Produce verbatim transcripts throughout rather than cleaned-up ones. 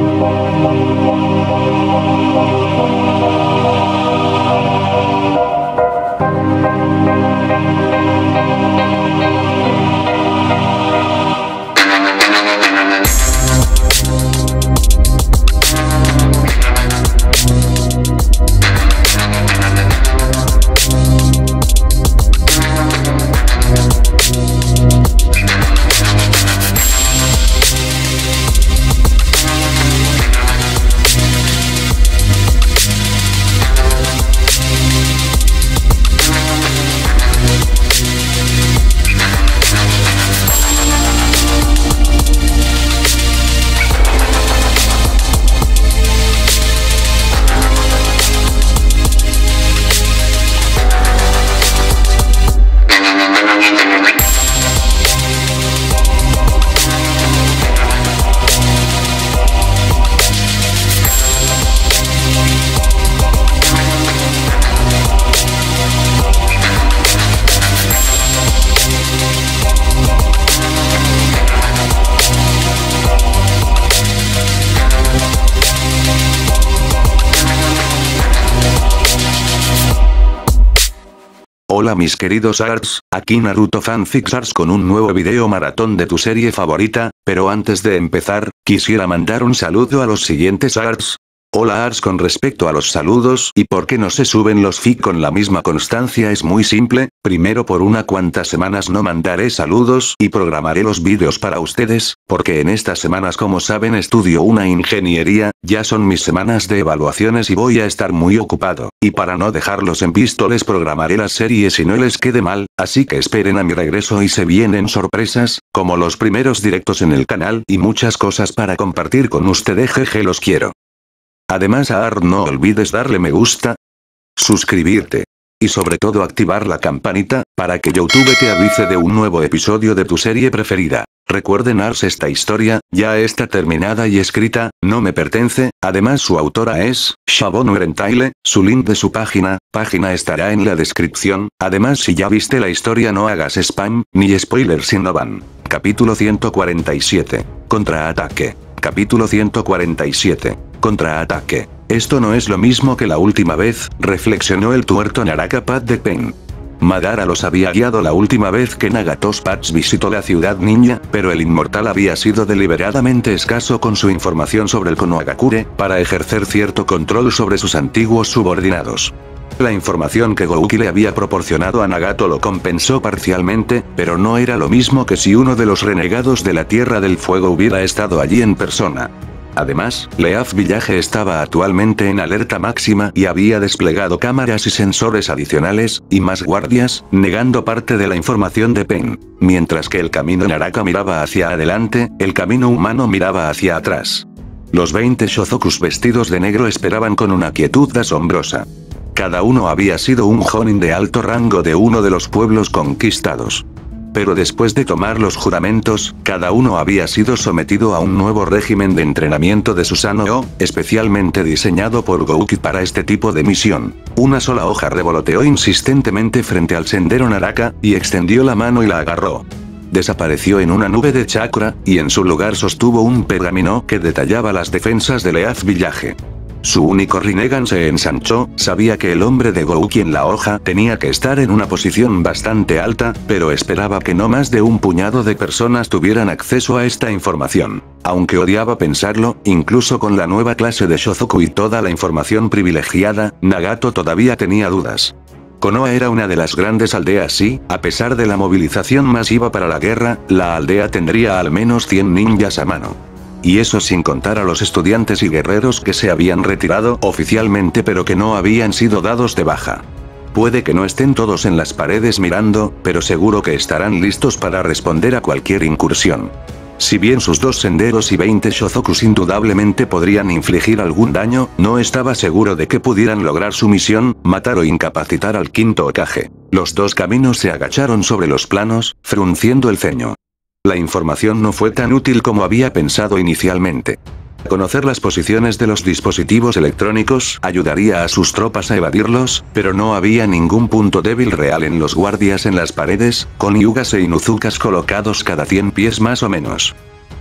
Hola mis queridos Arts, aquí Naruto Fanfics Arts con un nuevo video maratón de tu serie favorita, pero antes de empezar, quisiera mandar un saludo a los siguientes Arts. Hola Arts, con respecto a los saludos y por qué no se suben los fic con la misma constancia es muy simple, primero por una cuantas semanas no mandaré saludos y programaré los vídeos para ustedes, porque en estas semanas como saben estudio una ingeniería, ya son mis semanas de evaluaciones y voy a estar muy ocupado, y para no dejarlos en visto les programaré las series y no les quede mal, así que esperen a mi regreso y se vienen sorpresas, como los primeros directos en el canal y muchas cosas para compartir con ustedes. Jeje, los quiero. Además Art, no olvides darle me gusta, suscribirte y sobre todo activar la campanita, para que YouTube te avise de un nuevo episodio de tu serie preferida. Recuerden Ars, esta historia, ya está terminada y escrita, no me pertenece, además su autora es, Shabono Erentaile, su link de su página, página estará en la descripción, además si ya viste la historia no hagas spam, ni spoilers si no van. Capítulo ciento cuarenta y siete. Contraataque. Capítulo ciento cuarenta y siete. Contraataque. Esto no es lo mismo que la última vez, reflexionó el tuerto Naraka Pad de Pen. Madara los había guiado la última vez que Nagato's-Pats visitó la ciudad ninja, pero el inmortal había sido deliberadamente escaso con su información sobre el Konohagakure, para ejercer cierto control sobre sus antiguos subordinados. La información que Gouki le había proporcionado a Nagato lo compensó parcialmente, pero no era lo mismo que si uno de los renegados de la Tierra del Fuego hubiera estado allí en persona. Además, Leaf Village estaba actualmente en alerta máxima y había desplegado cámaras y sensores adicionales, y más guardias, negando parte de la información de Pen. Mientras que el camino Naraka miraba hacia adelante, el camino humano miraba hacia atrás. Los veinte Shozokus vestidos de negro esperaban con una quietud asombrosa. Cada uno había sido un jonin de alto rango de uno de los pueblos conquistados. Pero después de tomar los juramentos, cada uno había sido sometido a un nuevo régimen de entrenamiento de Susanoo, especialmente diseñado por Gouki para este tipo de misión. Una sola hoja revoloteó insistentemente frente al sendero Naraka, y extendió la mano y la agarró. Desapareció en una nube de chakra, y en su lugar sostuvo un pergamino que detallaba las defensas de Leaf Village. Su único Rinnegan se ensanchó, sabía que el hombre de Gouki en la hoja tenía que estar en una posición bastante alta, pero esperaba que no más de un puñado de personas tuvieran acceso a esta información. Aunque odiaba pensarlo, incluso con la nueva clase de Shozoku y toda la información privilegiada, Nagato todavía tenía dudas. Konoha era una de las grandes aldeas y, a pesar de la movilización masiva para la guerra, la aldea tendría al menos cien ninjas a mano. Y eso sin contar a los estudiantes y guerreros que se habían retirado oficialmente pero que no habían sido dados de baja. Puede que no estén todos en las paredes mirando, pero seguro que estarán listos para responder a cualquier incursión. Si bien sus dos senderos y veinte Shozokus indudablemente podrían infligir algún daño, no estaba seguro de que pudieran lograr su misión, matar o incapacitar al quinto Hokage. Los dos caminos se agacharon sobre los planos, frunciendo el ceño. La información no fue tan útil como había pensado inicialmente. Conocer las posiciones de los dispositivos electrónicos ayudaría a sus tropas a evadirlos, pero no había ningún punto débil real en los guardias en las paredes, con yugas e inuzukas colocados cada cien pies más o menos.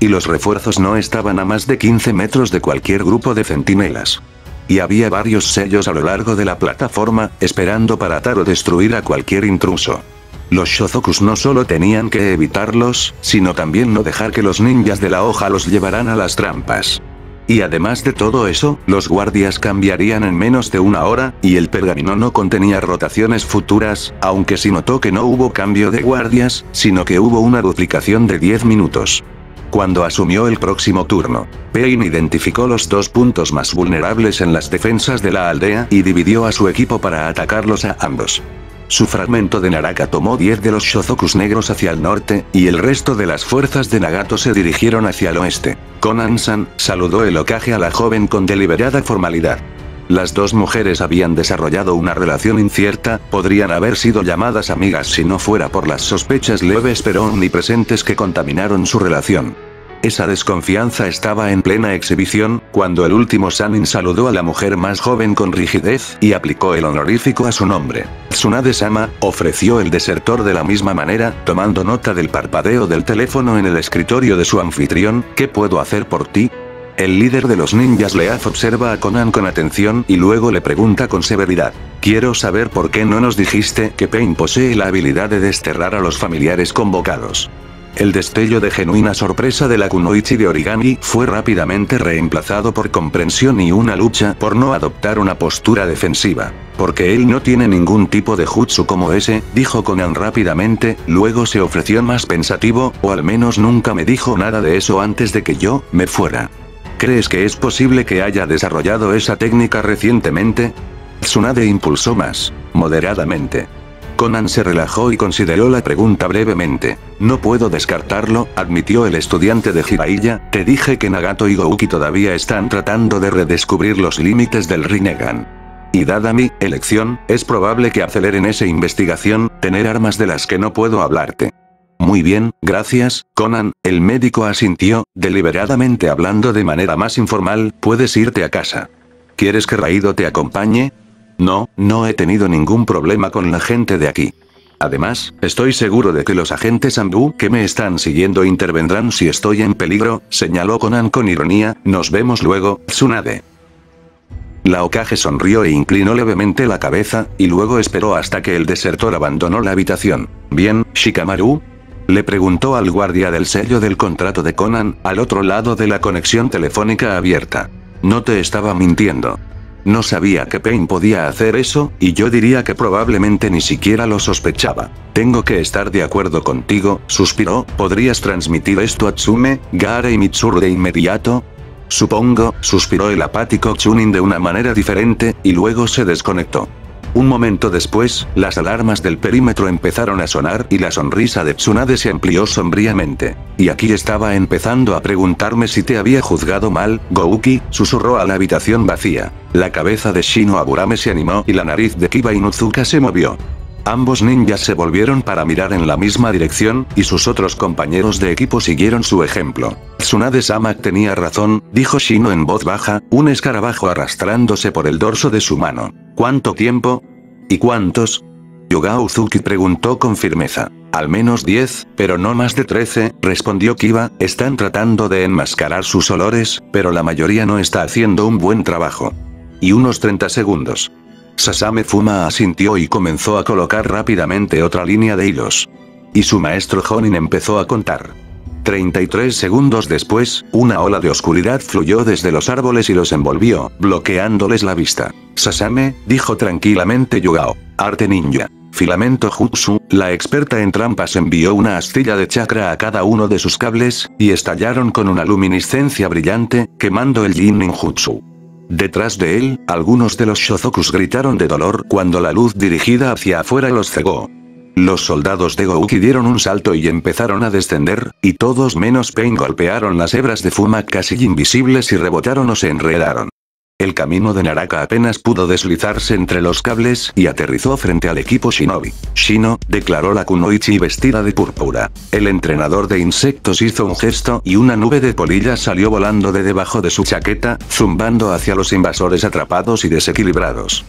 Y los refuerzos no estaban a más de quince metros de cualquier grupo de centinelas. Y había varios sellos a lo largo de la plataforma, esperando para atar o destruir a cualquier intruso. Los Shozokus no solo tenían que evitarlos, sino también no dejar que los ninjas de la hoja los llevaran a las trampas. Y además de todo eso, los guardias cambiarían en menos de una hora, y el pergamino no contenía rotaciones futuras, aunque sí notó que no hubo cambio de guardias, sino que hubo una duplicación de diez minutos. Cuando asumió el próximo turno, Pain identificó los dos puntos más vulnerables en las defensas de la aldea y dividió a su equipo para atacarlos a ambos. Su fragmento de Naraka tomó diez de los Shozokus negros hacia el norte, y el resto de las fuerzas de Nagato se dirigieron hacia el oeste. Konan-san saludó el Hokage a la joven con deliberada formalidad. Las dos mujeres habían desarrollado una relación incierta, podrían haber sido llamadas amigas si no fuera por las sospechas leves pero omnipresentes que contaminaron su relación. Esa desconfianza estaba en plena exhibición, cuando el último Sannin saludó a la mujer más joven con rigidez y aplicó el honorífico a su nombre. Tsunade-sama, ofreció el desertor de la misma manera, tomando nota del parpadeo del teléfono en el escritorio de su anfitrión. ¿Qué puedo hacer por ti? El líder de los ninjas Leaf observa a Conan con atención y luego le pregunta con severidad. Quiero saber por qué no nos dijiste que Pain posee la habilidad de desterrar a los familiares convocados. El destello de genuina sorpresa de la kunoichi de origami fue rápidamente reemplazado por comprensión y una lucha por no adoptar una postura defensiva. Porque él no tiene ningún tipo de jutsu como ese, dijo Conan rápidamente, luego se ofreció más pensativo, o al menos nunca me dijo nada de eso antes de que yo me fuera. ¿Crees que es posible que haya desarrollado esa técnica recientemente? Tsunade impulsó más, moderadamente. Conan se relajó y consideró la pregunta brevemente. No puedo descartarlo, admitió el estudiante de Jiraiya, te dije que Nagato y Gouki todavía están tratando de redescubrir los límites del Rinnegan. Y dada mi elección, es probable que aceleren esa investigación, tener armas de las que no puedo hablarte. Muy bien, gracias, Conan, el médico asintió, deliberadamente hablando de manera más informal, puedes irte a casa. ¿Quieres que Raido te acompañe? No, no he tenido ningún problema con la gente de aquí. Además, estoy seguro de que los agentes Anbu que me están siguiendo intervendrán si estoy en peligro, señaló Conan con ironía, nos vemos luego, Tsunade. La Hokage sonrió e inclinó levemente la cabeza, y luego esperó hasta que el desertor abandonó la habitación. Bien, Shikamaru, le preguntó al guardia del sello del contrato de Conan, al otro lado de la conexión telefónica abierta. No te estaba mintiendo. No sabía que Pain podía hacer eso, y yo diría que probablemente ni siquiera lo sospechaba. Tengo que estar de acuerdo contigo, suspiró, ¿podrías transmitir esto a Tsume, Gaara y Mitsuru de inmediato? Supongo, suspiró el apático Chunin de una manera diferente, y luego se desconectó. Un momento después, las alarmas del perímetro empezaron a sonar y la sonrisa de Tsunade se amplió sombríamente. Y aquí estaba empezando a preguntarme si te había juzgado mal, Gouki, susurró a la habitación vacía. La cabeza de Shino Aburame se animó y la nariz de Kiba Inuzuka se movió. Ambos ninjas se volvieron para mirar en la misma dirección, y sus otros compañeros de equipo siguieron su ejemplo. Tsunade-sama tenía razón, dijo Shino en voz baja, un escarabajo arrastrándose por el dorso de su mano. ¿Cuánto tiempo? ¿Y cuántos? Yugao Uzuki preguntó con firmeza. Al menos diez, pero no más de trece, respondió Kiba, están tratando de enmascarar sus olores, pero la mayoría no está haciendo un buen trabajo. Y unos treinta segundos. Sasame Fuma asintió y comenzó a colocar rápidamente otra línea de hilos. Y su maestro Jonin empezó a contar. treinta y tres segundos después, una ola de oscuridad fluyó desde los árboles y los envolvió, bloqueándoles la vista. Sasame, dijo tranquilamente Yugao. Arte ninja. Filamento Jutsu, la experta en trampas envió una astilla de chakra a cada uno de sus cables, y estallaron con una luminiscencia brillante, quemando el Jin Ninjutsu. Detrás de él, algunos de los Shozokus gritaron de dolor cuando la luz dirigida hacia afuera los cegó. Los soldados de Gouki dieron un salto y empezaron a descender, y todos menos Pain golpearon las hebras de fuma casi invisibles y rebotaron o se enredaron. El camino de Naraka apenas pudo deslizarse entre los cables y aterrizó frente al equipo Shinobi. Shino, declaró la kunoichi vestida de púrpura. El entrenador de insectos hizo un gesto y una nube de polillas salió volando de debajo de su chaqueta, zumbando hacia los invasores atrapados y desequilibrados.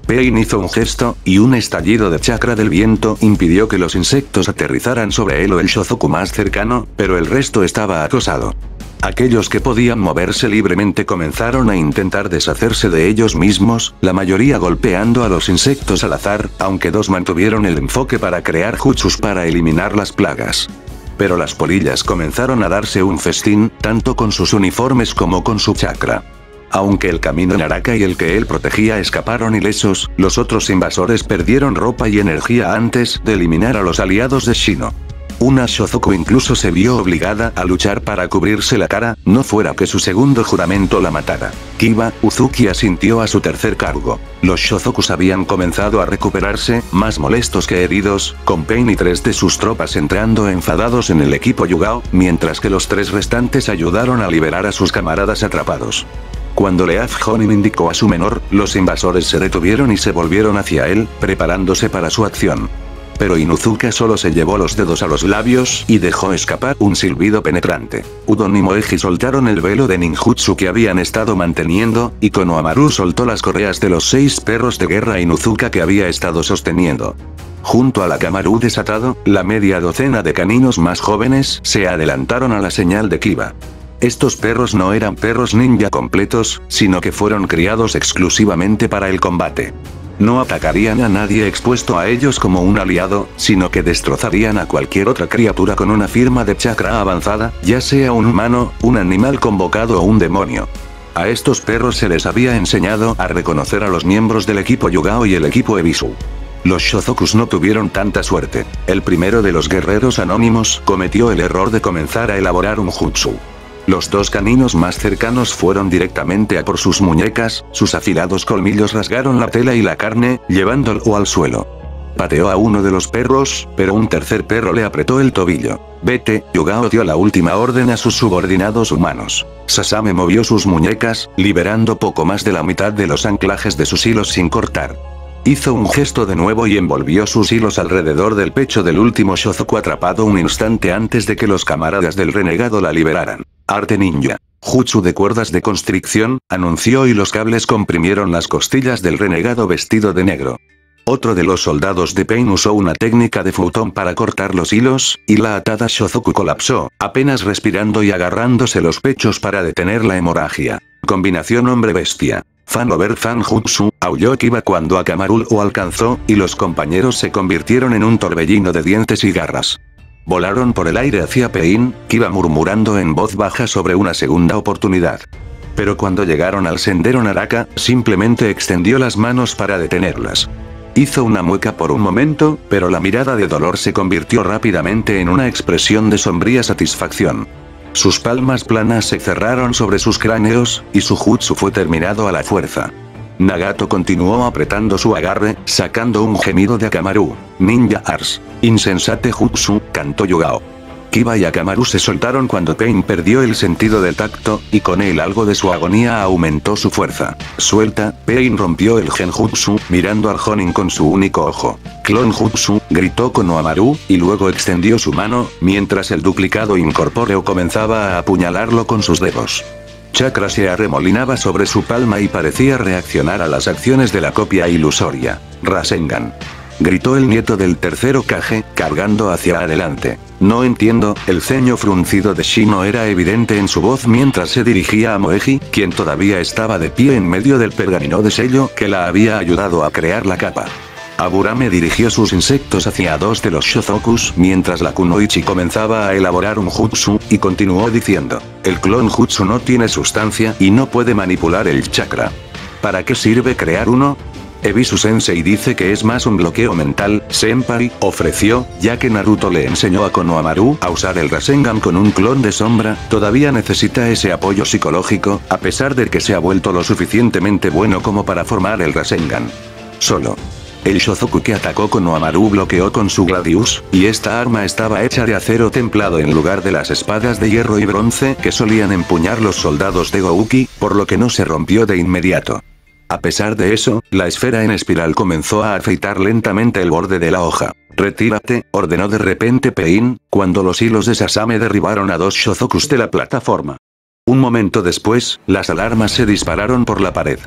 Pain hizo un gesto, y un estallido de chakra del viento impidió que los insectos aterrizaran sobre él o el Shozoku más cercano, pero el resto estaba acosado. Aquellos que podían moverse libremente comenzaron a intentar deshacerse de ellos mismos, la mayoría golpeando a los insectos al azar, aunque dos mantuvieron el enfoque para crear jutsus para eliminar las plagas. Pero las polillas comenzaron a darse un festín, tanto con sus uniformes como con su chakra. Aunque el camino Naraka y el que él protegía escaparon ilesos, los otros invasores perdieron ropa y energía antes de eliminar a los aliados de Shino. Una Shozoku incluso se vio obligada a luchar para cubrirse la cara, no fuera que su segundo juramento la matara. Kiba, Uzuki asintió a su tercer cargo. Los Shozokus habían comenzado a recuperarse, más molestos que heridos, con Pain y tres de sus tropas entrando enfadados en el equipo Yugao, mientras que los tres restantes ayudaron a liberar a sus camaradas atrapados. Cuando Leaf Honin indicó a su menor, los invasores se detuvieron y se volvieron hacia él, preparándose para su acción. Pero Inuzuka solo se llevó los dedos a los labios y dejó escapar un silbido penetrante. Udon y Moeji soltaron el velo de ninjutsu que habían estado manteniendo, y Konohamaru soltó las correas de los seis perros de guerra Inuzuka que había estado sosteniendo. Junto al Akamaru desatado, la media docena de caninos más jóvenes se adelantaron a la señal de Kiba. Estos perros no eran perros ninja completos, sino que fueron criados exclusivamente para el combate. No atacarían a nadie expuesto a ellos como un aliado, sino que destrozarían a cualquier otra criatura con una firma de chakra avanzada, ya sea un humano, un animal convocado o un demonio. A estos perros se les había enseñado a reconocer a los miembros del equipo Yugao y el equipo Ebisu. Los Shozokus no tuvieron tanta suerte. El primero de los guerreros anónimos cometió el error de comenzar a elaborar un jutsu. Los dos caninos más cercanos fueron directamente a por sus muñecas, sus afilados colmillos rasgaron la tela y la carne, llevándolo al suelo. Pateó a uno de los perros, pero un tercer perro le apretó el tobillo. Vete, Yugao dio la última orden a sus subordinados humanos. Sasame movió sus muñecas, liberando poco más de la mitad de los anclajes de sus hilos sin cortar. Hizo un gesto de nuevo y envolvió sus hilos alrededor del pecho del último Shozoku atrapado un instante antes de que los camaradas del renegado la liberaran. Arte ninja. Jutsu de cuerdas de constricción, anunció y los cables comprimieron las costillas del renegado vestido de negro. Otro de los soldados de Pain usó una técnica de futon para cortar los hilos, y la atada Shozoku colapsó, apenas respirando y agarrándose los pechos para detener la hemorragia. Combinación hombre-bestia. Fan over fan jutsu, aulló Kiba cuando Akamaru lo alcanzó, y los compañeros se convirtieron en un torbellino de dientes y garras. Volaron por el aire hacia Pain, Kiba murmurando en voz baja sobre una segunda oportunidad. Pero cuando llegaron al sendero Naraka, simplemente extendió las manos para detenerlas. Hizo una mueca por un momento, pero la mirada de dolor se convirtió rápidamente en una expresión de sombría satisfacción. Sus palmas planas se cerraron sobre sus cráneos, y su jutsu fue terminado a la fuerza. Nagato continuó apretando su agarre, sacando un gemido de Akamaru. Ninja Ars. Insensate jutsu, cantó Yugao. Kiba y Akamaru se soltaron cuando Pain perdió el sentido del tacto, y con él algo de su agonía aumentó su fuerza. Suelta, Pain rompió el genjutsu, mirando al Jonin con su único ojo. Clon jutsu, gritó Konohamaru, y luego extendió su mano, mientras el duplicado incorpóreo comenzaba a apuñalarlo con sus dedos. Chakra se arremolinaba sobre su palma y parecía reaccionar a las acciones de la copia ilusoria. Rasengan. Gritó el nieto del tercer Hokage, cargando hacia adelante. No entiendo, el ceño fruncido de Shino era evidente en su voz mientras se dirigía a Moeji, quien todavía estaba de pie en medio del pergamino de sello que la había ayudado a crear la capa. Aburame dirigió sus insectos hacia dos de los Shozokus mientras la Kunoichi comenzaba a elaborar un jutsu, y continuó diciendo, el clon jutsu no tiene sustancia y no puede manipular el chakra. ¿Para qué sirve crear uno? Ebisu Sensei dice que es más un bloqueo mental, Senpai ofreció, ya que Naruto le enseñó a Konohamaru a usar el Rasengan con un clon de sombra, todavía necesita ese apoyo psicológico, a pesar de que se ha vuelto lo suficientemente bueno como para formar el Rasengan. Solo. El Shozoku que atacó Konohamaru bloqueó con su Gladius, y esta arma estaba hecha de acero templado en lugar de las espadas de hierro y bronce que solían empuñar los soldados de Gouki, por lo que no se rompió de inmediato. A pesar de eso, la esfera en espiral comenzó a afeitar lentamente el borde de la hoja. Retírate, ordenó de repente Pain, cuando los hilos de Sasame derribaron a dos Shozokus de la plataforma. Un momento después, las alarmas se dispararon por la pared.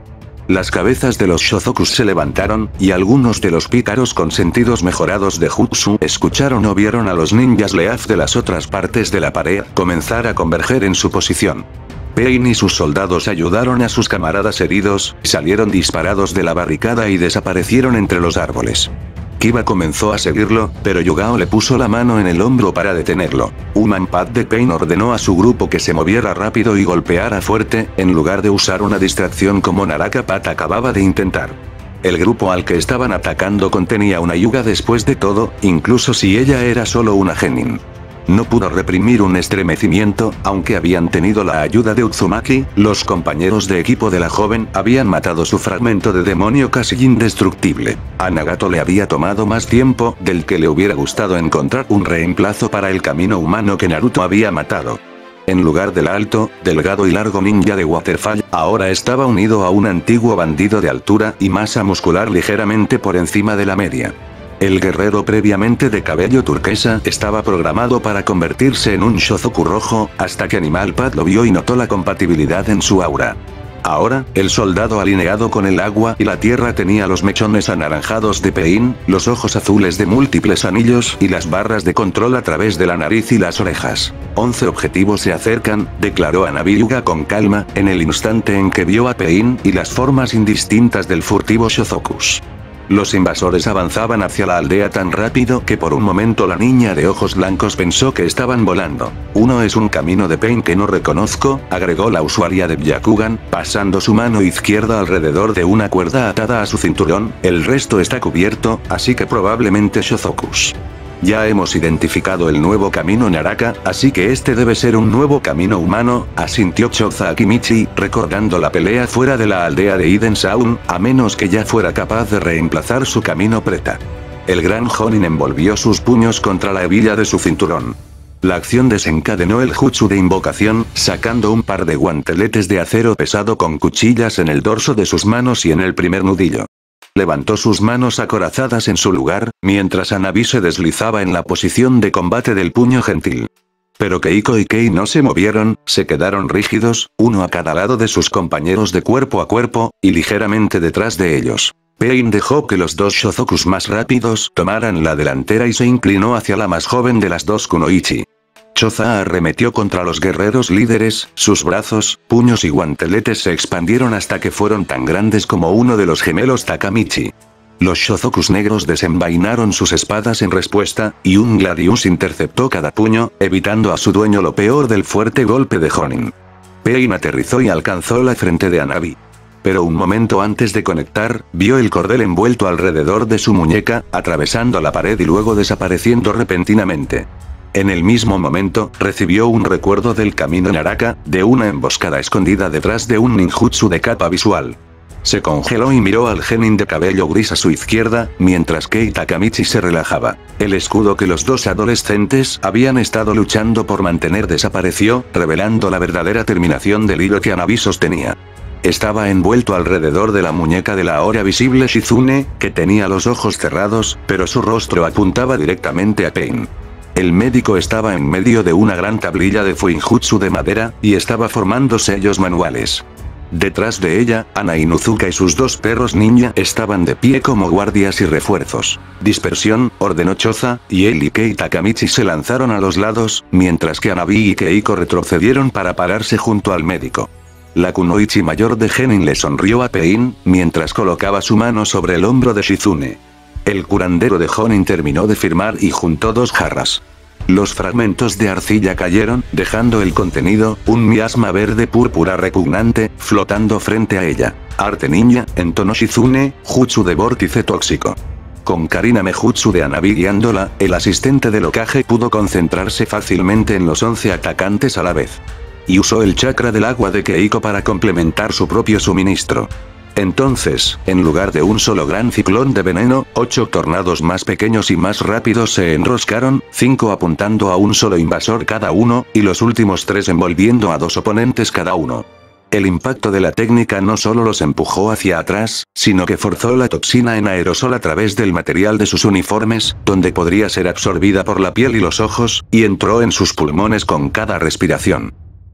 Las cabezas de los Shozokus se levantaron, y algunos de los pícaros con sentidos mejorados de jutsu escucharon o vieron a los ninjas Leaf de las otras partes de la pared comenzar a converger en su posición. Pain y sus soldados ayudaron a sus camaradas heridos, salieron disparados de la barricada y desaparecieron entre los árboles. Kiba comenzó a seguirlo, pero Yugao le puso la mano en el hombro para detenerlo. Un manpad de Pain ordenó a su grupo que se moviera rápido y golpeara fuerte, en lugar de usar una distracción como Naraka Pat acababa de intentar. El grupo al que estaban atacando contenía una Hyuga después de todo, incluso si ella era solo una genin. No pudo reprimir un estremecimiento, aunque habían tenido la ayuda de Uzumaki, los compañeros de equipo de la joven habían matado su fragmento de demonio casi indestructible. A Nagato le había tomado más tiempo del que le hubiera gustado encontrar un reemplazo para el camino humano que Naruto había matado. En lugar del alto, delgado y largo ninja de Waterfall, ahora estaba unido a un antiguo bandido de altura y masa muscular ligeramente por encima de la media. El guerrero previamente de cabello turquesa estaba programado para convertirse en un Shozoku rojo, hasta que Animal Pad lo vio y notó la compatibilidad en su aura. Ahora, el soldado alineado con el agua y la tierra tenía los mechones anaranjados de Pain, los ojos azules de múltiples anillos y las barras de control a través de la nariz y las orejas. Once objetivos se acercan, declaró Hanabi Hyuga con calma, en el instante en que vio a Pain y las formas indistintas del furtivo Shozokus. Los invasores avanzaban hacia la aldea tan rápido que por un momento la niña de ojos blancos pensó que estaban volando. Uno es un camino de Pain que no reconozco, agregó la usuaria de Byakugan, pasando su mano izquierda alrededor de una cuerda atada a su cinturón, el resto está cubierto, así que probablemente Shozokus. Ya hemos identificado el nuevo camino Naraka, así que este debe ser un nuevo camino humano, asintió Choza Akimichi, recordando la pelea fuera de la aldea de Eden Sound, a menos que ya fuera capaz de reemplazar su camino Preta. El gran Jonin envolvió sus puños contra la hebilla de su cinturón. La acción desencadenó el jutsu de invocación, sacando un par de guanteletes de acero pesado con cuchillas en el dorso de sus manos y en el primer nudillo. Levantó sus manos acorazadas en su lugar, mientras Hanabi se deslizaba en la posición de combate del puño gentil. Pero Keiko y Kei no se movieron, se quedaron rígidos, uno a cada lado de sus compañeros de cuerpo a cuerpo, y ligeramente detrás de ellos. Pain dejó que los dos Shozokus más rápidos tomaran la delantera y se inclinó hacia la más joven de las dos Kunoichi. Choza arremetió contra los guerreros líderes, sus brazos, puños y guanteletes se expandieron hasta que fueron tan grandes como uno de los gemelos Takamichi. Los Shozokus negros desenvainaron sus espadas en respuesta, y un Gladius interceptó cada puño, evitando a su dueño lo peor del fuerte golpe de Jonin. Pain aterrizó y alcanzó la frente de Hanabi. Pero un momento antes de conectar, vio el cordel envuelto alrededor de su muñeca, atravesando la pared y luego desapareciendo repentinamente. En el mismo momento, recibió un recuerdo del camino Naraka, de una emboscada escondida detrás de un ninjutsu de capa visual. Se congeló y miró al genin de cabello gris a su izquierda, mientras Kei Takamichi se relajaba. El escudo que los dos adolescentes habían estado luchando por mantener desapareció, revelando la verdadera terminación del hilo que Hanabi sostenía. Estaba envuelto alrededor de la muñeca de la ahora visible Shizune, que tenía los ojos cerrados, pero su rostro apuntaba directamente a Pain. El médico estaba en medio de una gran tablilla de fuinjutsu de madera, y estaba formando sellos manuales. Detrás de ella, Ana Inuzuka y sus dos perros ninja estaban de pie como guardias y refuerzos. Dispersión, ordenó Choza, y él y Kei Takamichi se lanzaron a los lados, mientras que Hanabi y Keiko retrocedieron para pararse junto al médico. La kunoichi mayor de Genin le sonrió a Pain, mientras colocaba su mano sobre el hombro de Shizune. El curandero de Jonin terminó de firmar y juntó dos jarras. Los fragmentos de arcilla cayeron, dejando el contenido, un miasma verde púrpura repugnante, flotando frente a ella. Arte ninja, entonó Shizune, jutsu de vórtice tóxico. Con Kariname jutsu de Hanabi guiándola, el asistente del Hokage pudo concentrarse fácilmente en los once atacantes a la vez. Y usó el chakra del agua de Keiko para complementar su propio suministro. Entonces, en lugar de un solo gran ciclón de veneno, ocho tornados más pequeños y más rápidos se enroscaron, cinco apuntando a un solo invasor cada uno, y los últimos tres envolviendo a dos oponentes cada uno. El impacto de la técnica no solo los empujó hacia atrás, sino que forzó la toxina en aerosol a través del material de sus uniformes, donde podría ser absorbida por la piel y los ojos, y entró en sus pulmones con cada respiración.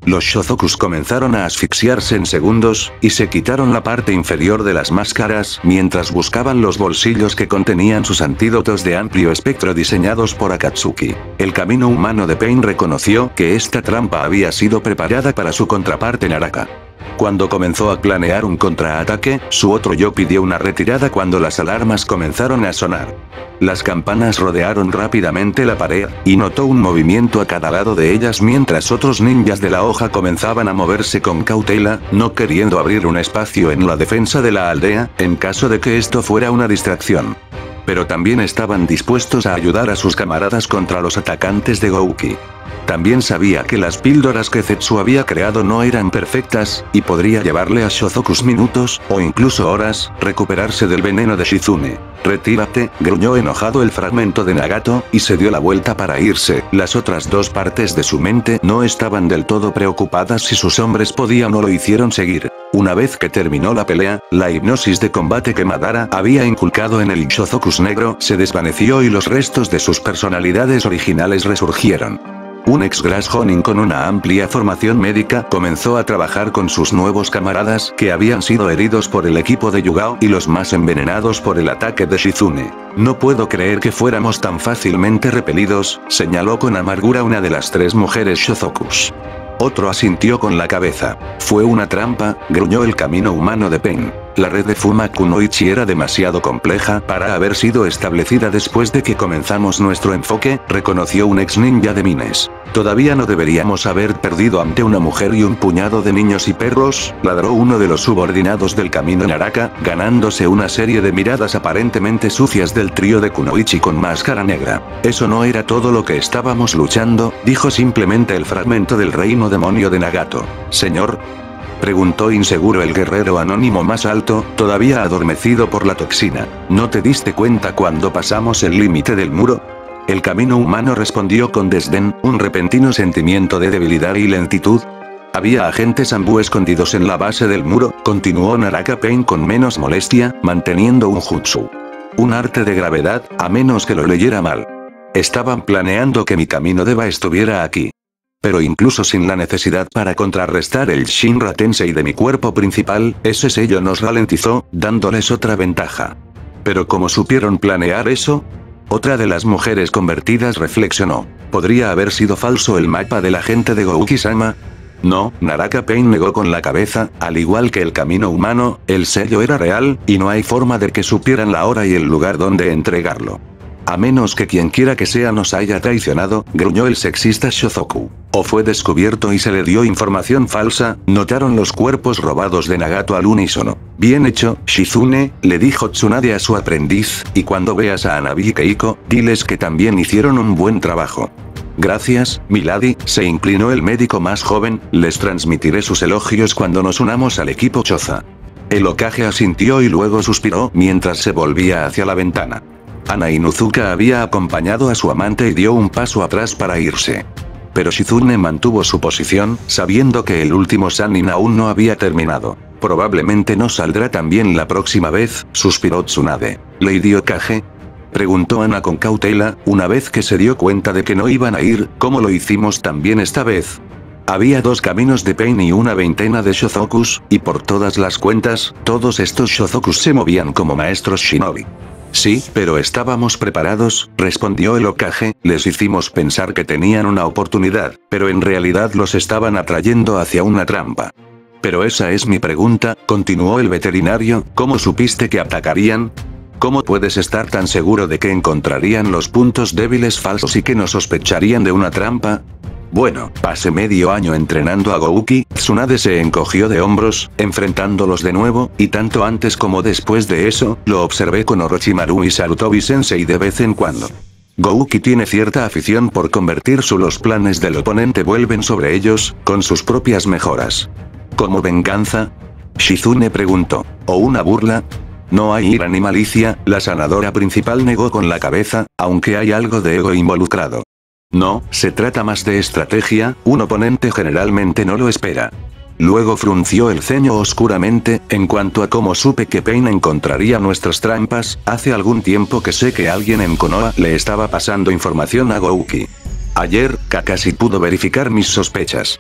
Los Shozokus comenzaron a asfixiarse en segundos, y se quitaron la parte inferior de las máscaras mientras buscaban los bolsillos que contenían sus antídotos de amplio espectro diseñados por Akatsuki. El camino humano de Pain reconoció que esta trampa había sido preparada para su contraparte Naraka. Cuando comenzó a planear un contraataque, su otro yo pidió una retirada cuando las alarmas comenzaron a sonar. Las campanas rodearon rápidamente la pared, y notó un movimiento a cada lado de ellas mientras otros ninjas de la hoja comenzaban a moverse con cautela, no queriendo abrir un espacio en la defensa de la aldea, en caso de que esto fuera una distracción. Pero también estaban dispuestos a ayudar a sus camaradas contra los atacantes de Gouki. También sabía que las píldoras que Zetsu había creado no eran perfectas, y podría llevarle a Shozokus minutos, o incluso horas, recuperarse del veneno de Shizune. «Retírate», gruñó enojado el fragmento de Nagato, y se dio la vuelta para irse. Las otras dos partes de su mente no estaban del todo preocupadas si sus hombres podían o lo hicieron seguir. Una vez que terminó la pelea, la hipnosis de combate que Madara había inculcado en el Shozokus negro se desvaneció y los restos de sus personalidades originales resurgieron. Un ex-Grass Jonin con una amplia formación médica comenzó a trabajar con sus nuevos camaradas que habían sido heridos por el equipo de Yugao y los más envenenados por el ataque de Shizune. «No puedo creer que fuéramos tan fácilmente repelidos», señaló con amargura una de las tres mujeres Shozokus. Otro asintió con la cabeza. «Fue una trampa», gruñó el camino humano de Pain. La red de Fuma Kunoichi era demasiado compleja para haber sido establecida después de que comenzamos nuestro enfoque, reconoció un ex ninja de Mines. «Todavía no deberíamos haber perdido ante una mujer y un puñado de niños y perros», ladró uno de los subordinados del camino Naraka, ganándose una serie de miradas aparentemente sucias del trío de Kunoichi con máscara negra. «Eso no era todo lo que estábamos luchando», dijo simplemente el fragmento del reino demonio de Nagato. «Señor», preguntó inseguro el guerrero anónimo más alto, todavía adormecido por la toxina. «¿No te diste cuenta cuando pasamos el límite del muro?». El camino humano respondió con desdén, un repentino sentimiento de debilidad y lentitud. «Había agentes Anbu escondidos en la base del muro», continuó Naraka Pain con menos molestia, manteniendo un jutsu. «Un arte de gravedad, a menos que lo leyera mal. Estaban planeando que mi camino Deva estuviera aquí. Pero incluso sin la necesidad para contrarrestar el Shinra Tensei de mi cuerpo principal, ese sello nos ralentizó, dándoles otra ventaja. ¿Pero cómo supieron planear eso?». Otra de las mujeres convertidas reflexionó. ¿Podría haber sido falso el mapa de la gente de Gouki-sama? No, Naraka Pain negó con la cabeza, al igual que el camino humano, el sello era real, y no hay forma de que supieran la hora y el lugar donde entregarlo. «A menos que quien quiera que sea nos haya traicionado», gruñó el sexista Shozoku. «O fue descubierto y se le dio información falsa», notaron los cuerpos robados de Nagato al unísono. «Bien hecho, Shizune», le dijo Tsunade a su aprendiz, «y cuando veas a Hanabi y Keiko, diles que también hicieron un buen trabajo». «Gracias, Milady», se inclinó el médico más joven, «les transmitiré sus elogios cuando nos unamos al equipo Choza». El Hokage asintió y luego suspiró mientras se volvía hacia la ventana. Ana Inuzuka había acompañado a su amante y dio un paso atrás para irse. Pero Shizune mantuvo su posición, sabiendo que el último Sannin aún no había terminado. «Probablemente no saldrá tan bien la próxima vez», suspiró Tsunade. «Lady Hokage», preguntó Ana con cautela, una vez que se dio cuenta de que no iban a ir, «¿cómo lo hicimos tan bien esta vez?». Había dos caminos de Pain y una veintena de Shozokus, y por todas las cuentas, todos estos Shozokus se movían como maestros shinobi. «Sí, pero estábamos preparados», respondió el Hokage, «les hicimos pensar que tenían una oportunidad, pero en realidad los estaban atrayendo hacia una trampa». «Pero esa es mi pregunta», continuó el veterinario, «¿cómo supiste que atacarían? ¿Cómo puedes estar tan seguro de que encontrarían los puntos débiles falsos y que no sospecharían de una trampa?». «Bueno, pasé medio año entrenando a Gouki», Tsunade se encogió de hombros, enfrentándolos de nuevo, y tanto antes como después de eso, lo observé con Orochimaru y Sarutobi Sensei de vez en cuando. Gouki tiene cierta afición por convertir su los planes del oponente vuelven sobre ellos, con sus propias mejoras. ¿Como venganza?», Shizune preguntó. «¿O una burla?». «No hay ira ni malicia», la sanadora principal negó con la cabeza, aunque hay algo de ego involucrado. «No, se trata más de estrategia, un oponente generalmente no lo espera». Luego frunció el ceño oscuramente, «en cuanto a cómo supe que Pain encontraría nuestras trampas, hace algún tiempo que sé que alguien en Konoha le estaba pasando información a Gouki. Ayer, Kakashi pudo verificar mis sospechas».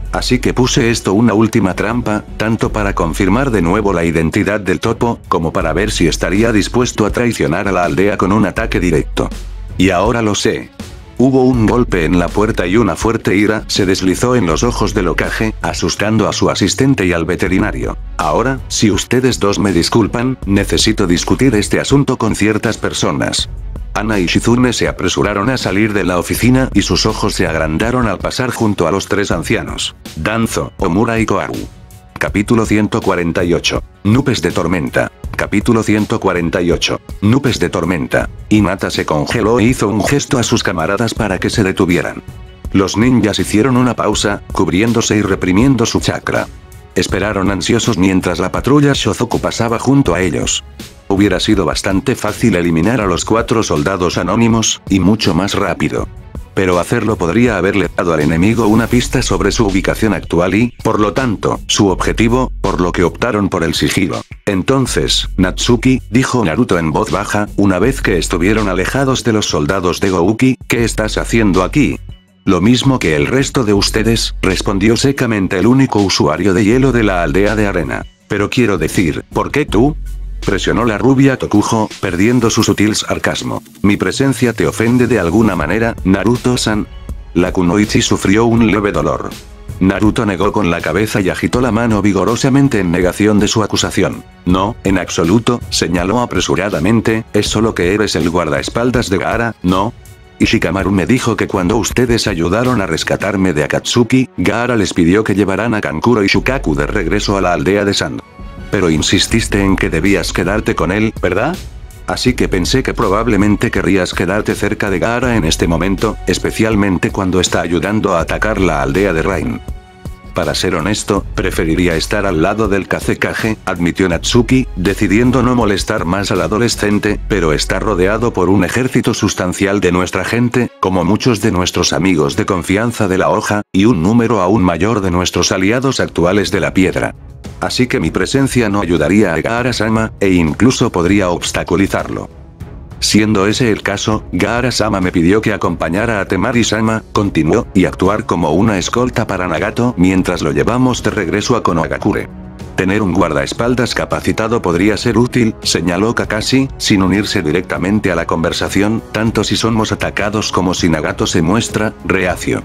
Así que puse esto una última trampa, tanto para confirmar de nuevo la identidad del topo, como para ver si estaría dispuesto a traicionar a la aldea con un ataque directo. Y ahora lo sé. Hubo un golpe en la puerta y una fuerte ira se deslizó en los ojos del Hokage, asustando a su asistente y al veterinario. Ahora, si ustedes dos me disculpan, necesito discutir este asunto con ciertas personas. Ana y Shizune se apresuraron a salir de la oficina y sus ojos se agrandaron al pasar junto a los tres ancianos. Danzo, Omura y Koharu. Capítulo ciento cuarenta y ocho. Nubes de tormenta. Capítulo ciento cuarenta y ocho. Nubes de tormenta. Hinata se congeló e hizo un gesto a sus camaradas para que se detuvieran. Los ninjas hicieron una pausa, cubriéndose y reprimiendo su chakra. Esperaron ansiosos mientras la patrulla Shozoku pasaba junto a ellos. Hubiera sido bastante fácil eliminar a los cuatro soldados anónimos, y mucho más rápido. Pero hacerlo podría haberle dado al enemigo una pista sobre su ubicación actual y, por lo tanto, su objetivo, por lo que optaron por el sigilo. Entonces, Natsuki, dijo Naruto en voz baja, una vez que estuvieron alejados de los soldados de Gouki, ¿qué estás haciendo aquí? Lo mismo que el resto de ustedes, respondió secamente el único usuario de hielo de la aldea de arena. Pero quiero decir, ¿por qué tú? Presionó la rubia Tokujo, perdiendo su sutil sarcasmo. ¿Mi presencia te ofende de alguna manera, Naruto-san? La kunoichi sufrió un leve dolor. Naruto negó con la cabeza y agitó la mano vigorosamente en negación de su acusación. No, en absoluto, señaló apresuradamente, es solo que eres el guardaespaldas de Gaara, ¿no? Ishikamaru me dijo que cuando ustedes ayudaron a rescatarme de Akatsuki, Gaara les pidió que llevaran a Kankuro y Shukaku de regreso a la aldea de Sando. Pero insististe en que debías quedarte con él, ¿verdad? Así que pensé que probablemente querrías quedarte cerca de Gaara en este momento, especialmente cuando está ayudando a atacar la aldea de Rain. Para ser honesto, preferiría estar al lado del Kazekage, admitió Natsuki, decidiendo no molestar más al adolescente, pero está rodeado por un ejército sustancial de nuestra gente, como muchos de nuestros amigos de confianza de la hoja, y un número aún mayor de nuestros aliados actuales de la piedra. Así que mi presencia no ayudaría a Gaara-sama, e incluso podría obstaculizarlo. Siendo ese el caso, Gaara-sama me pidió que acompañara a Temari-sama, continuó, y actuar como una escolta para Nagato mientras lo llevamos de regreso a Konohagakure. Tener un guardaespaldas capacitado podría ser útil, señaló Kakashi, sin unirse directamente a la conversación, tanto si somos atacados como si Nagato se muestra reacio.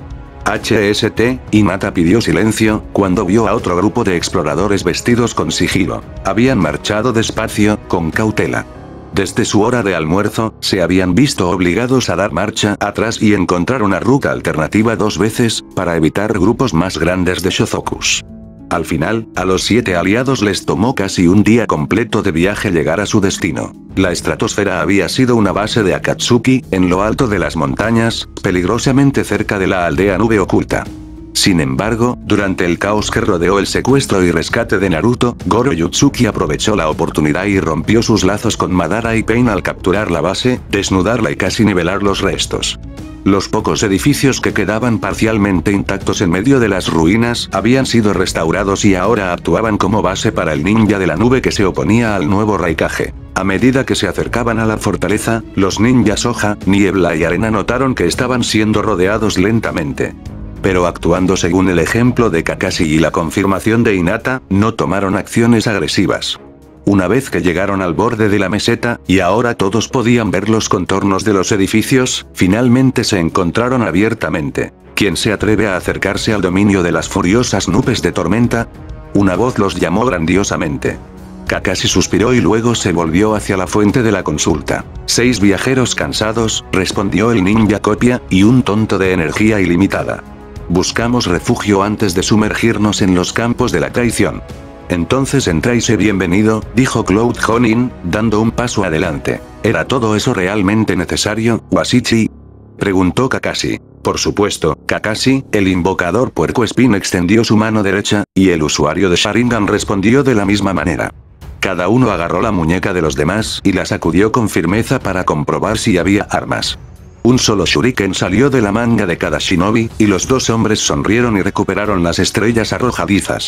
H S T, Hinata pidió silencio, cuando vio a otro grupo de exploradores vestidos con sigilo. Habían marchado despacio, con cautela. Desde su hora de almuerzo, se habían visto obligados a dar marcha atrás y encontrar una ruta alternativa dos veces, para evitar grupos más grandes de Shozokus. Al final, a los siete aliados les tomó casi un día completo de viaje llegar a su destino. La estratosfera había sido una base de Akatsuki, en lo alto de las montañas, peligrosamente cerca de la aldea nube oculta. Sin embargo, durante el caos que rodeó el secuestro y rescate de Naruto, Goro Yutsuki aprovechó la oportunidad y rompió sus lazos con Madara y Pain al capturar la base, desnudarla y casi nivelar los restos. Los pocos edificios que quedaban parcialmente intactos en medio de las ruinas habían sido restaurados y ahora actuaban como base para el ninja de la nube que se oponía al nuevo Raikage. A medida que se acercaban a la fortaleza, los ninjas hoja, niebla y arena notaron que estaban siendo rodeados lentamente. Pero actuando según el ejemplo de Kakashi y la confirmación de Hinata, no tomaron acciones agresivas. Una vez que llegaron al borde de la meseta, y ahora todos podían ver los contornos de los edificios, finalmente se encontraron abiertamente. ¿Quién se atreve a acercarse al dominio de las furiosas nubes de tormenta? Una voz los llamó grandiosamente. Kakashi suspiró y luego se volvió hacia la fuente de la consulta. Seis viajeros cansados, respondió el ninja copia, y un tonto de energía ilimitada. Buscamos refugio antes de sumergirnos en los campos de la traición. Entonces entra y sé bienvenido, dijo Cloud Jonin, dando un paso adelante. ¿Era todo eso realmente necesario, Washichi? Preguntó Kakashi. Por supuesto, Kakashi, el invocador puercoespín extendió su mano derecha, y el usuario de Sharingan respondió de la misma manera. Cada uno agarró la muñeca de los demás y la sacudió con firmeza para comprobar si había armas. Un solo shuriken salió de la manga de cada shinobi, y los dos hombres sonrieron y recuperaron las estrellas arrojadizas.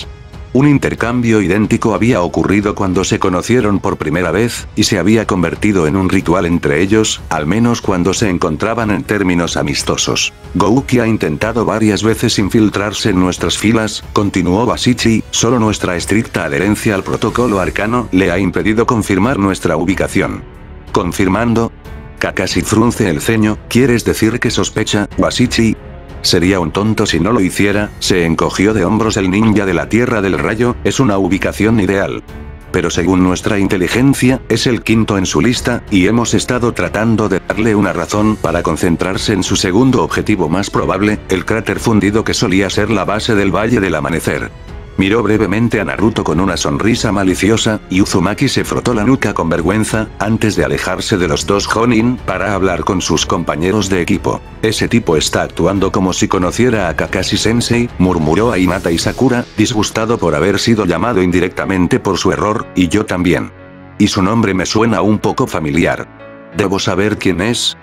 Un intercambio idéntico había ocurrido cuando se conocieron por primera vez, y se había convertido en un ritual entre ellos, al menos cuando se encontraban en términos amistosos. Gouki ha intentado varias veces infiltrarse en nuestras filas, continuó Bashichi, solo nuestra estricta adherencia al protocolo arcano le ha impedido confirmar nuestra ubicación. ¿Confirmando? Kakashi frunce el ceño, ¿quieres decir que sospecha, Bashichi? Sería un tonto si no lo hiciera, se encogió de hombros el ninja de la Tierra del Rayo, es una ubicación ideal. Pero según nuestra inteligencia, es el quinto en su lista, y hemos estado tratando de darle una razón para concentrarse en su segundo objetivo más probable, el cráter fundido que solía ser la base del Valle del Amanecer. Miró brevemente a Naruto con una sonrisa maliciosa, y Uzumaki se frotó la nuca con vergüenza, antes de alejarse de los dos Jonin, para hablar con sus compañeros de equipo. Ese tipo está actuando como si conociera a Kakashi-sensei, murmuró a Hinata y Sakura, disgustado por haber sido llamado indirectamente por su error, y yo también. Y su nombre me suena un poco familiar. ¿Debo saber quién es?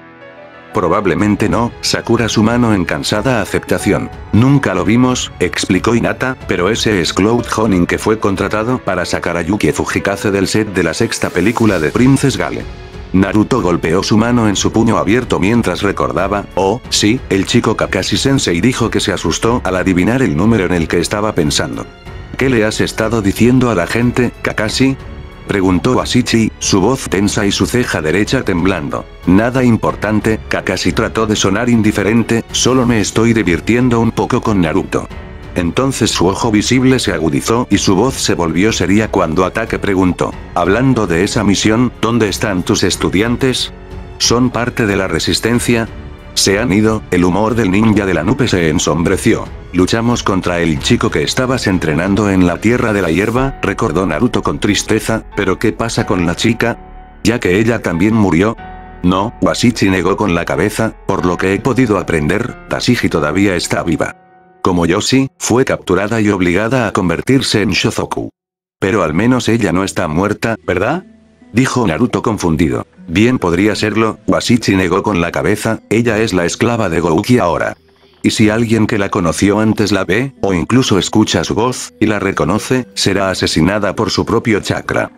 Probablemente no, Sakura su mano en cansada aceptación. Nunca lo vimos, explicó Hinata, pero ese es Cloud Jonin que fue contratado para sacar a Yuki Fujikase del set de la sexta película de Princess Gale. Naruto golpeó su mano en su puño abierto mientras recordaba, oh, sí, el chico Kakashi-sensei dijo que se asustó al adivinar el número en el que estaba pensando. ¿Qué le has estado diciendo a la gente, Kakashi? Preguntó Bashichi, su voz tensa y su ceja derecha temblando. Nada importante, Kakashi trató de sonar indiferente, solo me estoy divirtiendo un poco con Naruto. Entonces su ojo visible se agudizó y su voz se volvió seria cuando Ataque preguntó, hablando de esa misión, ¿dónde están tus estudiantes? ¿Son parte de la resistencia? Se han ido, el humor del ninja de la nube se ensombreció. Luchamos contra el chico que estabas entrenando en la Tierra de la Hierba, recordó Naruto con tristeza, pero ¿qué pasa con la chica? ¿Ya que ella también murió? No, Bashichi negó con la cabeza, por lo que he podido aprender, Tashigi todavía está viva. Como Yoshi, fue capturada y obligada a convertirse en Shozoku. Pero al menos ella no está muerta, ¿verdad? Dijo Naruto confundido. Bien podría serlo, Bashichi negó con la cabeza, ella es la esclava de Gouki ahora. Y si alguien que la conoció antes la ve, o incluso escucha su voz, y la reconoce, será asesinada por su propio chakra.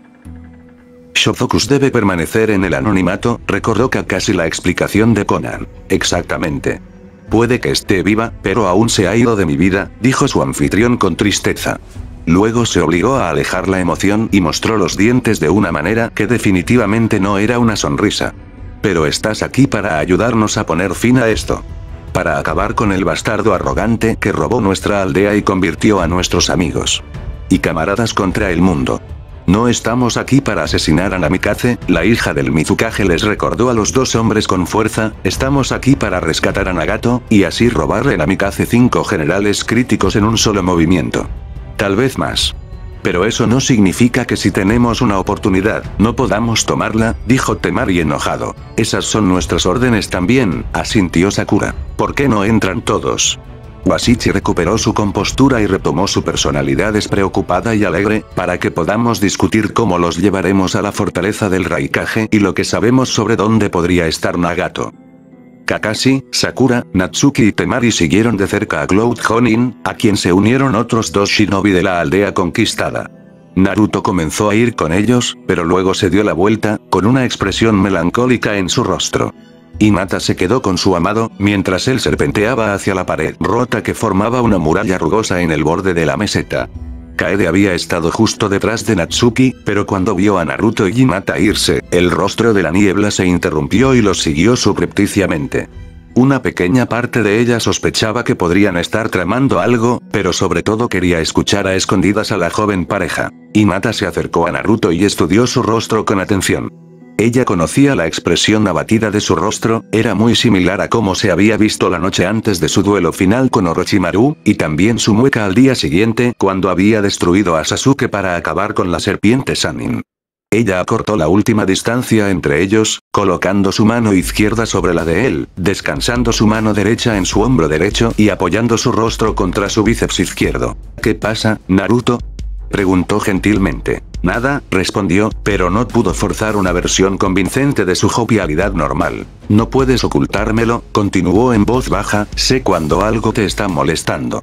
Shozokus debe permanecer en el anonimato, recordó Kakashi la explicación de Konan. Exactamente. Puede que esté viva, pero aún se ha ido de mi vida, dijo su anfitrión con tristeza. Luego se obligó a alejar la emoción y mostró los dientes de una manera que definitivamente no era una sonrisa. Pero estás aquí para ayudarnos a poner fin a esto. Para acabar con el bastardo arrogante que robó nuestra aldea y convirtió a nuestros amigos y camaradas contra el mundo. No estamos aquí para asesinar a Namikaze, la hija del Mizukage les recordó a los dos hombres con fuerza, estamos aquí para rescatar a Nagato, y así robarle a Namikaze cinco generales críticos en un solo movimiento. Tal vez más. Pero eso no significa que si tenemos una oportunidad, no podamos tomarla, dijo Temari enojado. Esas son nuestras órdenes también, asintió Sakura. ¿Por qué no entran todos? Bashichi recuperó su compostura y retomó su personalidad despreocupada y alegre, para que podamos discutir cómo los llevaremos a la fortaleza del Raikage y lo que sabemos sobre dónde podría estar Nagato. Kakashi, Sakura, Natsuki y Temari siguieron de cerca a Cloud Jonin, a quien se unieron otros dos shinobi de la aldea conquistada. Naruto comenzó a ir con ellos, pero luego se dio la vuelta, con una expresión melancólica en su rostro. Hinata se quedó con su amado, mientras él serpenteaba hacia la pared rota que formaba una muralla rugosa en el borde de la meseta. Kaede había estado justo detrás de Natsuki, pero cuando vio a Naruto y Hinata irse, el rostro de la niebla se interrumpió y los siguió subrepticiamente. Una pequeña parte de ella sospechaba que podrían estar tramando algo, pero sobre todo quería escuchar a escondidas a la joven pareja. Hinata se acercó a Naruto y estudió su rostro con atención. Ella conocía la expresión abatida de su rostro, era muy similar a cómo se había visto la noche antes de su duelo final con Orochimaru, y también su mueca al día siguiente cuando había destruido a Sasuke para acabar con la serpiente Sannin. Ella acortó la última distancia entre ellos, colocando su mano izquierda sobre la de él, descansando su mano derecha en su hombro derecho y apoyando su rostro contra su bíceps izquierdo. ¿Qué pasa, Naruto? Preguntó gentilmente. Nada, respondió, pero no pudo forzar una versión convincente de su jovialidad normal. No puedes ocultármelo, continuó en voz baja, sé cuando algo te está molestando.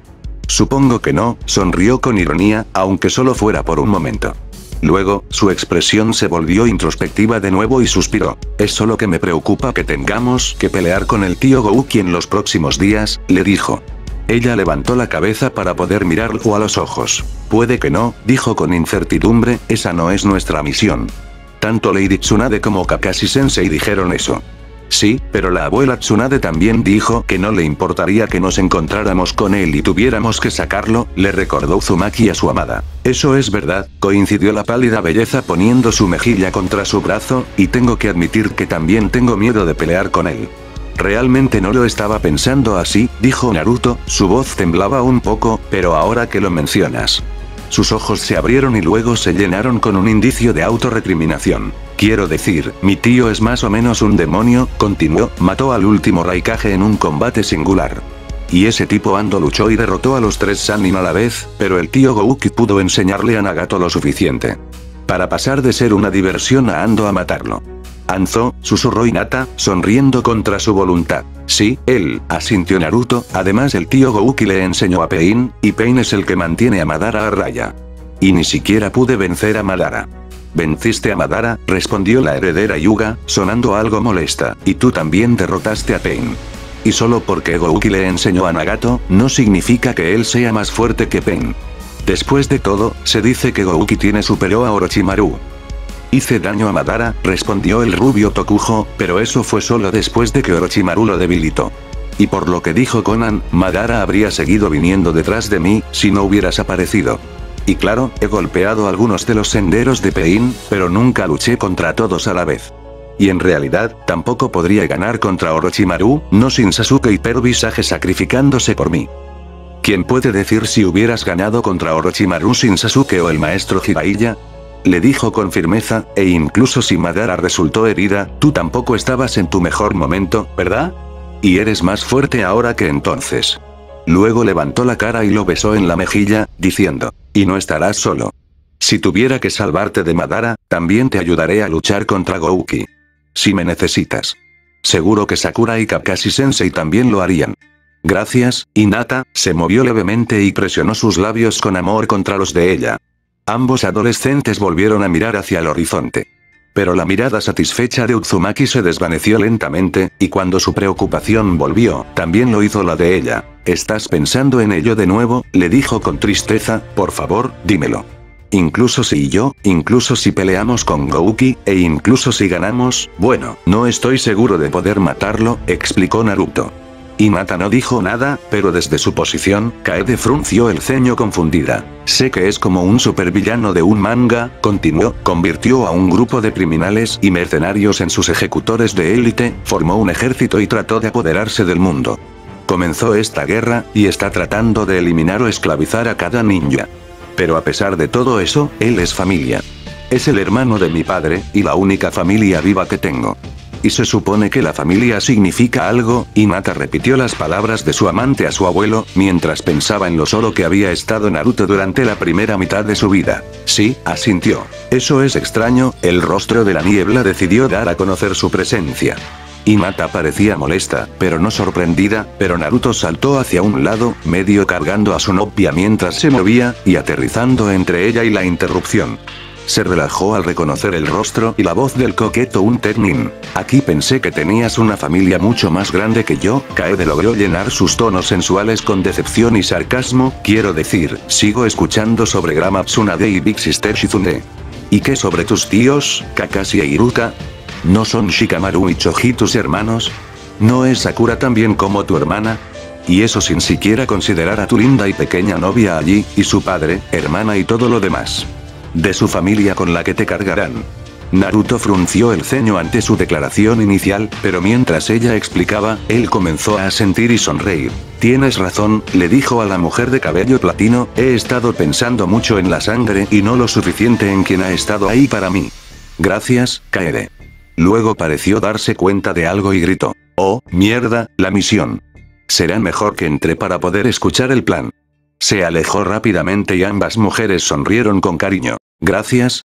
Supongo que no, sonrió con ironía, aunque solo fuera por un momento. Luego, su expresión se volvió introspectiva de nuevo y suspiró. Es solo que me preocupa que tengamos que pelear con el tío Gouki en los próximos días, le dijo. Ella levantó la cabeza para poder mirarlo a los ojos. Puede que no, dijo con incertidumbre, esa no es nuestra misión. Tanto Lady Tsunade como Kakashi Sensei dijeron eso. Sí, pero la abuela Tsunade también dijo que no le importaría que nos encontráramos con él y tuviéramos que sacarlo, le recordó Uzumaki a su amada. Eso es verdad, coincidió la pálida belleza poniendo su mejilla contra su brazo, y tengo que admitir que también tengo miedo de pelear con él. Realmente no lo estaba pensando así, dijo Naruto, su voz temblaba un poco, pero ahora que lo mencionas. Sus ojos se abrieron y luego se llenaron con un indicio de autorrecriminación. Quiero decir, mi tío es más o menos un demonio, continuó, mató al último Raikage en un combate singular. Y ese tipo Ando luchó y derrotó a los tres Sannin a la vez, pero el tío Gouki pudo enseñarle a Nagato lo suficiente para pasar de ser una diversión a Ando a matarlo. Anzo, susurró Hinata, sonriendo contra su voluntad. Sí, él, asintió Naruto, además el tío Gouki le enseñó a Pain, y Pain es el que mantiene a Madara a raya. Y ni siquiera pude vencer a Madara. Venciste a Madara, respondió la heredera Hyuga, sonando algo molesta, y tú también derrotaste a Pain. Y solo porque Gouki le enseñó a Nagato, no significa que él sea más fuerte que Pain. Después de todo, se dice que Gouki tiene superó a Orochimaru. Hice daño a Madara, respondió el rubio Tokujo, pero eso fue solo después de que Orochimaru lo debilitó. Y por lo que dijo Conan, Madara habría seguido viniendo detrás de mí, si no hubieras aparecido. Y claro, he golpeado algunos de los senderos de Pain, pero nunca luché contra todos a la vez. Y en realidad, tampoco podría ganar contra Orochimaru, no sin Sasuke y Perry Sage sacrificándose por mí. ¿Quién puede decir si hubieras ganado contra Orochimaru sin Sasuke o el maestro Jiraiya? Le dijo con firmeza, e incluso si Madara resultó herida, tú tampoco estabas en tu mejor momento, ¿verdad? Y eres más fuerte ahora que entonces. Luego levantó la cara y lo besó en la mejilla, diciendo, y no estarás solo. Si tuviera que salvarte de Madara, también te ayudaré a luchar contra Gouki. Si me necesitas. Seguro que Sakura y Kakashi Sensei también lo harían. Gracias, Hinata, se movió levemente y presionó sus labios con amor contra los de ella. Ambos adolescentes volvieron a mirar hacia el horizonte. Pero la mirada satisfecha de Uzumaki se desvaneció lentamente, y cuando su preocupación volvió, también lo hizo la de ella. ¿Estás pensando en ello de nuevo?, le dijo con tristeza, por favor, dímelo. Incluso si yo, incluso si peleamos con Gouki, e incluso si ganamos, bueno, no estoy seguro de poder matarlo, explicó Naruto. Hinata no dijo nada, pero desde su posición, Kaede frunció el ceño confundida. Sé que es como un supervillano de un manga, continuó, convirtió a un grupo de criminales y mercenarios en sus ejecutores de élite, formó un ejército y trató de apoderarse del mundo. Comenzó esta guerra, y está tratando de eliminar o esclavizar a cada ninja. Pero a pesar de todo eso, él es familia. Es el hermano de mi padre, y la única familia viva que tengo. Y se supone que la familia significa algo, Hinata repitió las palabras de su amante a su abuelo, mientras pensaba en lo solo que había estado Naruto durante la primera mitad de su vida. Sí, asintió. Eso es extraño, el rostro de la niebla decidió dar a conocer su presencia. Hinata parecía molesta, pero no sorprendida, pero Naruto saltó hacia un lado, medio cargando a su novia mientras se movía, y aterrizando entre ella y la interrupción. Se relajó al reconocer el rostro y la voz del coqueto Unternin. Aquí pensé que tenías una familia mucho más grande que yo, Kaede logró llenar sus tonos sensuales con decepción y sarcasmo, quiero decir, sigo escuchando sobre Grandma Tsunade y Big Sister Shizune. ¿Y qué sobre tus tíos, Kakashi e Iruka? ¿No son Shikamaru y Choji tus hermanos? ¿No es Sakura también como tu hermana? Y eso sin siquiera considerar a tu linda y pequeña novia allí, y su padre, hermana y todo lo demás. De su familia con la que te cargarán. Naruto frunció el ceño ante su declaración inicial, pero mientras ella explicaba, él comenzó a asentir y sonreír. Tienes razón, le dijo a la mujer de cabello platino, he estado pensando mucho en la sangre y no lo suficiente en quien ha estado ahí para mí. Gracias, Kaede. Luego pareció darse cuenta de algo y gritó. Oh, mierda, la misión. Será mejor que entre para poder escuchar el plan. Se alejó rápidamente y ambas mujeres sonrieron con cariño. Gracias,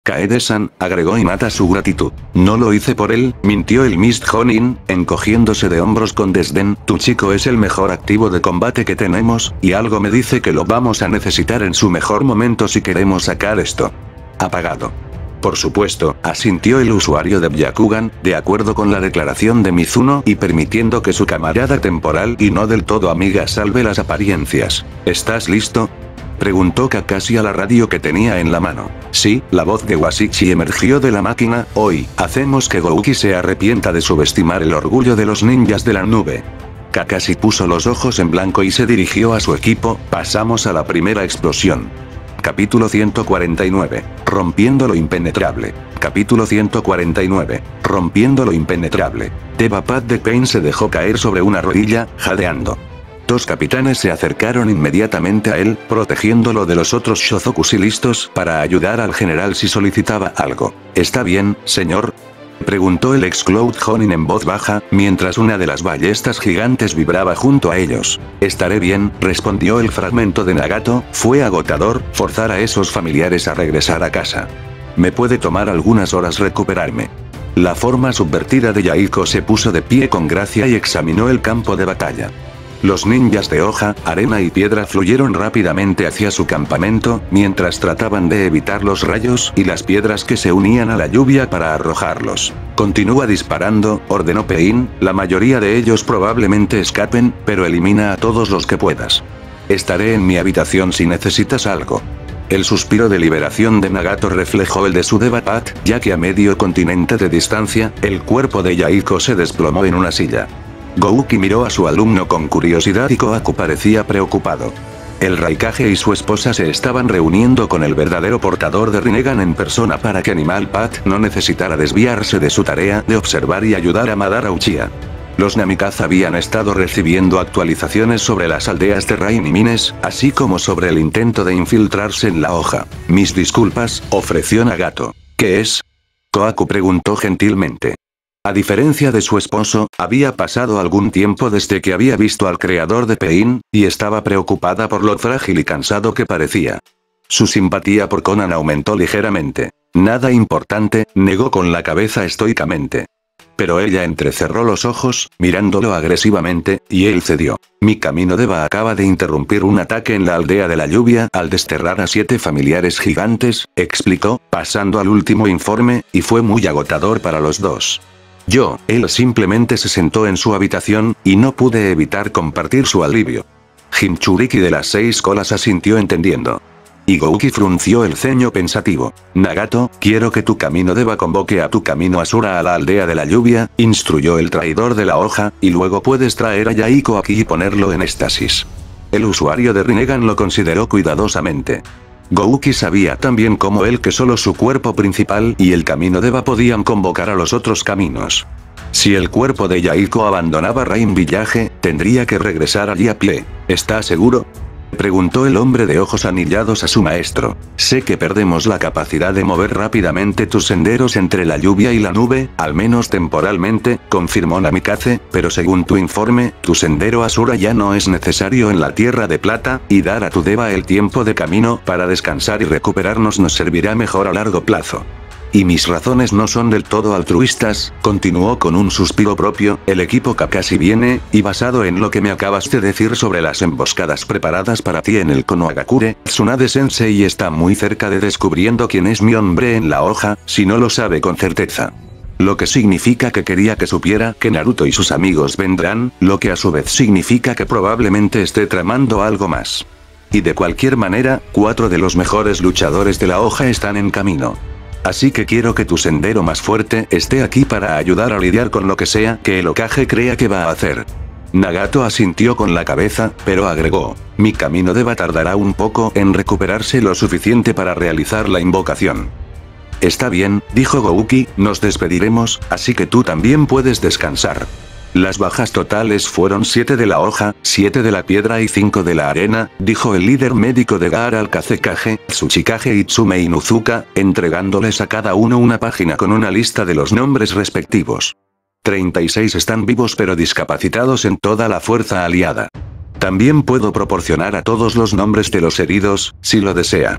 Kaede-san, agregó Hinata su gratitud. No lo hice por él, mintió el Mist Jonin, encogiéndose de hombros con desdén. Tu chico es el mejor activo de combate que tenemos, y algo me dice que lo vamos a necesitar en su mejor momento si queremos sacar esto. Apagado. Por supuesto, asintió el usuario de Byakugan, de acuerdo con la declaración de Mizuno y permitiendo que su camarada temporal y no del todo amiga salve las apariencias. ¿Estás listo?, preguntó Kakashi a la radio que tenía en la mano. Sí, la voz de Washichi emergió de la máquina. Hoy, hacemos que Gouki se arrepienta de subestimar el orgullo de los ninjas de la nube. Kakashi puso los ojos en blanco y se dirigió a su equipo. Pasamos a la primera explosión. Capítulo ciento cuarenta y nueve. Rompiendo lo impenetrable. Capítulo ciento cuarenta y nueve. Rompiendo lo impenetrable. Teba Pad de Pain se dejó caer sobre una rodilla, jadeando. Dos capitanes se acercaron inmediatamente a él, protegiéndolo de los otros Shozokus y listos para ayudar al general si solicitaba algo. ¿Está bien, señor?, preguntó el ex Cloud Jonin en voz baja, mientras una de las ballestas gigantes vibraba junto a ellos. Estaré bien, respondió el fragmento de Nagato. Fue agotador forzar a esos familiares a regresar a casa. Me puede tomar algunas horas recuperarme. La forma subvertida de Yahiko se puso de pie con gracia y examinó el campo de batalla. Los ninjas de hoja, arena y piedra fluyeron rápidamente hacia su campamento, mientras trataban de evitar los rayos y las piedras que se unían a la lluvia para arrojarlos. Continúa disparando, ordenó Pain, la mayoría de ellos probablemente escapen, pero elimina a todos los que puedas. Estaré en mi habitación si necesitas algo. El suspiro de liberación de Nagato reflejó el de su Deva-Pat, ya que a medio continente de distancia, el cuerpo de Yahiko se desplomó en una silla. Gouki miró a su alumno con curiosidad y Kohaku parecía preocupado. El Raikage y su esposa se estaban reuniendo con el verdadero portador de Rinnegan en persona para que Animal Pat no necesitara desviarse de su tarea de observar y ayudar a Madara Uchiha. Los Namikaze habían estado recibiendo actualizaciones sobre las aldeas de Rain y Mines, así como sobre el intento de infiltrarse en la hoja. Mis disculpas, ofreció Nagato. ¿Qué es?, Kohaku preguntó gentilmente. A diferencia de su esposo, había pasado algún tiempo desde que había visto al creador de Pain, y estaba preocupada por lo frágil y cansado que parecía. Su simpatía por Conan aumentó ligeramente. Nada importante, negó con la cabeza estoicamente. Pero ella entrecerró los ojos, mirándolo agresivamente, y él cedió. Mi camino Deva acaba de interrumpir un ataque en la aldea de la lluvia al desterrar a siete familiares gigantes, explicó, pasando al último informe, y fue muy agotador para los dos. Yo, él simplemente se sentó en su habitación, y no pude evitar compartir su alivio. Jinchuriki de las seis colas asintió entendiendo. Y Gouki frunció el ceño pensativo. Nagato, quiero que tu camino Deva convoque a tu camino Asura a la aldea de la lluvia, instruyó el traidor de la hoja, y luego puedes traer a Yahiko aquí y ponerlo en éxtasis. El usuario de Rinnegan lo consideró cuidadosamente. Gouki sabía tan bien como él que solo su cuerpo principal y el camino Deva podían convocar a los otros caminos. Si el cuerpo de Yahiko abandonaba Rain Village, tendría que regresar allí a pie. ¿Está seguro?, preguntó el hombre de ojos anillados a su maestro. Sé que perdemos la capacidad de mover rápidamente tus senderos entre la lluvia y la nube, al menos temporalmente, confirmó Namikaze, pero según tu informe, tu sendero Asura ya no es necesario en la Tierra de Plata, y dar a tu Deva el tiempo de camino para descansar y recuperarnos nos servirá mejor a largo plazo. Y mis razones no son del todo altruistas, continuó con un suspiro propio, el equipo Kakashi viene, y basado en lo que me acabas de decir sobre las emboscadas preparadas para ti en el Konohagakure, Tsunade Sensei está muy cerca de descubriendo quién es mi hombre en la hoja, si no lo sabe con certeza. Lo que significa que quería que supiera que Naruto y sus amigos vendrán, lo que a su vez significa que probablemente esté tramando algo más. Y de cualquier manera, cuatro de los mejores luchadores de la hoja están en camino. Así que quiero que tu sendero más fuerte esté aquí para ayudar a lidiar con lo que sea que el Hokage crea que va a hacer. Nagato asintió con la cabeza, pero agregó, mi camino Deva tardará un poco en recuperarse lo suficiente para realizar la invocación. Está bien, dijo Gouki, nos despediremos, así que tú también puedes descansar. Las bajas totales fueron siete de la hoja, siete de la piedra y cinco de la arena, dijo el líder médico de Gaara al Kazekage, Tsuchikage Itsume Inuzuka, entregándoles a cada uno una página con una lista de los nombres respectivos. treinta y seis están vivos pero discapacitados en toda la fuerza aliada. También puedo proporcionar a todos los nombres de los heridos, si lo desea.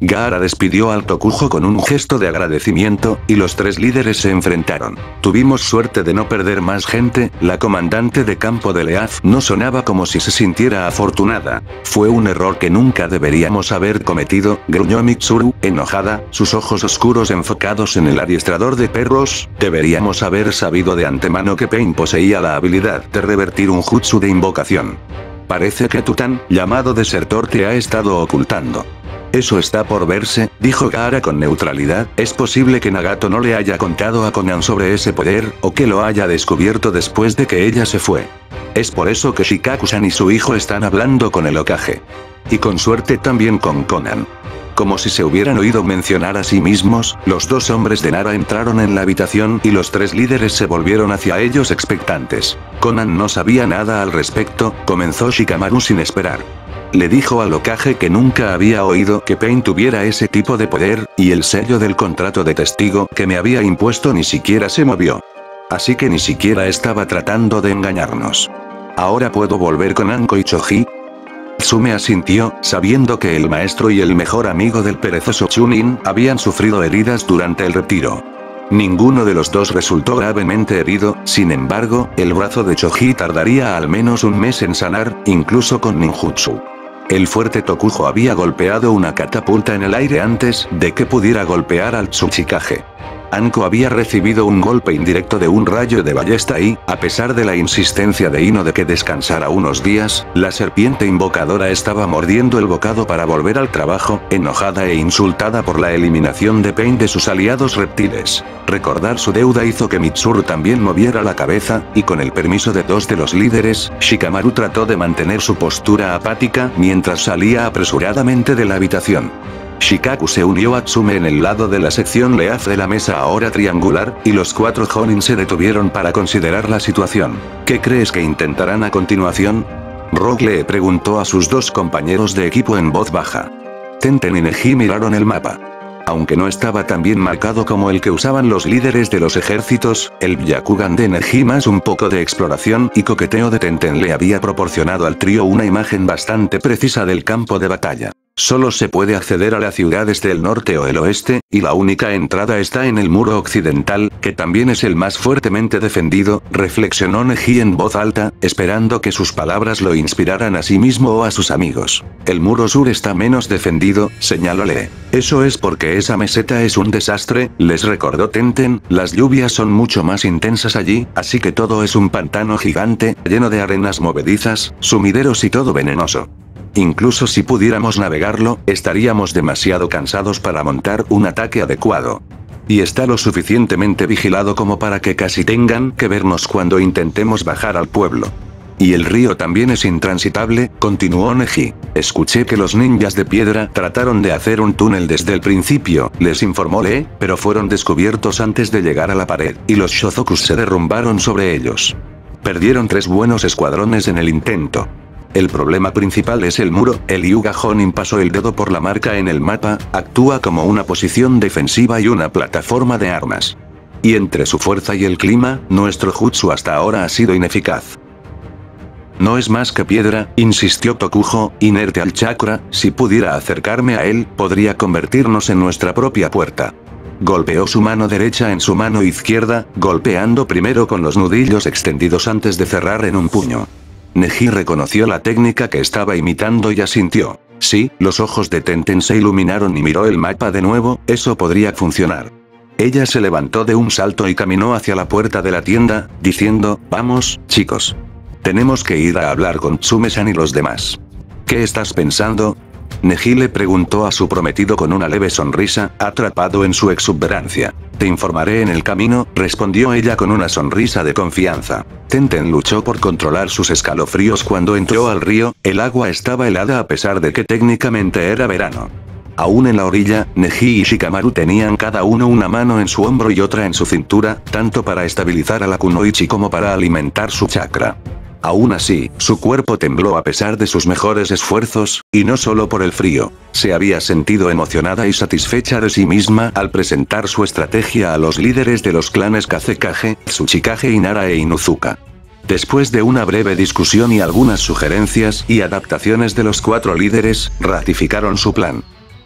Gaara despidió al Tokujo con un gesto de agradecimiento, y los tres líderes se enfrentaron. Tuvimos suerte de no perder más gente, la comandante de campo de Leaf no sonaba como si se sintiera afortunada. Fue un error que nunca deberíamos haber cometido, gruñó Mitsuru, enojada, sus ojos oscuros enfocados en el adiestrador de perros. Deberíamos haber sabido de antemano que Pain poseía la habilidad de revertir un jutsu de invocación. Parece que Tutan, llamado desertor, te ha estado ocultando. Eso está por verse, dijo Gaara con neutralidad. Es posible que Nagato no le haya contado a Konan sobre ese poder, o que lo haya descubierto después de que ella se fue. Es por eso que Shikaku-san y su hijo están hablando con el Hokage. Y con suerte también con Konan. Como si se hubieran oído mencionar a sí mismos, los dos hombres de Nara entraron en la habitación y los tres líderes se volvieron hacia ellos expectantes. Konan no sabía nada al respecto, comenzó Shikamaru sin esperar. Le dijo al Hokage que nunca había oído que Pain tuviera ese tipo de poder, y el sello del contrato de testigo que me había impuesto ni siquiera se movió. Así que ni siquiera estaba tratando de engañarnos. ¿Ahora puedo volver con Anko y Choji? Tsume asintió, sabiendo que el maestro y el mejor amigo del perezoso Chunin habían sufrido heridas durante el retiro. Ninguno de los dos resultó gravemente herido, sin embargo, el brazo de Choji tardaría al menos un mes en sanar, incluso con ninjutsu. El fuerte Tokujo había golpeado una catapulta en el aire antes de que pudiera golpear al Tsuchikage. Anko había recibido un golpe indirecto de un rayo de ballesta y, a pesar de la insistencia de Ino de que descansara unos días, la serpiente invocadora estaba mordiendo el bocado para volver al trabajo, enojada e insultada por la eliminación de Pain de sus aliados reptiles. Recordar su deuda hizo que Mitsuru también moviera la cabeza, y con el permiso de dos de los líderes, Shikamaru trató de mantener su postura apática mientras salía apresuradamente de la habitación. Shikaku se unió a Tsume en el lado de la sección Leaf de la mesa ahora triangular, y los cuatro Jonin se detuvieron para considerar la situación. ¿Qué crees que intentarán a continuación? Rogue le preguntó a sus dos compañeros de equipo en voz baja. Tenten y Neji miraron el mapa. Aunque no estaba tan bien marcado como el que usaban los líderes de los ejércitos, el Byakugan de Neji más un poco de exploración y coqueteo de Tenten le había proporcionado al trío una imagen bastante precisa del campo de batalla. Solo se puede acceder a la ciudad desde el norte o el oeste, y la única entrada está en el muro occidental, que también es el más fuertemente defendido, reflexionó Neji en voz alta, esperando que sus palabras lo inspiraran a sí mismo o a sus amigos. El muro sur está menos defendido, señaló Lee. Eso es porque esa meseta es un desastre, les recordó Tenten, las lluvias son mucho más intensas allí, así que todo es un pantano gigante, lleno de arenas movedizas, sumideros y todo venenoso. Incluso si pudiéramos navegarlo, estaríamos demasiado cansados para montar un ataque adecuado. Y está lo suficientemente vigilado como para que casi tengan que vernos cuando intentemos bajar al pueblo. Y el río también es intransitable, continuó Neji. Escuché que los ninjas de piedra trataron de hacer un túnel desde el principio, les informó Lee, pero fueron descubiertos antes de llegar a la pared, y los Shozokus se derrumbaron sobre ellos. Perdieron tres buenos escuadrones en el intento. El problema principal es el muro, el Hyuga Jonin pasó el dedo por la marca en el mapa, actúa como una posición defensiva y una plataforma de armas. Y entre su fuerza y el clima, nuestro jutsu hasta ahora ha sido ineficaz. No es más que piedra, insistió Tokujo, inerte al chakra, si pudiera acercarme a él, podría convertirnos en nuestra propia puerta. Golpeó su mano derecha en su mano izquierda, golpeando primero con los nudillos extendidos antes de cerrar en un puño. Neji reconoció la técnica que estaba imitando y asintió. Sí, los ojos de Tenten se iluminaron y miró el mapa de nuevo, eso podría funcionar. Ella se levantó de un salto y caminó hacia la puerta de la tienda, diciendo, vamos, chicos. Tenemos que ir a hablar con Tsume-san y los demás. ¿Qué estás pensando? Neji le preguntó a su prometido con una leve sonrisa, atrapado en su exuberancia. Te informaré en el camino, respondió ella con una sonrisa de confianza. Tenten luchó por controlar sus escalofríos cuando entró al río, el agua estaba helada a pesar de que técnicamente era verano. Aún en la orilla, Neji y Shikamaru tenían cada uno una mano en su hombro y otra en su cintura, tanto para estabilizar a la kunoichi como para alimentar su chakra. Aún así, su cuerpo tembló a pesar de sus mejores esfuerzos, y no solo por el frío. Se había sentido emocionada y satisfecha de sí misma al presentar su estrategia a los líderes de los clanes Kazekage, Tsuchikage y Nara e Inuzuka. Después de una breve discusión y algunas sugerencias y adaptaciones de los cuatro líderes, ratificaron su plan.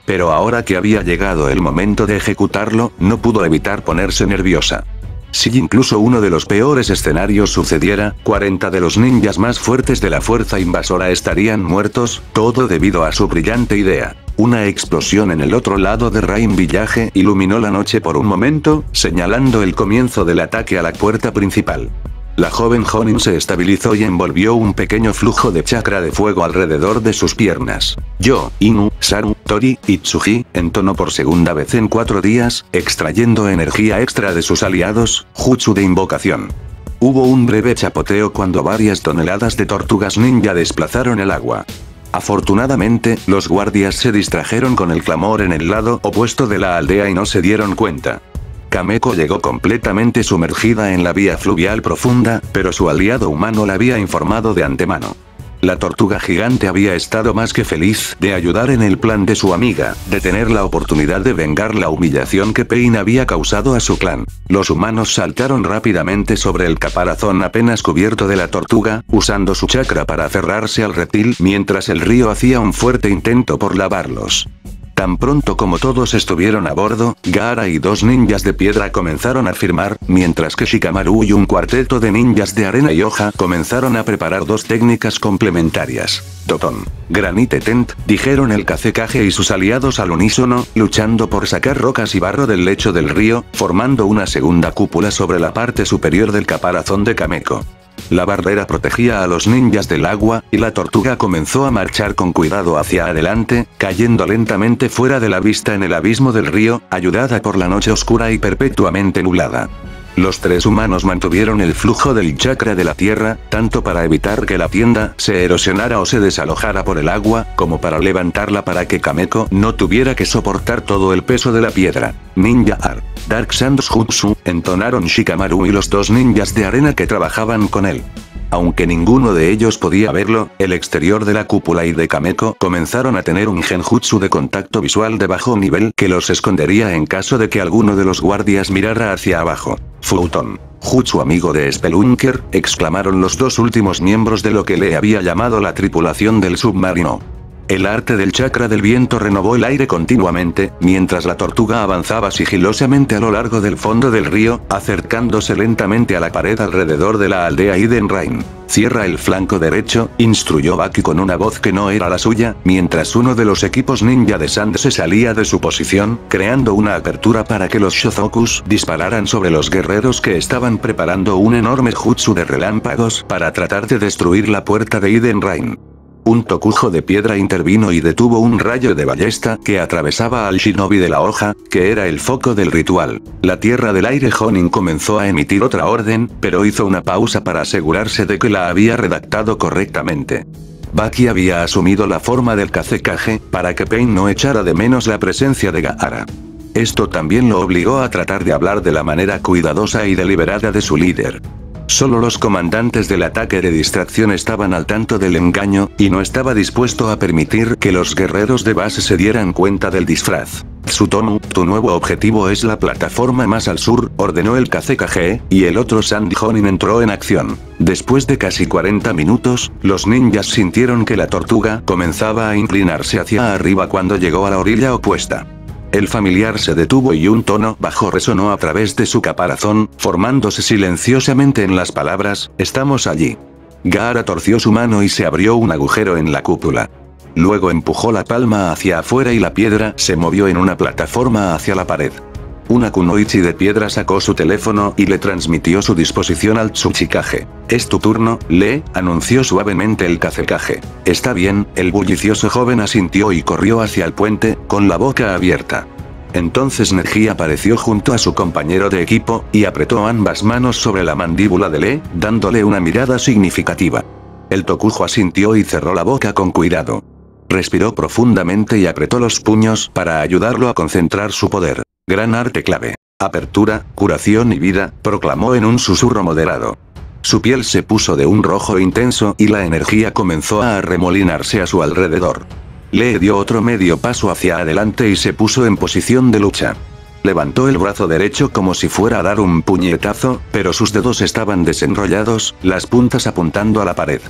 Pero ahora que había llegado el momento de ejecutarlo, no pudo evitar ponerse nerviosa. Si incluso uno de los peores escenarios sucediera, cuarenta de los ninjas más fuertes de la fuerza invasora estarían muertos, todo debido a su brillante idea. Una explosión en el otro lado de Rain Village iluminó la noche por un momento, señalando el comienzo del ataque a la puerta principal. La joven Jonin se estabilizó y envolvió un pequeño flujo de chakra de fuego alrededor de sus piernas. Yo, Inu, Saru, Tori, y Tsuji, entonó por segunda vez en cuatro días, extrayendo energía extra de sus aliados, Jutsu de invocación. Hubo un breve chapoteo cuando varias toneladas de tortugas ninja desplazaron el agua. Afortunadamente, los guardias se distrajeron con el clamor en el lado opuesto de la aldea y no se dieron cuenta. Kameko llegó completamente sumergida en la vía fluvial profunda, pero su aliado humano la había informado de antemano. La tortuga gigante había estado más que feliz de ayudar en el plan de su amiga, de tener la oportunidad de vengar la humillación que Pain había causado a su clan. Los humanos saltaron rápidamente sobre el caparazón apenas cubierto de la tortuga, usando su chakra para aferrarse al reptil mientras el río hacía un fuerte intento por lavarlos. Tan pronto como todos estuvieron a bordo, Gaara y dos ninjas de piedra comenzaron a firmar, mientras que Shikamaru y un cuarteto de ninjas de arena y hoja comenzaron a preparar dos técnicas complementarias. Doton, Granite Tent, dijeron el Kazekage y sus aliados al unísono, luchando por sacar rocas y barro del lecho del río, formando una segunda cúpula sobre la parte superior del caparazón de Kameko. La barrera protegía a los ninjas del agua, y la tortuga comenzó a marchar con cuidado hacia adelante, cayendo lentamente fuera de la vista en el abismo del río, ayudada por la noche oscura y perpetuamente nublada. Los tres humanos mantuvieron el flujo del chakra de la tierra, tanto para evitar que la tienda se erosionara o se desalojara por el agua, como para levantarla para que Kameko no tuviera que soportar todo el peso de la piedra. Ninja Art. Dark Sands Jutsu, entonaron Shikamaru y los dos ninjas de arena que trabajaban con él. Aunque ninguno de ellos podía verlo, el exterior de la cúpula y de Kameko comenzaron a tener un genjutsu de contacto visual de bajo nivel que los escondería en caso de que alguno de los guardias mirara hacia abajo. Futon. Jutsu amigo de Spelunker, exclamaron los dos últimos miembros de lo que le había llamado la tripulación del submarino. El arte del chakra del viento renovó el aire continuamente, mientras la tortuga avanzaba sigilosamente a lo largo del fondo del río, acercándose lentamente a la pared alrededor de la aldea Eden Rain. Cierra el flanco derecho, instruyó Baki con una voz que no era la suya, mientras uno de los equipos ninja de Sand se salía de su posición, creando una apertura para que los Shozokus dispararan sobre los guerreros que estaban preparando un enorme jutsu de relámpagos para tratar de destruir la puerta de Eden Rain. Un tokujo de piedra intervino y detuvo un rayo de ballesta que atravesaba al shinobi de la hoja, que era el foco del ritual. La tierra del aire Jonin comenzó a emitir otra orden, pero hizo una pausa para asegurarse de que la había redactado correctamente. Baki había asumido la forma del Kazekage, para que Pain no echara de menos la presencia de Gaara. Esto también lo obligó a tratar de hablar de la manera cuidadosa y deliberada de su líder. Solo los comandantes del ataque de distracción estaban al tanto del engaño, y no estaba dispuesto a permitir que los guerreros de base se dieran cuenta del disfraz. Tsutomu, tu nuevo objetivo es la plataforma más al sur, ordenó el Kazekage, y el otro Sandy Jonin entró en acción. Después de casi cuarenta minutos, los ninjas sintieron que la tortuga comenzaba a inclinarse hacia arriba cuando llegó a la orilla opuesta. El familiar se detuvo y un tono bajo resonó a través de su caparazón, formándose silenciosamente en las palabras, «Estamos allí». Gaara torció su mano y se abrió un agujero en la cúpula. Luego empujó la palma hacia afuera y la piedra se movió en una plataforma hacia la pared. Una kunoichi de piedra sacó su teléfono y le transmitió su disposición al Tsuchikage. «Es tu turno, Lee», anunció suavemente el Kazekage. «Está bien», el bullicioso joven asintió y corrió hacia el puente, con la boca abierta. Entonces Neji apareció junto a su compañero de equipo, y apretó ambas manos sobre la mandíbula de Lee, dándole una mirada significativa. El tokujo asintió y cerró la boca con cuidado. Respiró profundamente y apretó los puños para ayudarlo a concentrar su poder. Gran arte clave. Apertura, curación y vida, proclamó en un susurro moderado. Su piel se puso de un rojo intenso y la energía comenzó a arremolinarse a su alrededor. Le dio otro medio paso hacia adelante y se puso en posición de lucha. Levantó el brazo derecho como si fuera a dar un puñetazo, pero sus dedos estaban desenrollados, las puntas apuntando a la pared.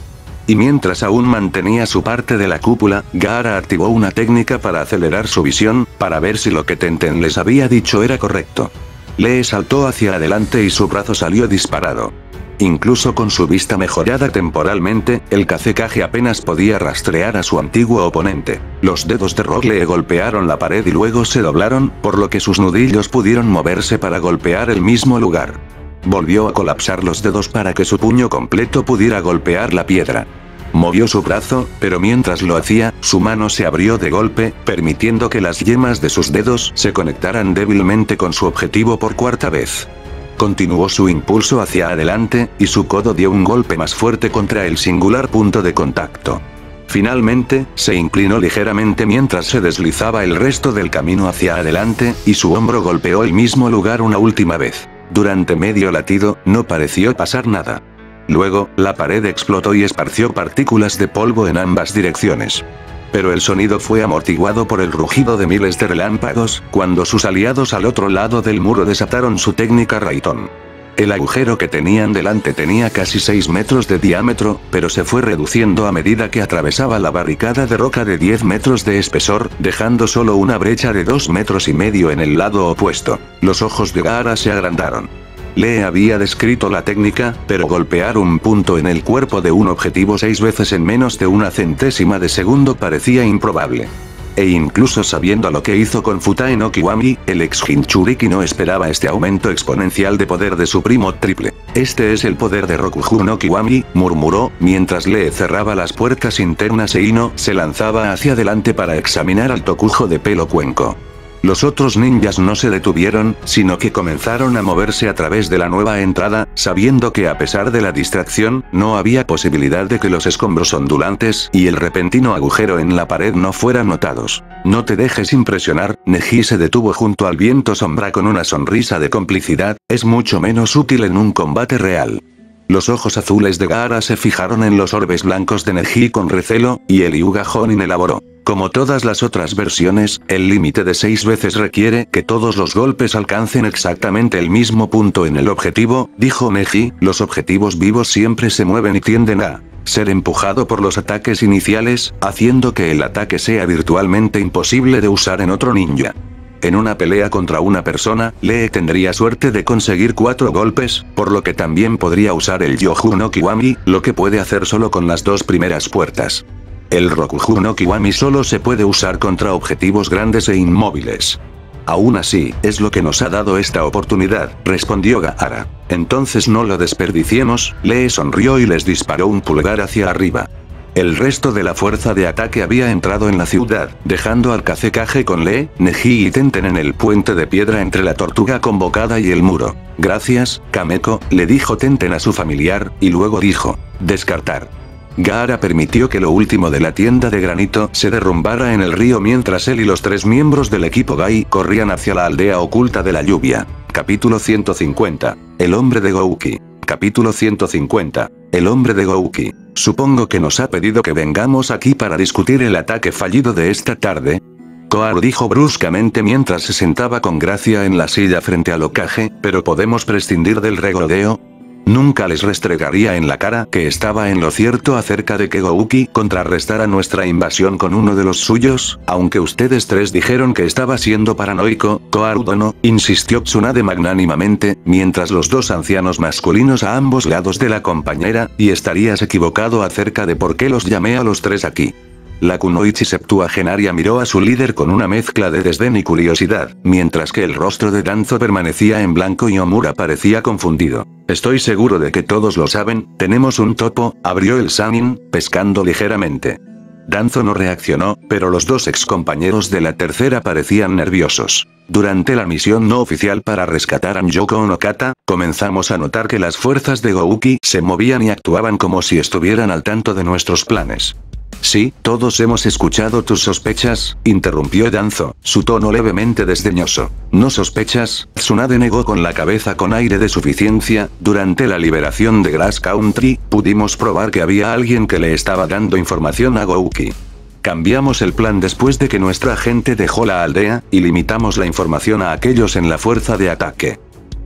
Y mientras aún mantenía su parte de la cúpula, Gaara activó una técnica para acelerar su visión, para ver si lo que Tenten les había dicho era correcto. Lee saltó hacia adelante y su brazo salió disparado. Incluso con su vista mejorada temporalmente, el Kazekage apenas podía rastrear a su antiguo oponente. Los dedos de Rock Lee golpearon la pared y luego se doblaron, por lo que sus nudillos pudieron moverse para golpear el mismo lugar. Volvió a colapsar los dedos para que su puño completo pudiera golpear la piedra. Movió su brazo, pero mientras lo hacía, su mano se abrió de golpe, permitiendo que las yemas de sus dedos se conectaran débilmente con su objetivo por cuarta vez. Continuó su impulso hacia adelante, y su codo dio un golpe más fuerte contra el singular punto de contacto. Finalmente, se inclinó ligeramente mientras se deslizaba el resto del camino hacia adelante, y su hombro golpeó el mismo lugar una última vez. Durante medio latido, no pareció pasar nada. Luego, la pared explotó y esparció partículas de polvo en ambas direcciones. Pero el sonido fue amortiguado por el rugido de miles de relámpagos, cuando sus aliados al otro lado del muro desataron su técnica Raiton. El agujero que tenían delante tenía casi seis metros de diámetro, pero se fue reduciendo a medida que atravesaba la barricada de roca de diez metros de espesor, dejando solo una brecha de dos metros y medio en el lado opuesto. Los ojos de Gaara se agrandaron. Lee había descrito la técnica, pero golpear un punto en el cuerpo de un objetivo seis veces en menos de una centésima de segundo parecía improbable. E incluso sabiendo lo que hizo con Futae no Kiwami, el ex Jinchuriki no esperaba este aumento exponencial de poder de su primo triple. Este es el poder de Rokuju no Kiwami, murmuró, mientras Lee cerraba las puertas internas e Ino se lanzaba hacia adelante para examinar al Tokujo de pelo cuenco. Los otros ninjas no se detuvieron, sino que comenzaron a moverse a través de la nueva entrada, sabiendo que a pesar de la distracción, no había posibilidad de que los escombros ondulantes y el repentino agujero en la pared no fueran notados. No te dejes impresionar, Neji se detuvo junto al viento sombra con una sonrisa de complicidad, es mucho menos útil en un combate real. Los ojos azules de Gaara se fijaron en los orbes blancos de Neji con recelo, y el Hyuga Jonin elaboró. Como todas las otras versiones, el límite de seis veces requiere que todos los golpes alcancen exactamente el mismo punto en el objetivo, dijo Neji, los objetivos vivos siempre se mueven y tienden a ser empujado por los ataques iniciales, haciendo que el ataque sea virtualmente imposible de usar en otro ninja. En una pelea contra una persona, Lee tendría suerte de conseguir cuatro golpes, por lo que también podría usar el Yoju no Kiwami, lo que puede hacer solo con las dos primeras puertas. El Rokuju no Kiwami solo se puede usar contra objetivos grandes e inmóviles. Aún así, es lo que nos ha dado esta oportunidad, respondió Gaara. Entonces no lo desperdiciemos, Lee sonrió y les disparó un pulgar hacia arriba. El resto de la fuerza de ataque había entrado en la ciudad, dejando al Kazekage con Lee, Neji y Tenten en el puente de piedra entre la tortuga convocada y el muro. Gracias, Kameko, le dijo Tenten a su familiar, y luego dijo, descartar. Gaara permitió que lo último de la tienda de granito se derrumbara en el río mientras él y los tres miembros del equipo Gai corrían hacia la aldea oculta de la lluvia. Capítulo ciento cincuenta. El hombre de Gouki. Capítulo ciento cincuenta. El hombre de Gouki. Supongo que nos ha pedido que vengamos aquí para discutir el ataque fallido de esta tarde. Koharu dijo bruscamente mientras se sentaba con gracia en la silla frente al Hokage, pero podemos prescindir del regodeo. Nunca les restregaría en la cara que estaba en lo cierto acerca de que Gouki contrarrestara nuestra invasión con uno de los suyos, aunque ustedes tres dijeron que estaba siendo paranoico, Koharu Dono, insistió Tsunade magnánimamente, mientras los dos ancianos masculinos a ambos lados de la compañera, y estarías equivocado acerca de por qué los llamé a los tres aquí. La kunoichi septuagenaria miró a su líder con una mezcla de desdén y curiosidad, mientras que el rostro de Danzo permanecía en blanco y Omura parecía confundido. Estoy seguro de que todos lo saben, tenemos un topo, abrió el Sanin, pescando ligeramente. Danzo no reaccionó, pero los dos excompañeros de la tercera parecían nerviosos. Durante la misión no oficial para rescatar a Myoko Onokata, comenzamos a notar que las fuerzas de Gouki se movían y actuaban como si estuvieran al tanto de nuestros planes. Sí, todos hemos escuchado tus sospechas, interrumpió Danzo, su tono levemente desdeñoso. ¿No sospechas? Tsunade negó con la cabeza con aire de suficiencia. Durante la liberación de Grass Country, pudimos probar que había alguien que le estaba dando información a Gouki. Cambiamos el plan después de que nuestra gente dejó la aldea, y limitamos la información a aquellos en la fuerza de ataque.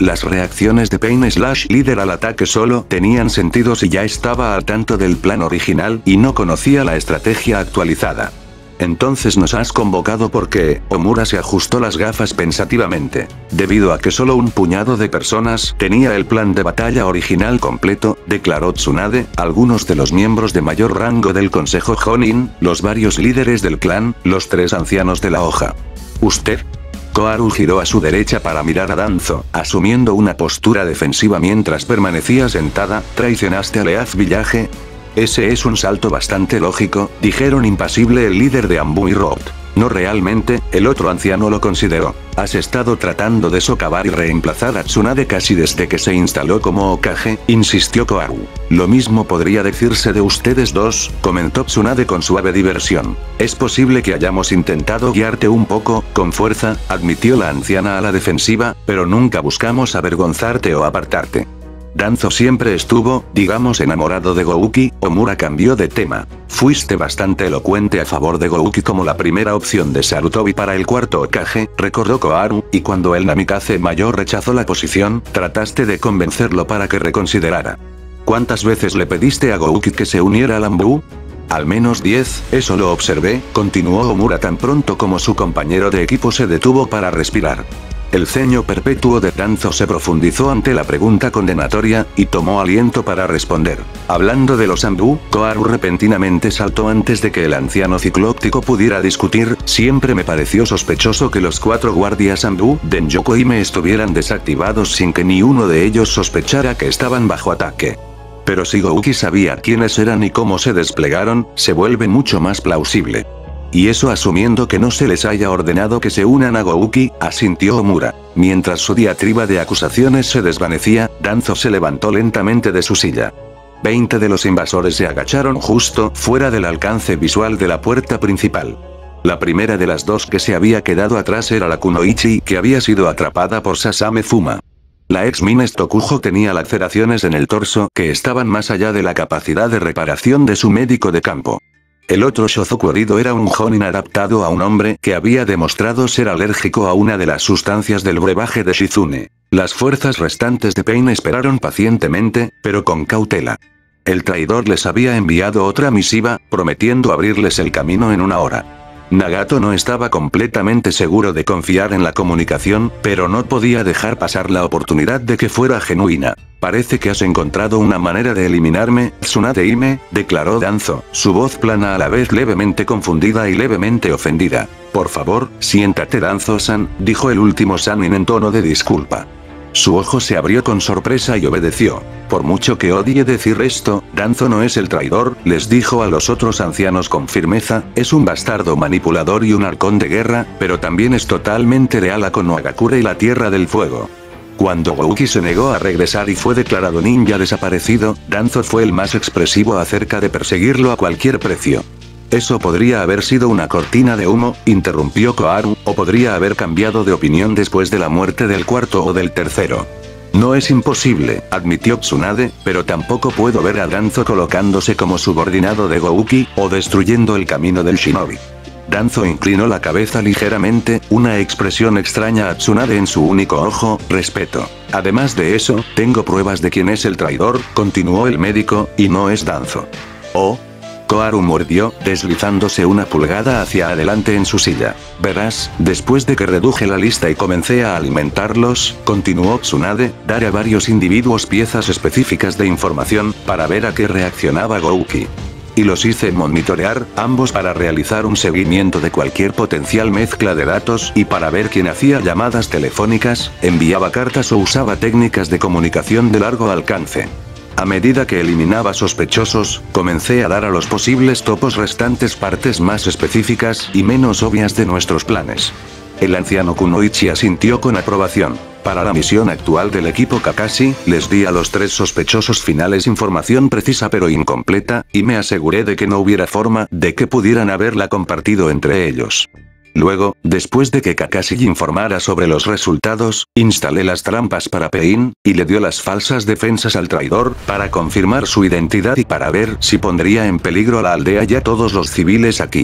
Las reacciones de Pain Slash líder al ataque solo tenían sentido si ya estaba al tanto del plan original y no conocía la estrategia actualizada. Entonces nos has convocado porque, Omura se ajustó las gafas pensativamente. Debido a que solo un puñado de personas tenía el plan de batalla original completo, declaró Tsunade, algunos de los miembros de mayor rango del Consejo Jonin, los varios líderes del clan, los tres ancianos de la hoja. ¿Usted? Koharu giró a su derecha para mirar a Danzo, asumiendo una postura defensiva mientras permanecía sentada. ¿Traicionaste a Leaf Village? Ese es un salto bastante lógico, dijeron impasible el líder de Anbu y Road. No realmente, el otro anciano lo consideró. Has estado tratando de socavar y reemplazar a Tsunade casi desde que se instaló como Hokage, insistió Koharu. Lo mismo podría decirse de ustedes dos, comentó Tsunade con suave diversión. Es posible que hayamos intentado guiarte un poco, con fuerza, admitió la anciana a la defensiva, pero nunca buscamos avergonzarte o apartarte. Danzo siempre estuvo, digamos, enamorado de Gouki. Omura cambió de tema. Fuiste bastante elocuente a favor de Gouki como la primera opción de Sarutobi para el cuarto Hokage, recordó Koharu, y cuando el Namikaze mayor rechazó la posición, trataste de convencerlo para que reconsiderara. ¿Cuántas veces le pediste a Gouki que se uniera al Anbu? Al menos diez, eso lo observé, continuó Omura tan pronto como su compañero de equipo se detuvo para respirar. El ceño perpetuo de Danzo se profundizó ante la pregunta condenatoria, y tomó aliento para responder. Hablando de los Anbu, Koharu repentinamente saltó antes de que el anciano ciclóptico pudiera discutir. Siempre me pareció sospechoso que los cuatro guardias Anbu, Denjoko y Me estuvieran desactivados sin que ni uno de ellos sospechara que estaban bajo ataque. Pero si Gouki sabía quiénes eran y cómo se desplegaron, se vuelve mucho más plausible. Y eso asumiendo que no se les haya ordenado que se unan a Gouki, asintió Omura. Mientras su diatriba de acusaciones se desvanecía, Danzo se levantó lentamente de su silla. Veinte de los invasores se agacharon justo fuera del alcance visual de la puerta principal. La primera de las dos que se había quedado atrás era la Kunoichi, que había sido atrapada por Sasame Fuma. La ex Mines Tokujo tenía laceraciones en el torso que estaban más allá de la capacidad de reparación de su médico de campo. El otro Shozoku herido era un Jonin adaptado a un hombre que había demostrado ser alérgico a una de las sustancias del brebaje de Shizune. Las fuerzas restantes de Pain esperaron pacientemente, pero con cautela. El traidor les había enviado otra misiva, prometiendo abrirles el camino en una hora. Nagato no estaba completamente seguro de confiar en la comunicación, pero no podía dejar pasar la oportunidad de que fuera genuina. Parece que has encontrado una manera de eliminarme, Tsunade Hime, declaró Danzo, su voz plana a la vez levemente confundida y levemente ofendida. Por favor, siéntate Danzo-san, dijo el último Sannin en tono de disculpa. Su ojo se abrió con sorpresa y obedeció. Por mucho que odie decir esto, Danzo no es el traidor, les dijo a los otros ancianos con firmeza, es un bastardo manipulador y un halcón de guerra, pero también es totalmente leal a Konohagakure y la Tierra del Fuego. Cuando Gouki se negó a regresar y fue declarado ninja desaparecido, Danzo fue el más expresivo acerca de perseguirlo a cualquier precio. Eso podría haber sido una cortina de humo, interrumpió Koharu, o podría haber cambiado de opinión después de la muerte del cuarto o del tercero. No es imposible, admitió Tsunade, pero tampoco puedo ver a Danzo colocándose como subordinado de Gouki, o destruyendo el camino del shinobi. Danzo inclinó la cabeza ligeramente, una expresión extraña a Tsunade en su único ojo, respeto. Además de eso, tengo pruebas de quién es el traidor, continuó el médico, y no es Danzo. Oh. Koharu mordió, deslizándose una pulgada hacia adelante en su silla. Verás, después de que reduje la lista y comencé a alimentarlos, continuó Tsunade, daré a varios individuos piezas específicas de información, para ver a qué reaccionaba Gouki. Y los hice monitorear, ambos para realizar un seguimiento de cualquier potencial mezcla de datos y para ver quién hacía llamadas telefónicas, enviaba cartas o usaba técnicas de comunicación de largo alcance. A medida que eliminaba sospechosos, comencé a dar a los posibles topos restantes partes más específicas y menos obvias de nuestros planes. El anciano Kunoichi asintió con aprobación. Para la misión actual del equipo Kakashi, les di a los tres sospechosos finales información precisa pero incompleta, y me aseguré de que no hubiera forma de que pudieran haberla compartido entre ellos. Luego, después de que Kakashi informara sobre los resultados, instalé las trampas para Pain, y le dio las falsas defensas al traidor, para confirmar su identidad y para ver si pondría en peligro a la aldea y a todos los civiles aquí.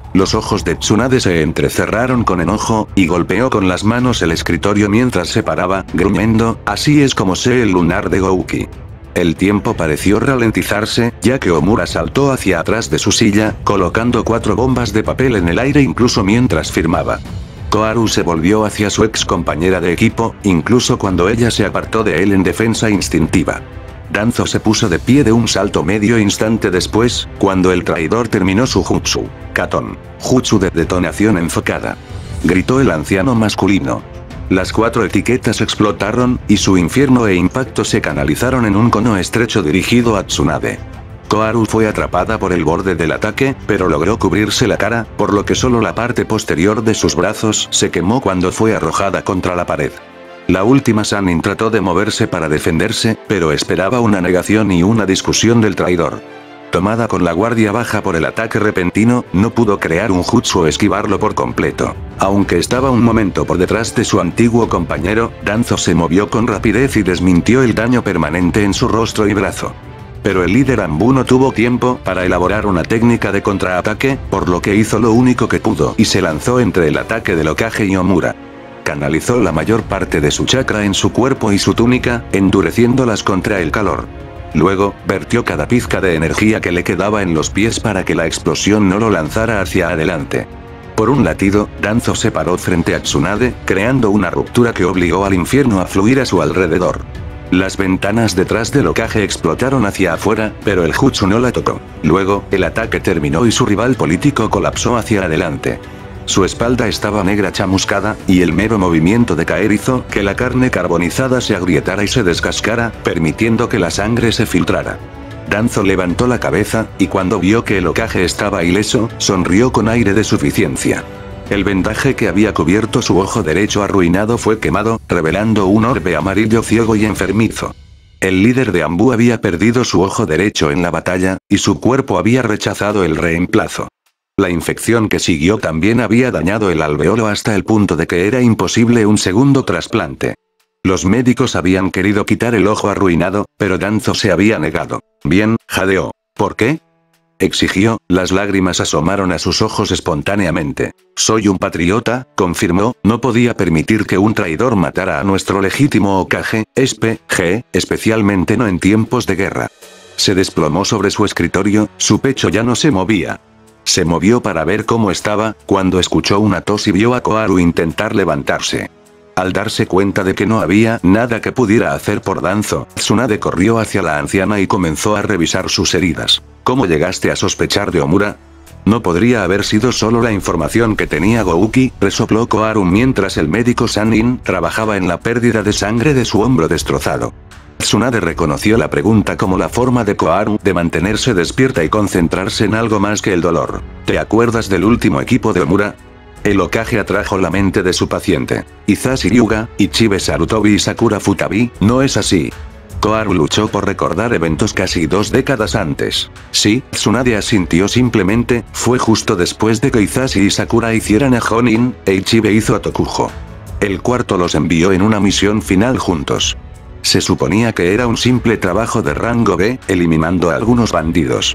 Los ojos de Tsunade se entrecerraron con enojo, y golpeó con las manos el escritorio mientras se paraba, gruñendo, así es como sé el lunar de Gouki. El tiempo pareció ralentizarse, ya que Omura saltó hacia atrás de su silla, colocando cuatro bombas de papel en el aire incluso mientras firmaba. Koharu se volvió hacia su ex compañera de equipo, incluso cuando ella se apartó de él en defensa instintiva. Danzo se puso de pie de un salto medio instante después, cuando el traidor terminó su jutsu. Katon. Jutsu de detonación enfocada. Gritó el anciano masculino. Las cuatro etiquetas explotaron, y su infierno e impacto se canalizaron en un cono estrecho dirigido a Tsunade. Koharu fue atrapada por el borde del ataque, pero logró cubrirse la cara, por lo que solo la parte posterior de sus brazos se quemó cuando fue arrojada contra la pared. La última Sannin trató de moverse para defenderse, pero esperaba una negación y una discusión del traidor. Tomada con la guardia baja por el ataque repentino, no pudo crear un jutsu o esquivarlo por completo. Aunque estaba un momento por detrás de su antiguo compañero, Danzo se movió con rapidez y desmintió el daño permanente en su rostro y brazo. Pero el líder Anbu no tuvo tiempo para elaborar una técnica de contraataque, por lo que hizo lo único que pudo y se lanzó entre el ataque de Okage y Omura. Canalizó la mayor parte de su chakra en su cuerpo y su túnica, endureciéndolas contra el calor. Luego, vertió cada pizca de energía que le quedaba en los pies para que la explosión no lo lanzara hacia adelante. Por un latido, Danzo se paró frente a Tsunade, creando una ruptura que obligó al infierno a fluir a su alrededor. Las ventanas detrás del Okage explotaron hacia afuera, pero el jutsu no la tocó. Luego, el ataque terminó y su rival político colapsó hacia adelante. Su espalda estaba negra chamuscada, y el mero movimiento de caer hizo que la carne carbonizada se agrietara y se descascara, permitiendo que la sangre se filtrara. Danzo levantó la cabeza, y cuando vio que el Okage estaba ileso, sonrió con aire de suficiencia. El vendaje que había cubierto su ojo derecho arruinado fue quemado, revelando un orbe amarillo ciego y enfermizo. El líder de Anbu había perdido su ojo derecho en la batalla, y su cuerpo había rechazado el reemplazo. La infección que siguió también había dañado el alveolo hasta el punto de que era imposible un segundo trasplante. Los médicos habían querido quitar el ojo arruinado, pero Danzo se había negado. Bien, jadeó. ¿Por qué? Exigió, las lágrimas asomaron a sus ojos espontáneamente. Soy un patriota, confirmó, no podía permitir que un traidor matara a nuestro legítimo Okage, espe, G, especialmente no en tiempos de guerra. Se desplomó sobre su escritorio, su pecho ya no se movía. Se movió para ver cómo estaba, cuando escuchó una tos y vio a Koharu intentar levantarse. Al darse cuenta de que no había nada que pudiera hacer por Danzo, Tsunade corrió hacia la anciana y comenzó a revisar sus heridas. ¿Cómo llegaste a sospechar de Omura? No podría haber sido solo la información que tenía Gouki, resopló Koharu mientras el médico Sannin trabajaba en la pérdida de sangre de su hombro destrozado. Tsunade reconoció la pregunta como la forma de Koharu de mantenerse despierta y concentrarse en algo más que el dolor. ¿Te acuerdas del último equipo de Omura? El Okage atrajo la mente de su paciente. Hisashi Ryuga, Ichibe Sarutobi y Sakura Futabi, ¿no es así? Koharu luchó por recordar eventos casi dos décadas antes. Sí, Tsunade asintió simplemente, fue justo después de que Hisashi y Sakura hicieran a Jonin, e Ichibe hizo a Tokujo. El cuarto los envió en una misión final juntos. Se suponía que era un simple trabajo de rango B, eliminando a algunos bandidos.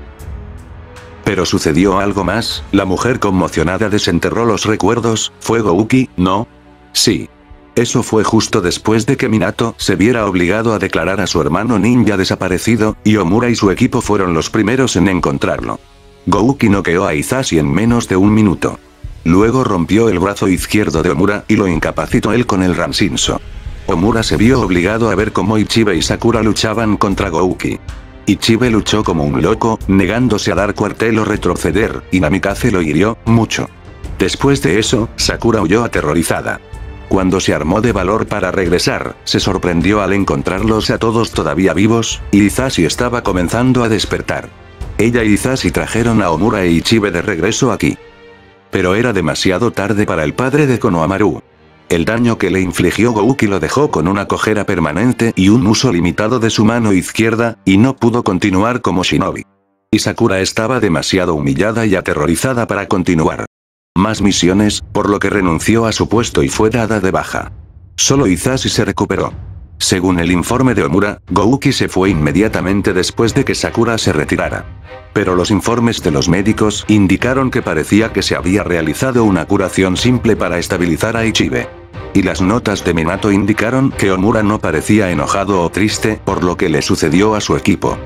Pero sucedió algo más, la mujer conmocionada desenterró los recuerdos, ¿fue Gouki, no? Sí. Eso fue justo después de que Minato se viera obligado a declarar a su hermano ninja desaparecido, y Omura y su equipo fueron los primeros en encontrarlo. Gouki noqueó a Hisashi en menos de un minuto. Luego rompió el brazo izquierdo de Omura y lo incapacitó él con el Ranshinso. Omura se vio obligado a ver cómo Ichibe y Sakura luchaban contra Gouki. Ichibe luchó como un loco, negándose a dar cuartel o retroceder, y Namikaze lo hirió, mucho. Después de eso, Sakura huyó aterrorizada. Cuando se armó de valor para regresar, se sorprendió al encontrarlos a todos todavía vivos, y Hisashi estaba comenzando a despertar. Ella y Hisashi trajeron a Omura e Ichibe de regreso aquí. Pero era demasiado tarde para el padre de Konohamaru. El daño que le infligió Gouki lo dejó con una cojera permanente y un uso limitado de su mano izquierda, y no pudo continuar como shinobi. Y Sakura estaba demasiado humillada y aterrorizada para continuar. Más misiones, por lo que renunció a su puesto y fue dada de baja. Solo Hisashi se recuperó. Según el informe de Omura, Gouki se fue inmediatamente después de que Sakura se retirara. Pero los informes de los médicos indicaron que parecía que se había realizado una curación simple para estabilizar a Ichibe. Y las notas de Minato indicaron que Omura no parecía enojado o triste por lo que le sucedió a su equipo.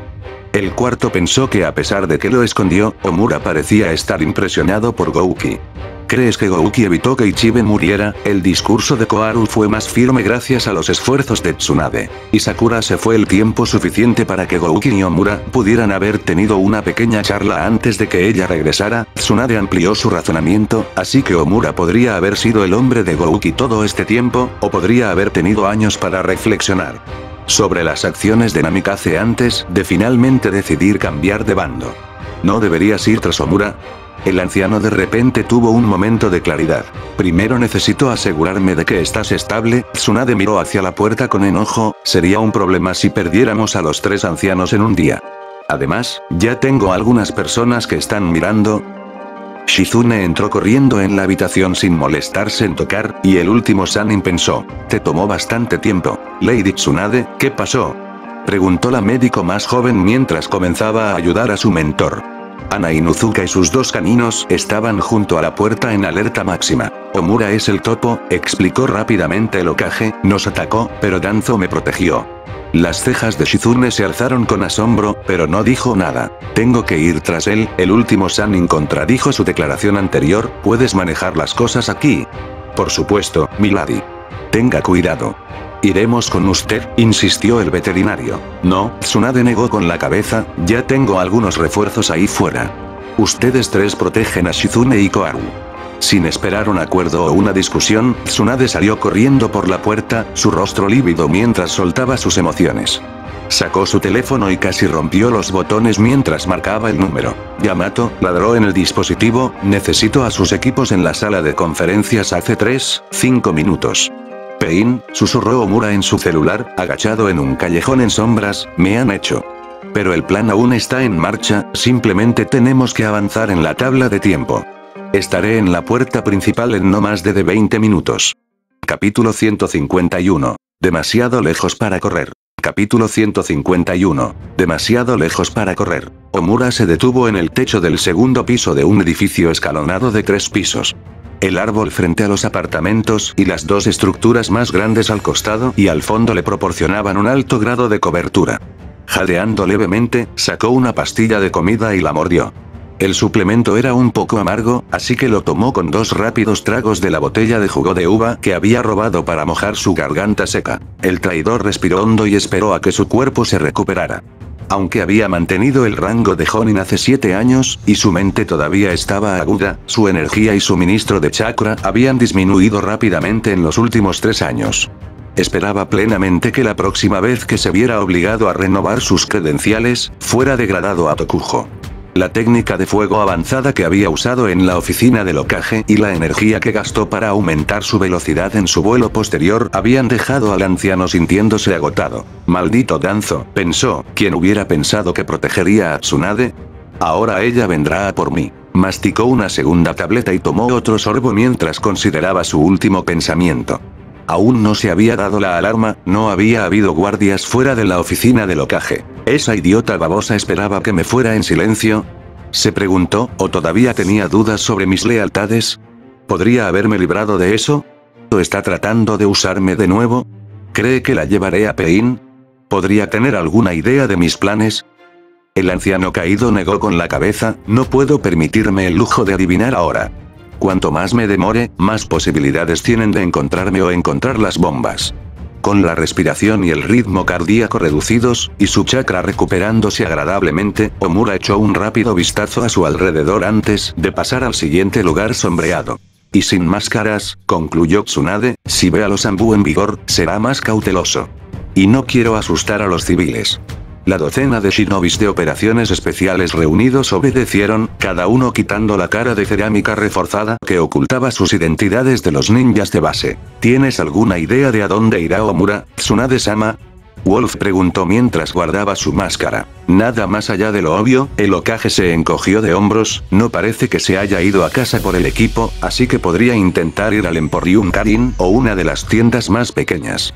El cuarto pensó que a pesar de que lo escondió, Omura parecía estar impresionado por Gouki. ¿Crees que Gouki evitó que Ichibe muriera? El discurso de Koharu fue más firme gracias a los esfuerzos de Tsunade. Y Sakura se fue el tiempo suficiente para que Gouki y Omura pudieran haber tenido una pequeña charla antes de que ella regresara. Tsunade amplió su razonamiento, así que Omura podría haber sido el hombre de Gouki todo este tiempo, o podría haber tenido años para reflexionar sobre las acciones de Namikaze antes de finalmente decidir cambiar de bando. ¿No deberías ir tras Omura? El anciano de repente tuvo un momento de claridad. Primero necesito asegurarme de que estás estable. Tsunade miró hacia la puerta con enojo, sería un problema si perdiéramos a los tres ancianos en un día. Además, ya tengo algunas personas que están mirando. Shizune entró corriendo en la habitación sin molestarse en tocar, y el último Sannin pensó, te tomó bastante tiempo. Lady Tsunade, ¿qué pasó? Preguntó la médico más joven mientras comenzaba a ayudar a su mentor. Ana Inuzuka y sus dos caninos estaban junto a la puerta en alerta máxima. Omura es el topo, explicó rápidamente el Hokage, nos atacó, pero Danzo me protegió. Las cejas de Shizune se alzaron con asombro, pero no dijo nada. Tengo que ir tras él. El último Sannin contradijo su declaración anterior, ¿puedes manejar las cosas aquí? Por supuesto, milady. Tenga cuidado. Iremos con usted, insistió el veterinario. No, Tsunade negó con la cabeza, ya tengo algunos refuerzos ahí fuera. Ustedes tres protegen a Shizune y Koharu. Sin esperar un acuerdo o una discusión, Tsunade salió corriendo por la puerta, su rostro lívido mientras soltaba sus emociones. Sacó su teléfono y casi rompió los botones mientras marcaba el número. Yamato, ladró en el dispositivo, necesito a sus equipos en la sala de conferencias hace tres, cinco minutos. Pain, susurró Omura en su celular, agachado en un callejón en sombras, me han hecho. Pero el plan aún está en marcha, simplemente tenemos que avanzar en la tabla de tiempo. Estaré en la puerta principal en no más de veinte minutos. Capítulo ciento cincuenta y uno. Demasiado lejos para correr. Capítulo ciento cincuenta y uno. Demasiado lejos para correr. Omura se detuvo en el techo del segundo piso de un edificio escalonado de tres pisos. El árbol frente a los apartamentos y las dos estructuras más grandes al costado y al fondo le proporcionaban un alto grado de cobertura. Jadeando levemente, sacó una pastilla de comida y la mordió. El suplemento era un poco amargo, así que lo tomó con dos rápidos tragos de la botella de jugo de uva que había robado para mojar su garganta seca. El traidor respiró hondo y esperó a que su cuerpo se recuperara. Aunque había mantenido el rango de Jonin hace siete años, y su mente todavía estaba aguda, su energía y suministro de chakra habían disminuido rápidamente en los últimos tres años. Esperaba plenamente que la próxima vez que se viera obligado a renovar sus credenciales, fuera degradado a Tokujo. La técnica de fuego avanzada que había usado en la oficina del Hokage y la energía que gastó para aumentar su velocidad en su vuelo posterior habían dejado al anciano sintiéndose agotado. Maldito Danzo, pensó, ¿quién hubiera pensado que protegería a Tsunade? Ahora ella vendrá a por mí. Masticó una segunda tableta y tomó otro sorbo mientras consideraba su último pensamiento. Aún no se había dado la alarma, no había habido guardias fuera de la oficina del Hokage. ¿Esa idiota babosa esperaba que me fuera en silencio? Se preguntó, ¿o todavía tenía dudas sobre mis lealtades? ¿Podría haberme librado de eso? ¿O está tratando de usarme de nuevo? ¿Cree que la llevaré a Pain? ¿Podría tener alguna idea de mis planes? El anciano caído negó con la cabeza, no puedo permitirme el lujo de adivinar ahora. Cuanto más me demore, más posibilidades tienen de encontrarme o encontrar las bombas. Con la respiración y el ritmo cardíaco reducidos, y su chakra recuperándose agradablemente, Omura echó un rápido vistazo a su alrededor antes de pasar al siguiente lugar sombreado. Y sin máscaras, concluyó Tsunade, si ve a los Anbu en vigor, será más cauteloso. Y no quiero asustar a los civiles. La docena de shinobis de operaciones especiales reunidos obedecieron, cada uno quitando la cara de cerámica reforzada que ocultaba sus identidades de los ninjas de base. ¿Tienes alguna idea de a dónde irá Omura, Tsunade-sama? Wolf preguntó mientras guardaba su máscara. Nada más allá de lo obvio, el Hokage se encogió de hombros, no parece que se haya ido a casa por el equipo, así que podría intentar ir al Emporium Karin o una de las tiendas más pequeñas.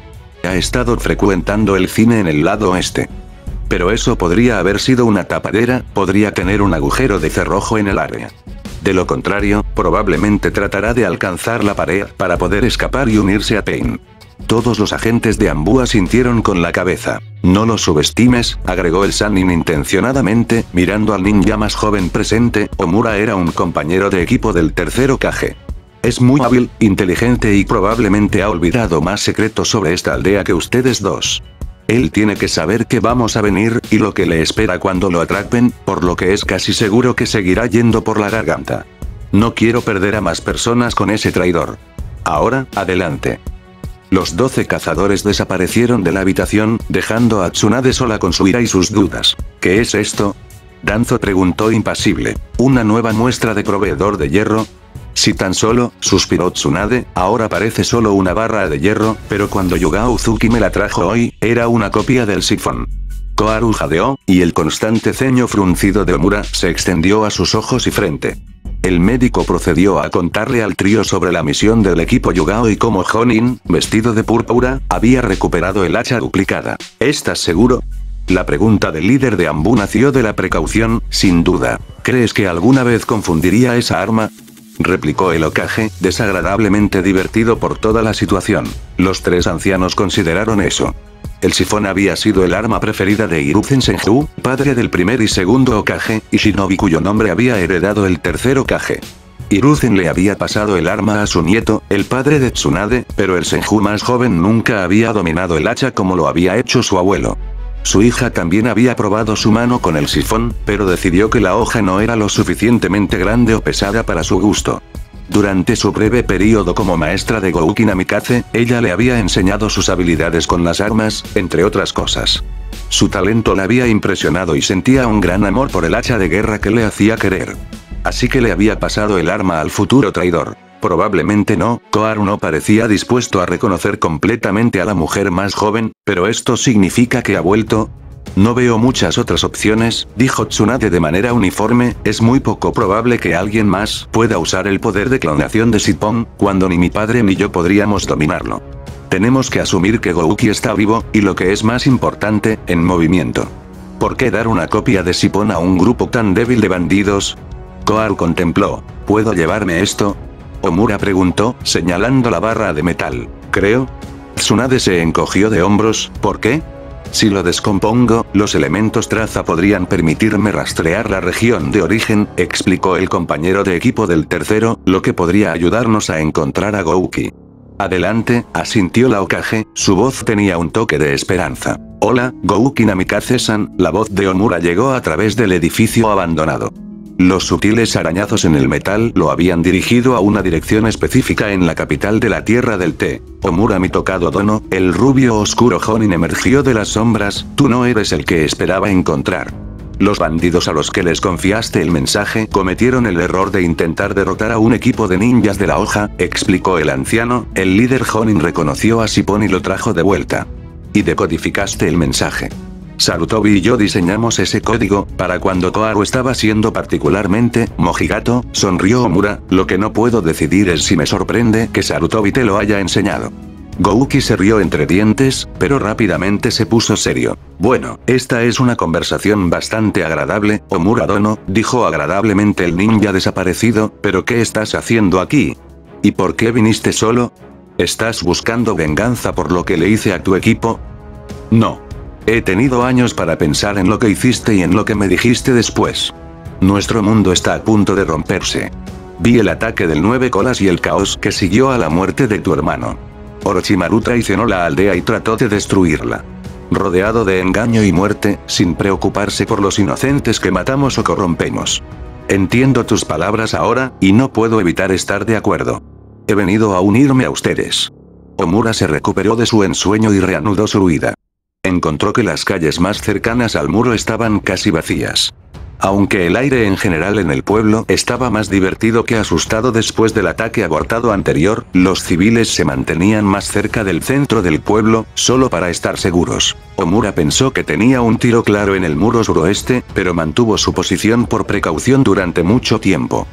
ha estado frecuentando el cine en el lado oeste. Pero eso podría haber sido una tapadera, podría tener un agujero de cerrojo en el área. De lo contrario, probablemente tratará de alcanzar la pared para poder escapar y unirse a Pain. Todos los agentes de Ambu asintieron con la cabeza. No lo subestimes, agregó el Sannin intencionadamente, mirando al ninja más joven presente. Omura era un compañero de equipo del tercer Hokage. Es muy hábil, inteligente y probablemente ha olvidado más secretos sobre esta aldea que ustedes dos. Él tiene que saber que vamos a venir, y lo que le espera cuando lo atrapen, por lo que es casi seguro que seguirá yendo por la garganta. No quiero perder a más personas con ese traidor. Ahora, adelante. Los doce cazadores desaparecieron de la habitación, dejando a Tsunade sola con su ira y sus dudas. ¿Qué es esto? Danzo preguntó impasible. ¿Una nueva muestra de proveedor de hierro? Si tan solo, suspiró Tsunade, ahora parece solo una barra de hierro, pero cuando Yuga Uzuki me la trajo hoy, era una copia del sifón. Koharu jadeó, y el constante ceño fruncido de Omura se extendió a sus ojos y frente. El médico procedió a contarle al trío sobre la misión del equipo Yugao y cómo Jonin, vestido de púrpura, había recuperado el hacha duplicada. ¿Estás seguro? La pregunta del líder de Ambu nació de la precaución, sin duda. ¿Crees que alguna vez confundiría esa arma? Replicó el Hokage, desagradablemente divertido por toda la situación. Los tres ancianos consideraron eso. El sifón había sido el arma preferida de Hiruzen Senju, padre del primer y segundo Hokage, y shinobi cuyo nombre había heredado el tercer Hokage. Hiruzen le había pasado el arma a su nieto, el padre de Tsunade, pero el Senju más joven nunca había dominado el hacha como lo había hecho su abuelo. Su hija también había probado su mano con el sifón, pero decidió que la hoja no era lo suficientemente grande o pesada para su gusto. Durante su breve periodo como maestra de Gouki Namikaze, ella le había enseñado sus habilidades con las armas, entre otras cosas. Su talento la había impresionado y sentía un gran amor por el hacha de guerra que le hacía querer. Así que le había pasado el arma al futuro traidor. Probablemente no, Koharu no parecía dispuesto a reconocer completamente a la mujer más joven, pero esto significa que ha vuelto. No veo muchas otras opciones, dijo Tsunade de manera uniforme, es muy poco probable que alguien más pueda usar el poder de clonación de Sipon, cuando ni mi padre ni yo podríamos dominarlo. Tenemos que asumir que Gouki está vivo, y lo que es más importante, en movimiento. ¿Por qué dar una copia de Sipon a un grupo tan débil de bandidos? Koharu contempló. ¿Puedo llevarme esto? Omura preguntó, señalando la barra de metal. Creo. Tsunade se encogió de hombros, ¿por qué? Si lo descompongo, los elementos traza podrían permitirme rastrear la región de origen, explicó el compañero de equipo del tercero, lo que podría ayudarnos a encontrar a Gouki. Adelante, asintió la Hokage, su voz tenía un toque de esperanza. Hola, Gouki Namikaze-san, la voz de Omura llegó a través del edificio abandonado. Los sutiles arañazos en el metal lo habían dirigido a una dirección específica en la capital de la Tierra del Té. Omura mi tocado dono, el rubio oscuro Jonin emergió de las sombras, tú no eres el que esperaba encontrar. Los bandidos a los que les confiaste el mensaje cometieron el error de intentar derrotar a un equipo de ninjas de la hoja, explicó el anciano, el líder Jonin reconoció a Sipon y lo trajo de vuelta. Y decodificaste el mensaje. Sarutobi y yo diseñamos ese código, para cuando Koharu estaba siendo particularmente mojigato, sonrió Omura, lo que no puedo decidir es si me sorprende que Sarutobi te lo haya enseñado. Gouki se rió entre dientes, pero rápidamente se puso serio. Bueno, esta es una conversación bastante agradable, Omura dono, dijo agradablemente el ninja desaparecido, pero ¿qué estás haciendo aquí? ¿Y por qué viniste solo? ¿Estás buscando venganza por lo que le hice a tu equipo? No. He tenido años para pensar en lo que hiciste y en lo que me dijiste después. Nuestro mundo está a punto de romperse. Vi el ataque del nueve colas y el caos que siguió a la muerte de tu hermano. Orochimaru traicionó la aldea y trató de destruirla. Rodeado de engaño y muerte, sin preocuparse por los inocentes que matamos o corrompemos. Entiendo tus palabras ahora, y no puedo evitar estar de acuerdo. He venido a unirme a ustedes. Omura se recuperó de su ensueño y reanudó su huida. Encontró que las calles más cercanas al muro estaban casi vacías. Aunque el aire en general en el pueblo estaba más divertido que asustado después del ataque abortado anterior, los civiles se mantenían más cerca del centro del pueblo, solo para estar seguros. Omura pensó que tenía un tiro claro en el muro suroeste, pero mantuvo su posición por precaución durante mucho tiempo.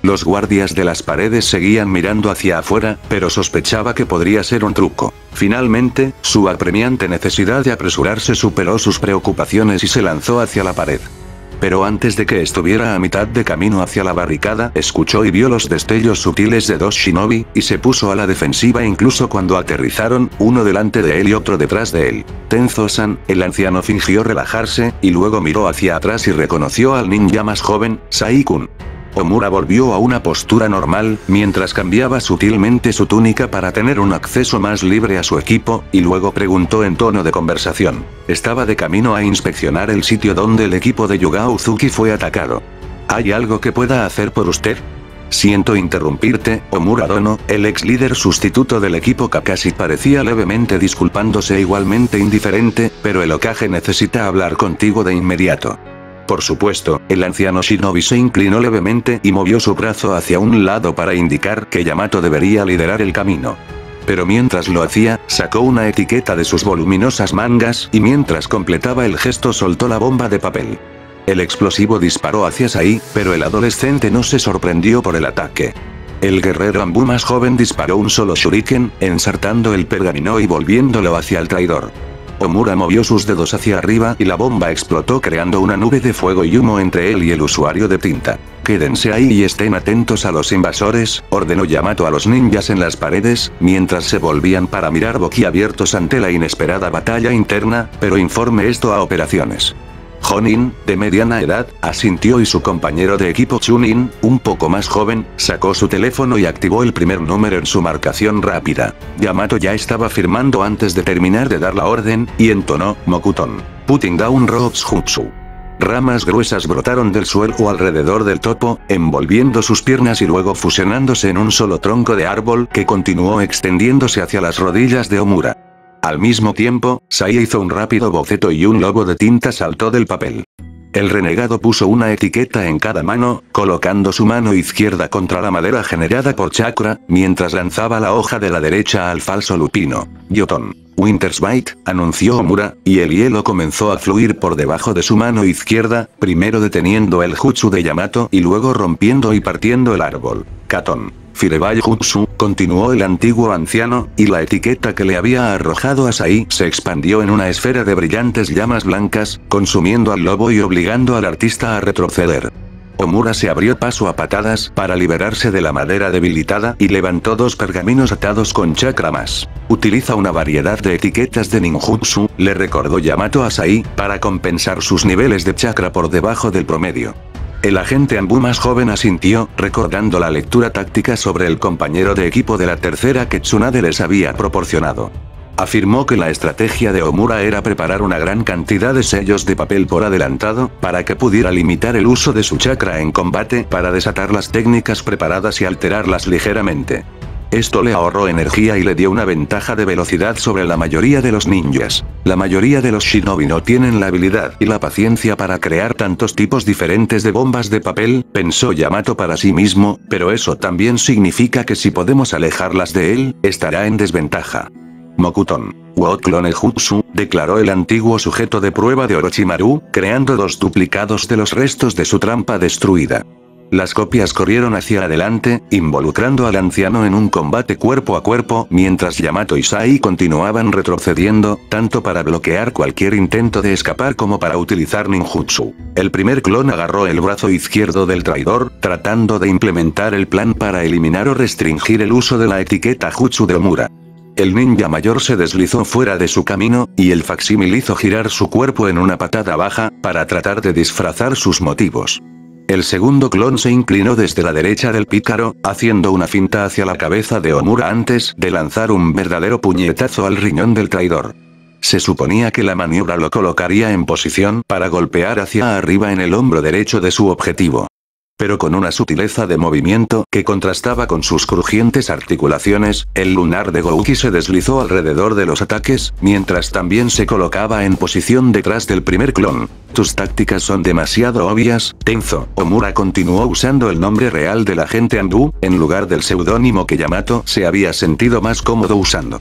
Los guardias de las paredes seguían mirando hacia afuera, pero sospechaba que podría ser un truco. Finalmente, su apremiante necesidad de apresurarse superó sus preocupaciones y se lanzó hacia la pared. Pero antes de que estuviera a mitad de camino hacia la barricada, escuchó y vio los destellos sutiles de dos shinobi, y se puso a la defensiva incluso cuando aterrizaron, uno delante de él y otro detrás de él. Tenzo-san, el anciano fingió relajarse, y luego miró hacia atrás y reconoció al ninja más joven, Sai-kun. Omura volvió a una postura normal, mientras cambiaba sutilmente su túnica para tener un acceso más libre a su equipo, y luego preguntó en tono de conversación. Estaba de camino a inspeccionar el sitio donde el equipo de Yuga Uzuki fue atacado. ¿Hay algo que pueda hacer por usted? Siento interrumpirte, Omura Dono, el ex líder sustituto del equipo Kakashi parecía levemente disculpándose igualmente indiferente, pero el Hokage necesita hablar contigo de inmediato. Por supuesto, el anciano shinobi se inclinó levemente y movió su brazo hacia un lado para indicar que Yamato debería liderar el camino. Pero mientras lo hacía, sacó una etiqueta de sus voluminosas mangas y mientras completaba el gesto soltó la bomba de papel. El explosivo disparó hacia Sai, pero el adolescente no se sorprendió por el ataque. El guerrero Anbu más joven disparó un solo shuriken, ensartando el pergamino y volviéndolo hacia el traidor. Omura movió sus dedos hacia arriba y la bomba explotó creando una nube de fuego y humo entre él y el usuario de tinta. Quédense ahí y estén atentos a los invasores, ordenó Yamato a los ninjas en las paredes, mientras se volvían para mirar boquiabiertos ante la inesperada batalla interna, pero informe esto a operaciones. Jonin, de mediana edad, asintió y su compañero de equipo Chunin, un poco más joven, sacó su teléfono y activó el primer número en su marcación rápida. Yamato ya estaba firmando antes de terminar de dar la orden, y entonó, Mokuton. Putting down ropes jutsu. Ramas gruesas brotaron del suelo alrededor del topo, envolviendo sus piernas y luego fusionándose en un solo tronco de árbol que continuó extendiéndose hacia las rodillas de Omura. Al mismo tiempo, Sai hizo un rápido boceto y un globo de tinta saltó del papel. El renegado puso una etiqueta en cada mano, colocando su mano izquierda contra la madera generada por chakra, mientras lanzaba la hoja de la derecha al falso lupino. Yoton. Winter's Bite, anunció Omura, y el hielo comenzó a fluir por debajo de su mano izquierda, primero deteniendo el jutsu de Yamato y luego rompiendo y partiendo el árbol. Katon. Fireball Jutsu, continuó el antiguo anciano, y la etiqueta que le había arrojado a Sai se expandió en una esfera de brillantes llamas blancas, consumiendo al lobo y obligando al artista a retroceder. Omura se abrió paso a patadas para liberarse de la madera debilitada y levantó dos pergaminos atados con chakra más. Utiliza una variedad de etiquetas de ninjutsu, le recordó Yamato a Sai, para compensar sus niveles de chakra por debajo del promedio. El agente Anbu más joven asintió, recordando la lectura táctica sobre el compañero de equipo de la tercera que Tsunade les había proporcionado. Afirmó que la estrategia de Omura era preparar una gran cantidad de sellos de papel por adelantado, para que pudiera limitar el uso de su chakra en combate para desatar las técnicas preparadas y alterarlas ligeramente. Esto le ahorró energía y le dio una ventaja de velocidad sobre la mayoría de los ninjas. La mayoría de los shinobi no tienen la habilidad y la paciencia para crear tantos tipos diferentes de bombas de papel, pensó Yamato para sí mismo, pero eso también significa que si podemos alejarlas de él, estará en desventaja. Mokuton. What Clone Jutsu, declaró el antiguo sujeto de prueba de Orochimaru, creando dos duplicados de los restos de su trampa destruida. Las copias corrieron hacia adelante, involucrando al anciano en un combate cuerpo a cuerpo, mientras Yamato y Sai continuaban retrocediendo, tanto para bloquear cualquier intento de escapar como para utilizar ninjutsu. El primer clon agarró el brazo izquierdo del traidor, tratando de implementar el plan para eliminar o restringir el uso de la etiqueta jutsu de Omura. El ninja mayor se deslizó fuera de su camino, y el facsímil hizo girar su cuerpo en una patada baja, para tratar de disfrazar sus motivos. El segundo clon se inclinó desde la derecha del pícaro, haciendo una finta hacia la cabeza de Omura antes de lanzar un verdadero puñetazo al riñón del traidor. Se suponía que la maniobra lo colocaría en posición para golpear hacia arriba en el hombro derecho de su objetivo. Pero con una sutileza de movimiento que contrastaba con sus crujientes articulaciones, el lunar de Gouki se deslizó alrededor de los ataques, mientras también se colocaba en posición detrás del primer clon. Tus tácticas son demasiado obvias, Tenzo. Omura continuó usando el nombre real del agente Anbu, en lugar del seudónimo que Yamato se había sentido más cómodo usando.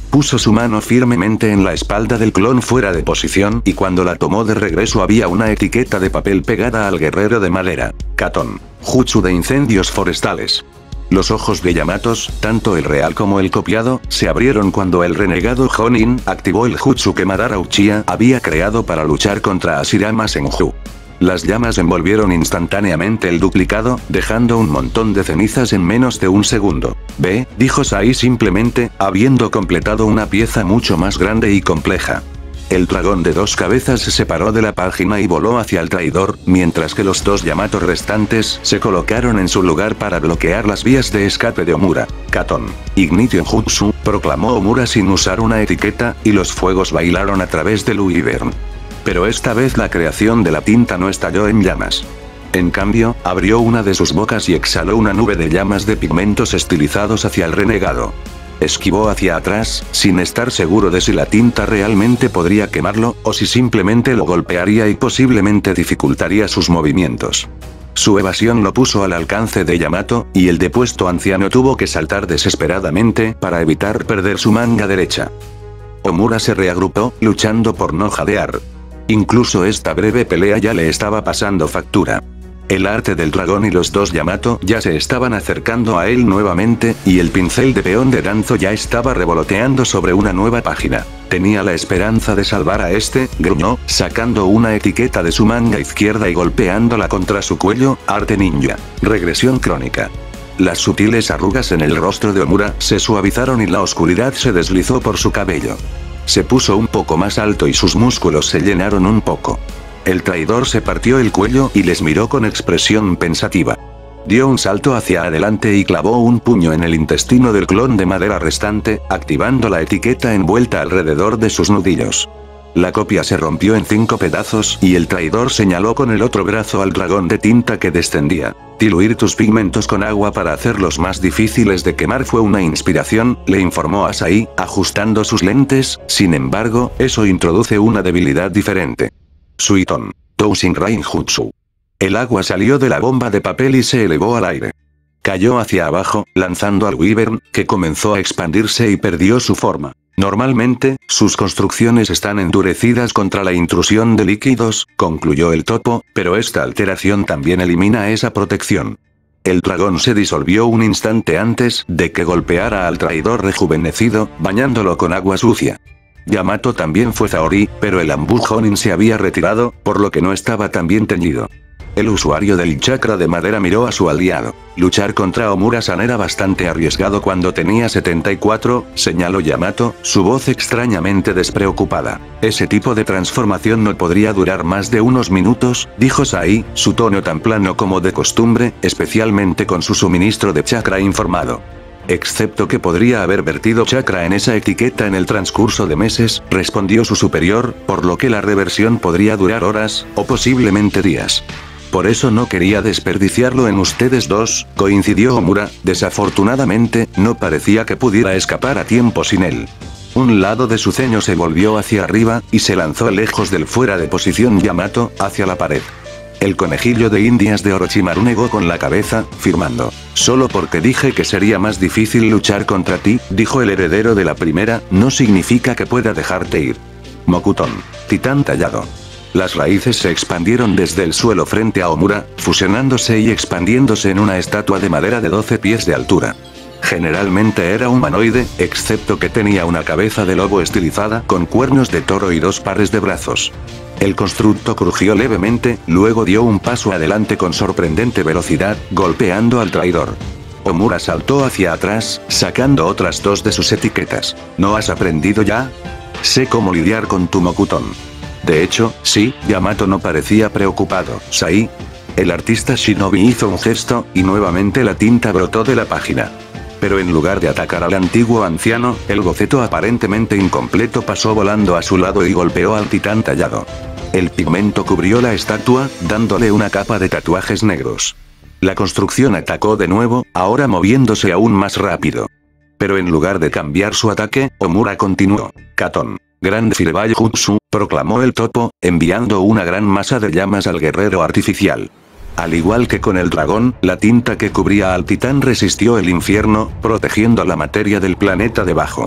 Puso su mano firmemente en la espalda del clon fuera de posición y cuando la tomó de regreso había una etiqueta de papel pegada al guerrero de madera. Katon. Jutsu de incendios forestales. Los ojos de Yamato, tanto el real como el copiado, se abrieron cuando el renegado Jonin activó el jutsu que Madara Uchiha había creado para luchar contra Hashirama Senju. Las llamas envolvieron instantáneamente el duplicado, dejando un montón de cenizas en menos de un segundo. Ve, dijo Sai simplemente, habiendo completado una pieza mucho más grande y compleja. El dragón de dos cabezas se separó de la página y voló hacia el traidor, mientras que los dos Yamato restantes se colocaron en su lugar para bloquear las vías de escape de Omura. Katon. Ignition Jutsu, proclamó Omura sin usar una etiqueta, y los fuegos bailaron a través del Wyvern. Pero esta vez la creación de la tinta no estalló en llamas. En cambio, abrió una de sus bocas y exhaló una nube de llamas de pigmentos estilizados hacia el renegado. Esquivó hacia atrás, sin estar seguro de si la tinta realmente podría quemarlo, o si simplemente lo golpearía y posiblemente dificultaría sus movimientos. Su evasión lo puso al alcance de Yamato, y el depuesto anciano tuvo que saltar desesperadamente para evitar perder su manga derecha. Omura se reagrupó, luchando por no jadear. Incluso esta breve pelea ya le estaba pasando factura. El arte del dragón y los dos Yamato ya se estaban acercando a él nuevamente, y el pincel de peón de Danzo ya estaba revoloteando sobre una nueva página. Tenía la esperanza de salvar a este, gruñó, sacando una etiqueta de su manga izquierda y golpeándola contra su cuello. Arte ninja. Regresión crónica. Las sutiles arrugas en el rostro de Omura se suavizaron y la oscuridad se deslizó por su cabello. Se puso un poco más alto y sus músculos se llenaron un poco. El traidor se partió el cuello y les miró con expresión pensativa. Dio un salto hacia adelante y clavó un puño en el intestino del clon de madera restante, activando la etiqueta envuelta alrededor de sus nudillos. La copia se rompió en cinco pedazos y el traidor señaló con el otro brazo al dragón de tinta que descendía. Diluir tus pigmentos con agua para hacerlos más difíciles de quemar fue una inspiración, le informó a Sai, ajustando sus lentes. Sin embargo, eso introduce una debilidad diferente. Suiton. Tousin Rain Jutsu. El agua salió de la bomba de papel y se elevó al aire. Cayó hacia abajo, lanzando al Wyvern, que comenzó a expandirse y perdió su forma. Normalmente, sus construcciones están endurecidas contra la intrusión de líquidos, concluyó el topo, pero esta alteración también elimina esa protección. El dragón se disolvió un instante antes de que golpeara al traidor rejuvenecido, bañándolo con agua sucia. Yamato también fue Zaori, pero el Ambu Jonin se había retirado, por lo que no estaba tan bien teñido. El usuario del chakra de madera miró a su aliado. Luchar contra Omura-san era bastante arriesgado cuando tenía setenta y cuatro, señaló Yamato, su voz extrañamente despreocupada. Ese tipo de transformación no podría durar más de unos minutos, dijo Sai, su tono tan plano como de costumbre, especialmente con su suministro de chakra informado. Excepto que podría haber vertido chakra en esa etiqueta en el transcurso de meses, respondió su superior, por lo que la reversión podría durar horas, o posiblemente días. Por eso no quería desperdiciarlo en ustedes dos, coincidió Omura, desafortunadamente, no parecía que pudiera escapar a tiempo sin él. Un lado de su ceño se volvió hacia arriba, y se lanzó lejos del fuera de posición Yamato, hacia la pared. El conejillo de indias de Orochimaru negó con la cabeza, firmando. Solo porque dije que sería más difícil luchar contra ti, dijo el heredero de la primera, no significa que pueda dejarte ir. Mokuton. Titán tallado. Las raíces se expandieron desde el suelo frente a Omura, fusionándose y expandiéndose en una estatua de madera de doce pies de altura. Generalmente era humanoide, excepto que tenía una cabeza de lobo estilizada con cuernos de toro y dos pares de brazos. El constructo crujió levemente, luego dio un paso adelante con sorprendente velocidad, golpeando al traidor. Omura saltó hacia atrás, sacando otras dos de sus etiquetas. ¿No has aprendido ya? Sé cómo lidiar con tu Mokuton. De hecho, sí, Yamato no parecía preocupado. Sai. El artista Shinobi hizo un gesto, y nuevamente la tinta brotó de la página. Pero en lugar de atacar al antiguo anciano, el boceto aparentemente incompleto pasó volando a su lado y golpeó al titán tallado. El pigmento cubrió la estatua, dándole una capa de tatuajes negros. La construcción atacó de nuevo, ahora moviéndose aún más rápido. Pero en lugar de cambiar su ataque, Omura continuó. Katon. Grand Fireball Jutsu, proclamó el topo, enviando una gran masa de llamas al guerrero artificial. Al igual que con el dragón, la tinta que cubría al titán resistió el infierno, protegiendo la materia del planeta debajo.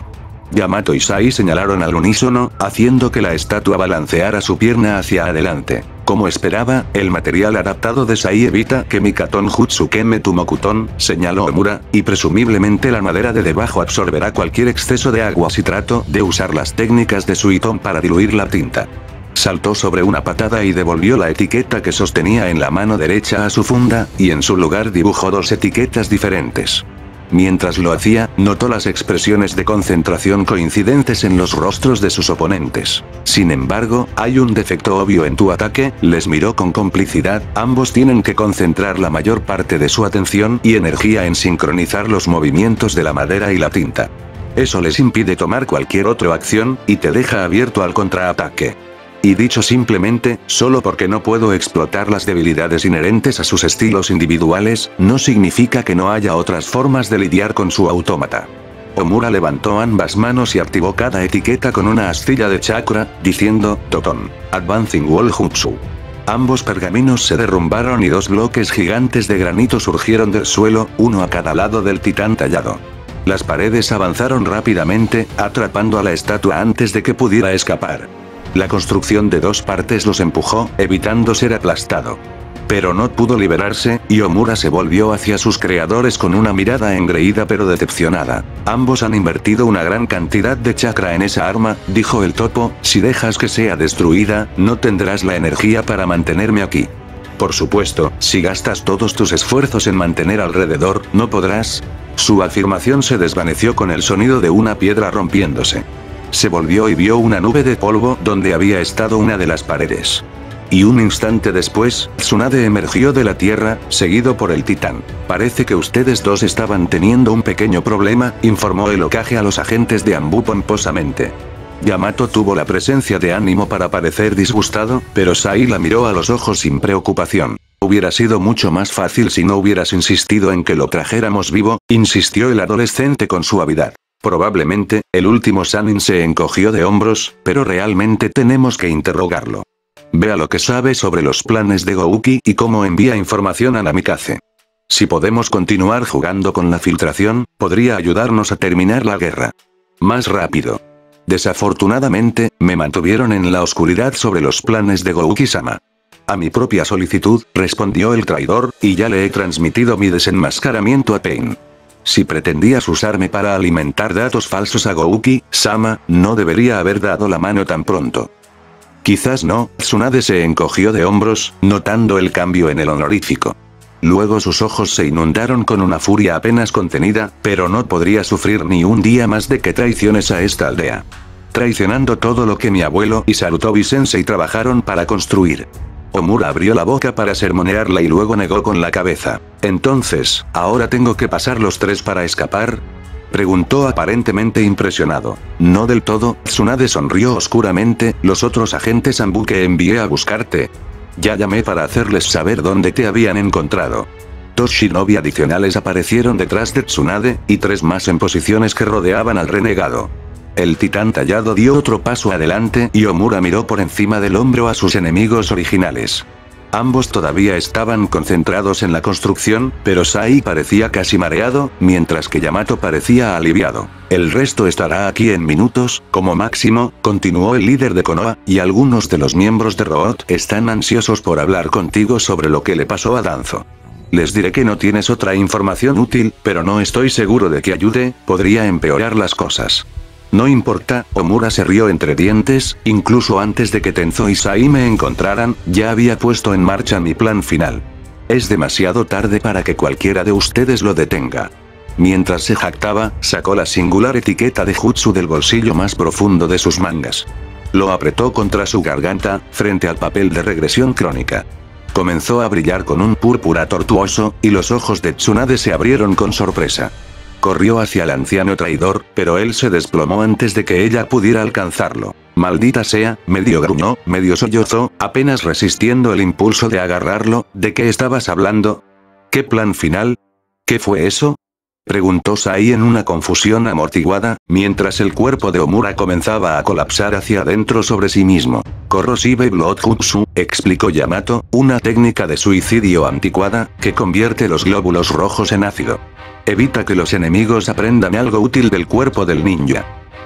Yamato y Sai señalaron al unísono, haciendo que la estatua balanceara su pierna hacia adelante. Como esperaba, el material adaptado de Sai evita que Mikaton Jutsu queme tu Mokuton, señaló Omura, y presumiblemente la madera de debajo absorberá cualquier exceso de agua si trato de usar las técnicas de Suiton para diluir la tinta. Saltó sobre una patada y devolvió la etiqueta que sostenía en la mano derecha a su funda, y en su lugar dibujó dos etiquetas diferentes. Mientras lo hacía, notó las expresiones de concentración coincidentes en los rostros de sus oponentes. Sin embargo, hay un defecto obvio en tu ataque, les miró con complicidad, ambos tienen que concentrar la mayor parte de su atención y energía en sincronizar los movimientos de la madera y la tinta. Eso les impide tomar cualquier otra acción, y te deja abierto al contraataque. Y dicho simplemente, solo porque no puedo explotar las debilidades inherentes a sus estilos individuales, no significa que no haya otras formas de lidiar con su autómata. Omura levantó ambas manos y activó cada etiqueta con una astilla de chakra, diciendo, Toton. Advancing Wall Jutsu. Ambos pergaminos se derrumbaron y dos bloques gigantes de granito surgieron del suelo, uno a cada lado del titán tallado. Las paredes avanzaron rápidamente, atrapando a la estatua antes de que pudiera escapar. La construcción de dos partes los empujó, evitando ser aplastado. Pero no pudo liberarse, y Omura se volvió hacia sus creadores con una mirada engreída pero decepcionada. Ambos han invertido una gran cantidad de chakra en esa arma, dijo el topo, si dejas que sea destruida, no tendrás la energía para mantenerme aquí. Por supuesto, si gastas todos tus esfuerzos en mantener alrededor, no podrás. Su afirmación se desvaneció con el sonido de una piedra rompiéndose. Se volvió y vio una nube de polvo donde había estado una de las paredes. Y un instante después, Tsunade emergió de la tierra, seguido por el titán. Parece que ustedes dos estaban teniendo un pequeño problema, informó el Hokage a los agentes de Anbu pomposamente. Yamato tuvo la presencia de ánimo para parecer disgustado, pero Sai la miró a los ojos sin preocupación. Hubiera sido mucho más fácil si no hubieras insistido en que lo trajéramos vivo, insistió el adolescente con suavidad. Probablemente, el último Sannin se encogió de hombros, pero realmente tenemos que interrogarlo. Vea lo que sabe sobre los planes de Gouki y cómo envía información a Namikaze. Si podemos continuar jugando con la filtración, podría ayudarnos a terminar la guerra más rápido. Desafortunadamente, me mantuvieron en la oscuridad sobre los planes de Gouki-sama. A mi propia solicitud, respondió el traidor, y ya le he transmitido mi desenmascaramiento a Pain. Si pretendías usarme para alimentar datos falsos a Gouki-sama, no debería haber dado la mano tan pronto. Quizás no, Tsunade se encogió de hombros, notando el cambio en el honorífico. Luego sus ojos se inundaron con una furia apenas contenida, pero no podría sufrir ni un día más de que traiciones a esta aldea. Traicionando todo lo que mi abuelo y Sarutobi-sensei trabajaron para construir. Omura abrió la boca para sermonearla y luego negó con la cabeza. Entonces, ¿ahora tengo que pasar los tres para escapar? Preguntó aparentemente impresionado. No del todo, Tsunade sonrió oscuramente, los otros agentes Anbu que envié a buscarte. Ya llamé para hacerles saber dónde te habían encontrado. Dos shinobi adicionales aparecieron detrás de Tsunade, y tres más en posiciones que rodeaban al renegado. El titán tallado dio otro paso adelante y Omura miró por encima del hombro a sus enemigos originales. Ambos todavía estaban concentrados en la construcción, pero Sai parecía casi mareado, mientras que Yamato parecía aliviado. El resto estará aquí en minutos, como máximo, continuó el líder de Konoha, y algunos de los miembros de Root están ansiosos por hablar contigo sobre lo que le pasó a Danzo. Les diré que no tienes otra información útil, pero no estoy seguro de que ayude, podría empeorar las cosas. No importa, Omura se rió entre dientes, incluso antes de que Tenzo y Sai me encontraran, ya había puesto en marcha mi plan final. Es demasiado tarde para que cualquiera de ustedes lo detenga. Mientras se jactaba, sacó la singular etiqueta de Jutsu del bolsillo más profundo de sus mangas. Lo apretó contra su garganta, frente al papel de regresión crónica. Comenzó a brillar con un púrpura tortuoso, y los ojos de Tsunade se abrieron con sorpresa. Corrió hacia el anciano traidor, pero él se desplomó antes de que ella pudiera alcanzarlo. Maldita sea, medio gruñó, medio sollozó, apenas resistiendo el impulso de agarrarlo. ¿De qué estabas hablando? ¿Qué plan final? ¿Qué fue eso? Preguntó Sai en una confusión amortiguada, mientras el cuerpo de Omura comenzaba a colapsar hacia adentro sobre sí mismo. Corrosive Blood Jutsu, explicó Yamato, una técnica de suicidio anticuada, que convierte los glóbulos rojos en ácido. Evita que los enemigos aprendan algo útil del cuerpo del ninja.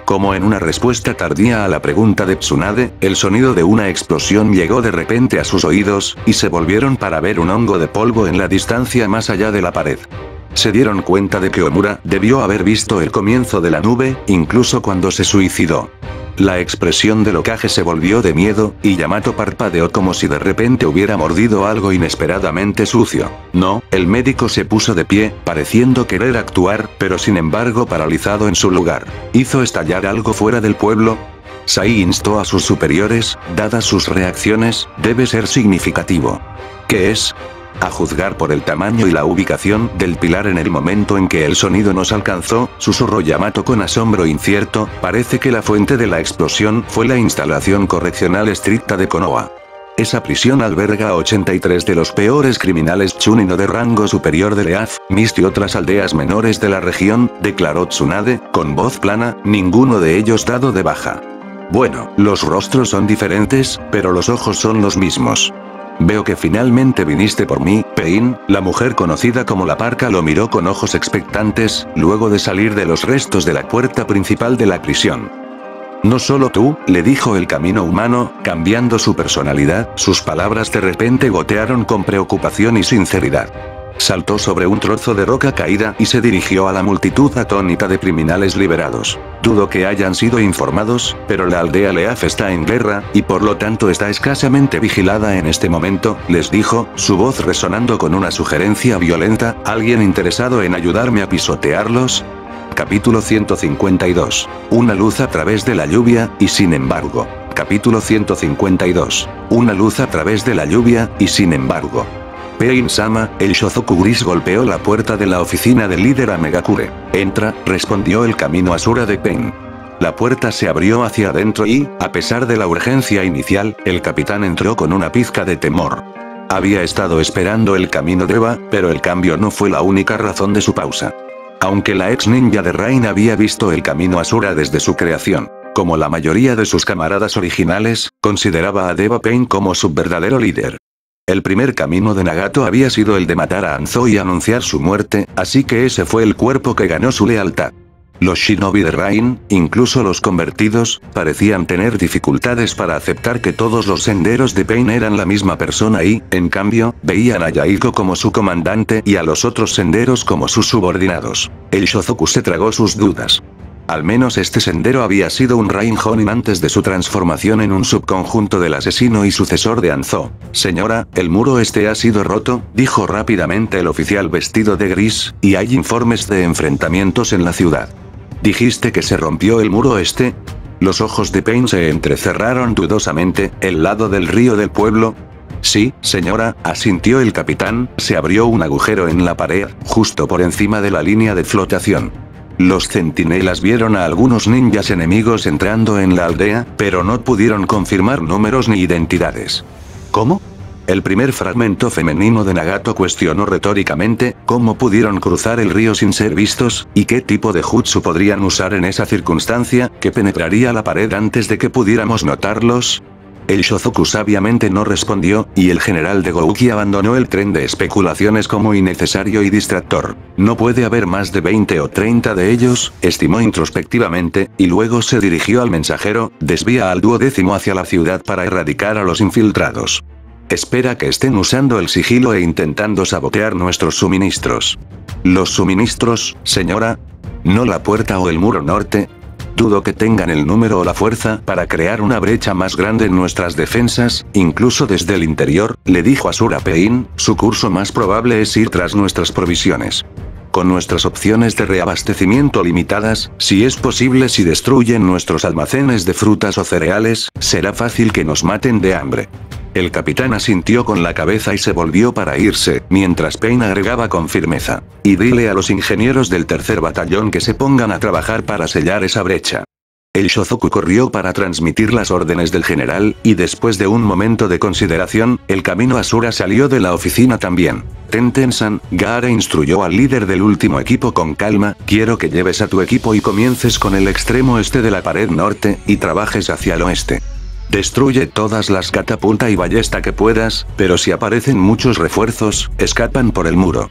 Como en una respuesta tardía a la pregunta de Tsunade, el sonido de una explosión llegó de repente a sus oídos, y se volvieron para ver un hongo de polvo en la distancia más allá de la pared. Se dieron cuenta de que Omura debió haber visto el comienzo de la nube, incluso cuando se suicidó. La expresión del Hokage se volvió de miedo, y Yamato parpadeó como si de repente hubiera mordido algo inesperadamente sucio. No, el médico se puso de pie, pareciendo querer actuar, pero sin embargo paralizado en su lugar. ¿Hizo estallar algo fuera del pueblo? Sai instó a sus superiores, dadas sus reacciones, debe ser significativo. ¿Qué es? A juzgar por el tamaño y la ubicación del pilar en el momento en que el sonido nos alcanzó, susurró Yamato con asombro incierto, parece que la fuente de la explosión fue la instalación correccional estricta de Konoha. Esa prisión alberga a ochenta y tres de los peores criminales Chunin de rango superior de Leaf, Mist y otras aldeas menores de la región, declaró Tsunade, con voz plana, ninguno de ellos dado de baja. Bueno, los rostros son diferentes, pero los ojos son los mismos. Veo que finalmente viniste por mí, Pain. La mujer conocida como la Parca lo miró con ojos expectantes, luego de salir de los restos de la puerta principal de la prisión. No solo tú, le dijo el camino humano, cambiando su personalidad, sus palabras de repente gotearon con preocupación y sinceridad. Saltó sobre un trozo de roca caída y se dirigió a la multitud atónita de criminales liberados. Dudo que hayan sido informados, pero la aldea Leaf está en guerra, y por lo tanto está escasamente vigilada en este momento, les dijo, su voz resonando con una sugerencia violenta, ¿alguien interesado en ayudarme a pisotearlos? Capítulo ciento cincuenta y dos. Una luz a través de la lluvia, y sin embargo. Capítulo ciento cincuenta y dos. Una luz a través de la lluvia, y sin embargo. Pain-sama, el Shozoku gris golpeó la puerta de la oficina del líder Amegakure. Entra, respondió el camino Asura de Pain. La puerta se abrió hacia adentro y, a pesar de la urgencia inicial, el capitán entró con una pizca de temor. Había estado esperando el camino de Eva, pero el cambio no fue la única razón de su pausa. Aunque la ex ninja de Rain había visto el camino Asura desde su creación, como la mayoría de sus camaradas originales, consideraba a Deva Pain como su verdadero líder. El primer camino de Nagato había sido el de matar a Anzo y anunciar su muerte, así que ese fue el cuerpo que ganó su lealtad. Los shinobi de Rain, incluso los convertidos, parecían tener dificultades para aceptar que todos los senderos de Pain eran la misma persona y, en cambio, veían a Yahiko como su comandante y a los otros senderos como sus subordinados. El Shozoku se tragó sus dudas. Al menos este sendero había sido un Rain Honin antes de su transformación en un subconjunto del asesino y sucesor de Anzo. Señora, el muro este ha sido roto, dijo rápidamente el oficial vestido de gris, y hay informes de enfrentamientos en la ciudad. ¿Dijiste que se rompió el muro este? Los ojos de Pain se entrecerraron dudosamente, ¿el lado del río del pueblo? Sí, señora, asintió el capitán, se abrió un agujero en la pared, justo por encima de la línea de flotación. Los centinelas vieron a algunos ninjas enemigos entrando en la aldea, pero no pudieron confirmar números ni identidades. ¿Cómo? El primer fragmento femenino de Nagato cuestionó retóricamente, ¿cómo pudieron cruzar el río sin ser vistos, y qué tipo de jutsu podrían usar en esa circunstancia, que penetraría la pared antes de que pudiéramos notarlos? El Shozoku sabiamente no respondió, y el general de Gouki abandonó el tren de especulaciones como innecesario y distractor. No puede haber más de veinte o treinta de ellos, estimó introspectivamente, y luego se dirigió al mensajero, desvía al duodécimo hacia la ciudad para erradicar a los infiltrados. Espera que estén usando el sigilo e intentando sabotear nuestros suministros. ¿Los suministros, señora? ¿No la puerta o el muro norte? Dudo que tengan el número o la fuerza para crear una brecha más grande en nuestras defensas, incluso desde el interior, le dijo Asura Pain, su curso más probable es ir tras nuestras provisiones. Con nuestras opciones de reabastecimiento limitadas, si es posible si destruyen nuestros almacenes de frutas o cereales, será fácil que nos maten de hambre. El capitán asintió con la cabeza y se volvió para irse, mientras Pain agregaba con firmeza. Y dile a los ingenieros del tercer batallón que se pongan a trabajar para sellar esa brecha. El Shozoku corrió para transmitir las órdenes del general, y después de un momento de consideración, el camino Asura salió de la oficina también. Tenten-san, Gaara instruyó al líder del último equipo con calma, quiero que lleves a tu equipo y comiences con el extremo este de la pared norte, y trabajes hacia el oeste. Destruye todas las catapulta y ballesta que puedas, pero si aparecen muchos refuerzos, escapan por el muro.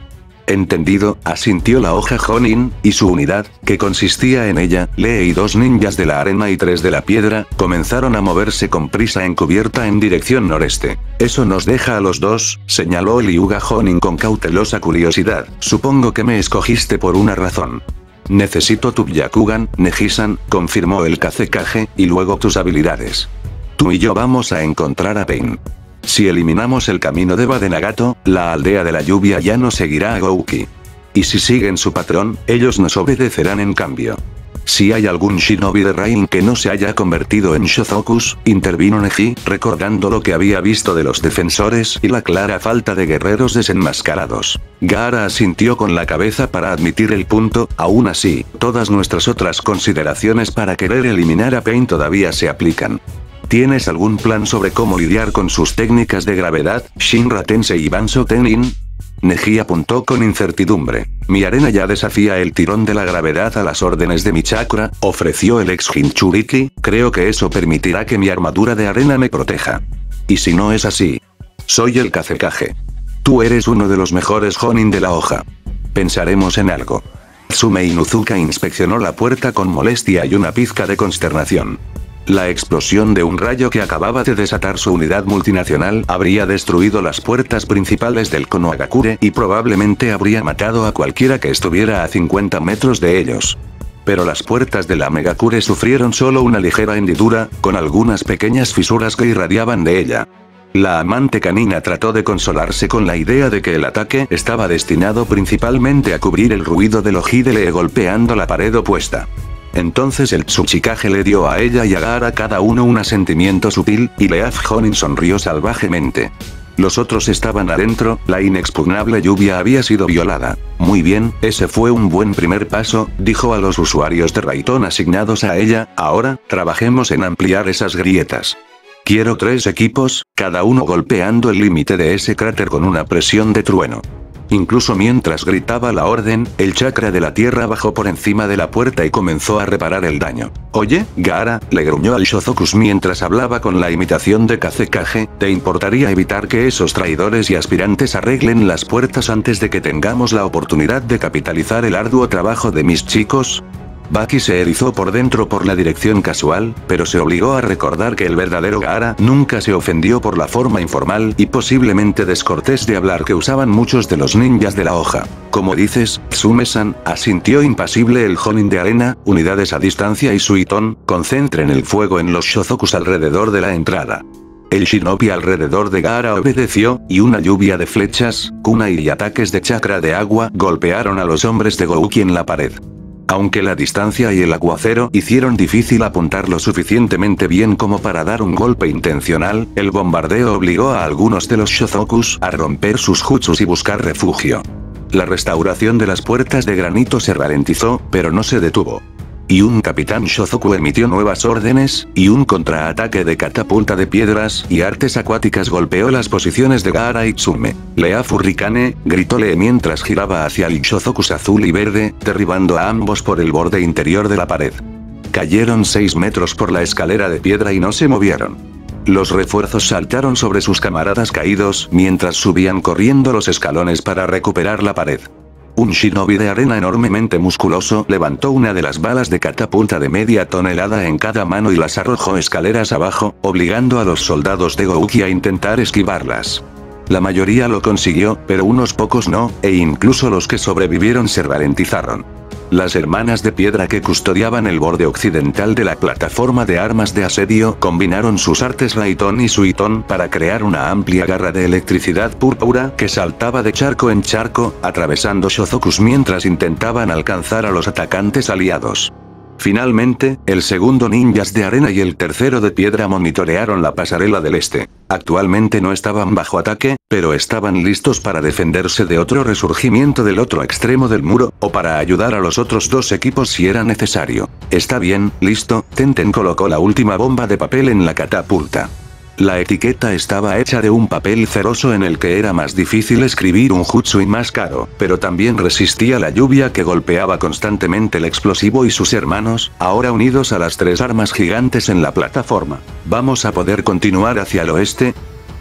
Entendido, asintió la hoja Jonin, y su unidad, que consistía en ella, Lee y dos ninjas de la arena y tres de la piedra, comenzaron a moverse con prisa encubierta en dirección noreste. Eso nos deja a los dos, señaló el Hyuga Jonin con cautelosa curiosidad. Supongo que me escogiste por una razón. Necesito tu Byakugan, Neji-san, confirmó el Kazekage, y luego tus habilidades. Tú y yo vamos a encontrar a Pain. Si eliminamos el camino de Badenagato, la aldea de la lluvia ya no seguirá a Gouki. Y si siguen su patrón, ellos nos obedecerán en cambio. Si hay algún shinobi de Rain que no se haya convertido en Shozokus, intervino Neji, recordando lo que había visto de los defensores y la clara falta de guerreros desenmascarados. Gaara asintió con la cabeza para admitir el punto, aún así, todas nuestras otras consideraciones para querer eliminar a Pain todavía se aplican. ¿Tienes algún plan sobre cómo lidiar con sus técnicas de gravedad, Shinra Tensei y Banzo Tenin? Neji apuntó con incertidumbre. Mi arena ya desafía el tirón de la gravedad a las órdenes de mi chakra, ofreció el ex Jinchuriki, creo que eso permitirá que mi armadura de arena me proteja. ¿Y si no es así? Soy el Kazekage. Tú eres uno de los mejores Jonin de la hoja. Pensaremos en algo. Tsume Inuzuka inspeccionó la puerta con molestia y una pizca de consternación. La explosión de un rayo que acababa de desatar su unidad multinacional habría destruido las puertas principales del Konohagakure y probablemente habría matado a cualquiera que estuviera a cincuenta metros de ellos. Pero las puertas de la Megakure sufrieron solo una ligera hendidura, con algunas pequeñas fisuras que irradiaban de ella. La amante canina trató de consolarse con la idea de que el ataque estaba destinado principalmente a cubrir el ruido del Ojidele golpeando la pared opuesta. Entonces el Tsuchikage le dio a ella y a Gaara cada uno un asentimiento sutil, y Leaf Jonin sonrió salvajemente. Los otros estaban adentro, la inexpugnable lluvia había sido violada. Muy bien, ese fue un buen primer paso, dijo a los usuarios de Raiton asignados a ella, ahora, trabajemos en ampliar esas grietas. Quiero tres equipos, cada uno golpeando el límite de ese cráter con una presión de trueno. Incluso mientras gritaba la orden, el chakra de la tierra bajó por encima de la puerta y comenzó a reparar el daño. Oye, Gaara, le gruñó al Shozokus mientras hablaba con la imitación de Kazekage, ¿te importaría evitar que esos traidores y aspirantes arreglen las puertas antes de que tengamos la oportunidad de capitalizar el arduo trabajo de mis chicos? Baki se erizó por dentro por la dirección casual, pero se obligó a recordar que el verdadero Gaara nunca se ofendió por la forma informal y posiblemente descortés de hablar que usaban muchos de los ninjas de la hoja. Como dices, Tsume-san, asintió impasible el Jonin de arena, unidades a distancia y Suiton, concentren el fuego en los Shozokus alrededor de la entrada. El shinobi alrededor de Gaara obedeció, y una lluvia de flechas, kunai y ataques de chakra de agua golpearon a los hombres de Gouki en la pared. Aunque la distancia y el aguacero hicieron difícil apuntar lo suficientemente bien como para dar un golpe intencional, el bombardeo obligó a algunos de los Shozokus a romper sus jutsus y buscar refugio. La restauración de las puertas de granito se ralentizó, pero no se detuvo. Y un capitán Shozoku emitió nuevas órdenes, y un contraataque de catapulta de piedras y artes acuáticas golpeó las posiciones de Gaara y Tsume. Lea Furrikane, gritó Lee mientras giraba hacia el Shozokus azul y verde, derribando a ambos por el borde interior de la pared. Cayeron seis metros por la escalera de piedra y no se movieron. Los refuerzos saltaron sobre sus camaradas caídos mientras subían corriendo los escalones para recuperar la pared. Un shinobi de arena enormemente musculoso levantó una de las balas de catapulta de media tonelada en cada mano y las arrojó escaleras abajo, obligando a los soldados de Gouki a intentar esquivarlas. La mayoría lo consiguió, pero unos pocos no, e incluso los que sobrevivieron se ralentizaron. Las hermanas de piedra que custodiaban el borde occidental de la plataforma de armas de asedio combinaron sus artes Raiton y Suiton para crear una amplia garra de electricidad púrpura que saltaba de charco en charco, atravesando Shozokus mientras intentaban alcanzar a los atacantes aliados. Finalmente, el segundo ninjas de arena y el tercero de piedra monitorearon la pasarela del este. Actualmente no estaban bajo ataque, pero estaban listos para defenderse de otro resurgimiento del otro extremo del muro, o para ayudar a los otros dos equipos si era necesario. Está bien, listo, Tenten colocó la última bomba de papel en la catapulta. La etiqueta estaba hecha de un papel ceroso en el que era más difícil escribir un jutsu y más caro, pero también resistía la lluvia que golpeaba constantemente el explosivo y sus hermanos, ahora unidos a las tres armas gigantes en la plataforma. ¿Vamos a poder continuar hacia el oeste?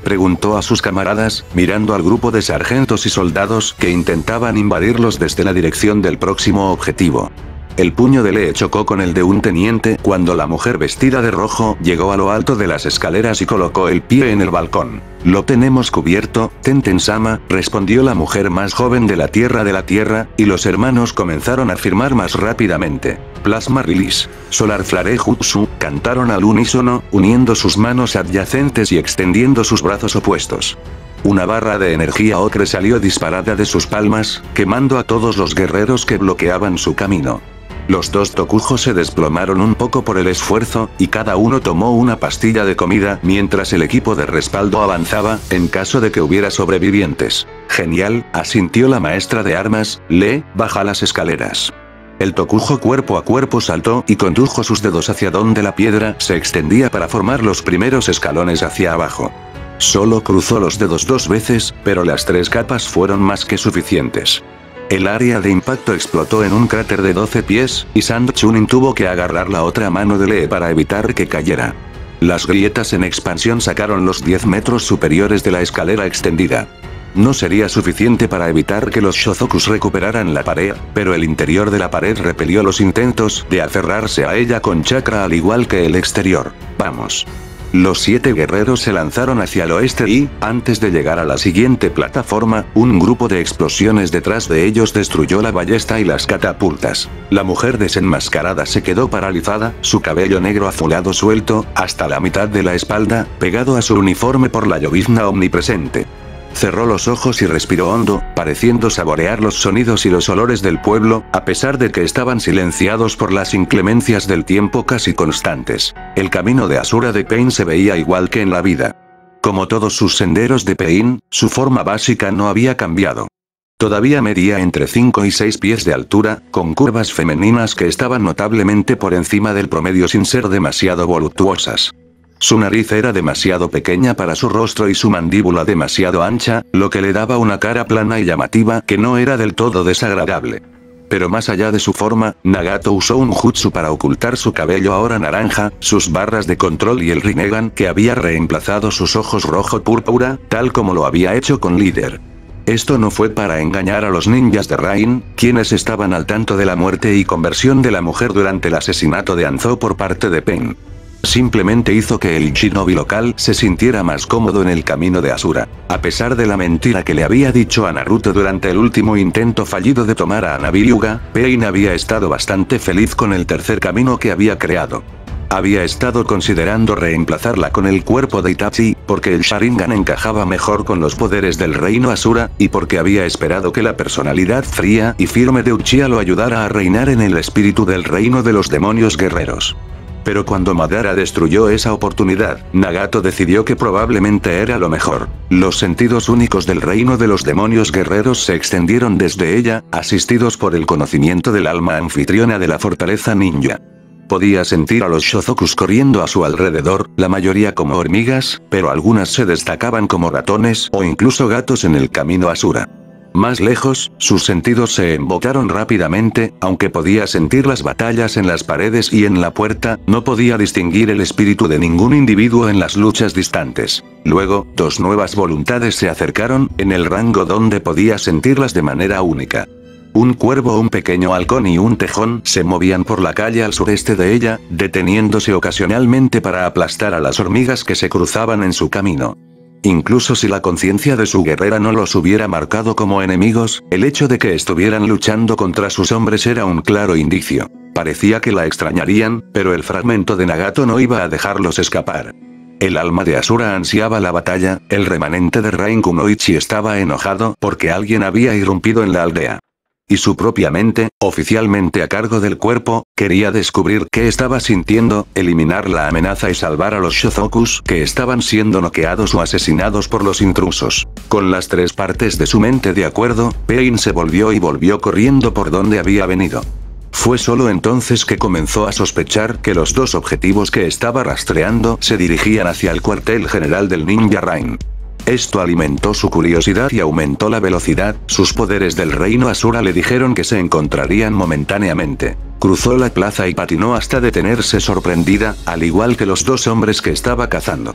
Preguntó a sus camaradas, mirando al grupo de sargentos y soldados que intentaban invadirlos desde la dirección del próximo objetivo. El puño de Lee chocó con el de un teniente cuando la mujer vestida de rojo llegó a lo alto de las escaleras y colocó el pie en el balcón. «Lo tenemos cubierto, Tenten-sama», respondió la mujer más joven de la Tierra de la Tierra, y los hermanos comenzaron a firmar más rápidamente. «Plasma Release. Solar Flare Jutsu», cantaron al unísono, uniendo sus manos adyacentes y extendiendo sus brazos opuestos. Una barra de energía ocre salió disparada de sus palmas, quemando a todos los guerreros que bloqueaban su camino. Los dos tokujos se desplomaron un poco por el esfuerzo, y cada uno tomó una pastilla de comida mientras el equipo de respaldo avanzaba, en caso de que hubiera sobrevivientes. «Genial», asintió la maestra de armas. «Lee, baja las escaleras». El tokujo cuerpo a cuerpo saltó y condujo sus dedos hacia donde la piedra se extendía para formar los primeros escalones hacia abajo. Solo cruzó los dedos dos veces, pero las tres capas fueron más que suficientes. El área de impacto explotó en un cráter de doce pies, y Sand Chunin tuvo que agarrar la otra mano de Lee para evitar que cayera. Las grietas en expansión sacaron los diez metros superiores de la escalera extendida. No sería suficiente para evitar que los Shozokus recuperaran la pared, pero el interior de la pared repelió los intentos de aferrarse a ella con chakra al igual que el exterior. «Vamos». Los siete guerreros se lanzaron hacia el oeste y, antes de llegar a la siguiente plataforma, un grupo de explosiones detrás de ellos destruyó la ballesta y las catapultas. La mujer desenmascarada se quedó paralizada, su cabello negro azulado suelto, hasta la mitad de la espalda, pegado a su uniforme por la llovizna omnipresente. Cerró los ojos y respiró hondo, pareciendo saborear los sonidos y los olores del pueblo, a pesar de que estaban silenciados por las inclemencias del tiempo casi constantes. El camino de Asura de Pain se veía igual que en la vida. Como todos sus senderos de Pain, su forma básica no había cambiado. Todavía medía entre cinco y seis pies de altura, con curvas femeninas que estaban notablemente por encima del promedio sin ser demasiado voluptuosas. Su nariz era demasiado pequeña para su rostro y su mandíbula demasiado ancha, lo que le daba una cara plana y llamativa que no era del todo desagradable. Pero más allá de su forma, Nagato usó un jutsu para ocultar su cabello ahora naranja, sus barras de control y el Rinnegan que había reemplazado sus ojos rojo-púrpura, tal como lo había hecho con Líder. Esto no fue para engañar a los ninjas de Rain, quienes estaban al tanto de la muerte y conversión de la mujer durante el asesinato de Anzo por parte de Pain. Simplemente hizo que el shinobi local se sintiera más cómodo en el camino de Asura. A pesar de la mentira que le había dicho a Naruto durante el último intento fallido de tomar a Hanabi Hyuga, Pain había estado bastante feliz con el tercer camino que había creado. Había estado considerando reemplazarla con el cuerpo de Itachi, porque el Sharingan encajaba mejor con los poderes del reino Asura, y porque había esperado que la personalidad fría y firme de Uchiha lo ayudara a reinar en el espíritu del reino de los demonios guerreros. Pero cuando Madara destruyó esa oportunidad, Nagato decidió que probablemente era lo mejor. Los sentidos únicos del reino de los demonios guerreros se extendieron desde ella, asistidos por el conocimiento del alma anfitriona de la fortaleza ninja. Podía sentir a los Shozokus corriendo a su alrededor, la mayoría como hormigas, pero algunas se destacaban como ratones o incluso gatos en el camino Asura. Más lejos, sus sentidos se embotaron rápidamente, aunque podía sentir las batallas en las paredes y en la puerta, no podía distinguir el espíritu de ningún individuo en las luchas distantes. Luego, dos nuevas voluntades se acercaron, en el rango donde podía sentirlas de manera única. Un cuervo, un pequeño halcón y un tejón se movían por la calle al sureste de ella, deteniéndose ocasionalmente para aplastar a las hormigas que se cruzaban en su camino. Incluso si la conciencia de su guerrera no los hubiera marcado como enemigos, el hecho de que estuvieran luchando contra sus hombres era un claro indicio. Parecía que la extrañarían, pero el fragmento de Nagato no iba a dejarlos escapar. El alma de Asura ansiaba la batalla, el remanente de Rain Kunoichi estaba enojado porque alguien había irrumpido en la aldea. Y su propia mente, oficialmente a cargo del cuerpo, quería descubrir qué estaba sintiendo, eliminar la amenaza y salvar a los Shozokus que estaban siendo noqueados o asesinados por los intrusos. Con las tres partes de su mente de acuerdo, Pain se volvió y volvió corriendo por donde había venido. Fue solo entonces que comenzó a sospechar que los dos objetivos que estaba rastreando se dirigían hacia el cuartel general del ninja Rain. Esto alimentó su curiosidad y aumentó la velocidad, sus poderes del reino Asura le dijeron que se encontrarían momentáneamente. Cruzó la plaza y patinó hasta detenerse sorprendida, al igual que los dos hombres que estaba cazando.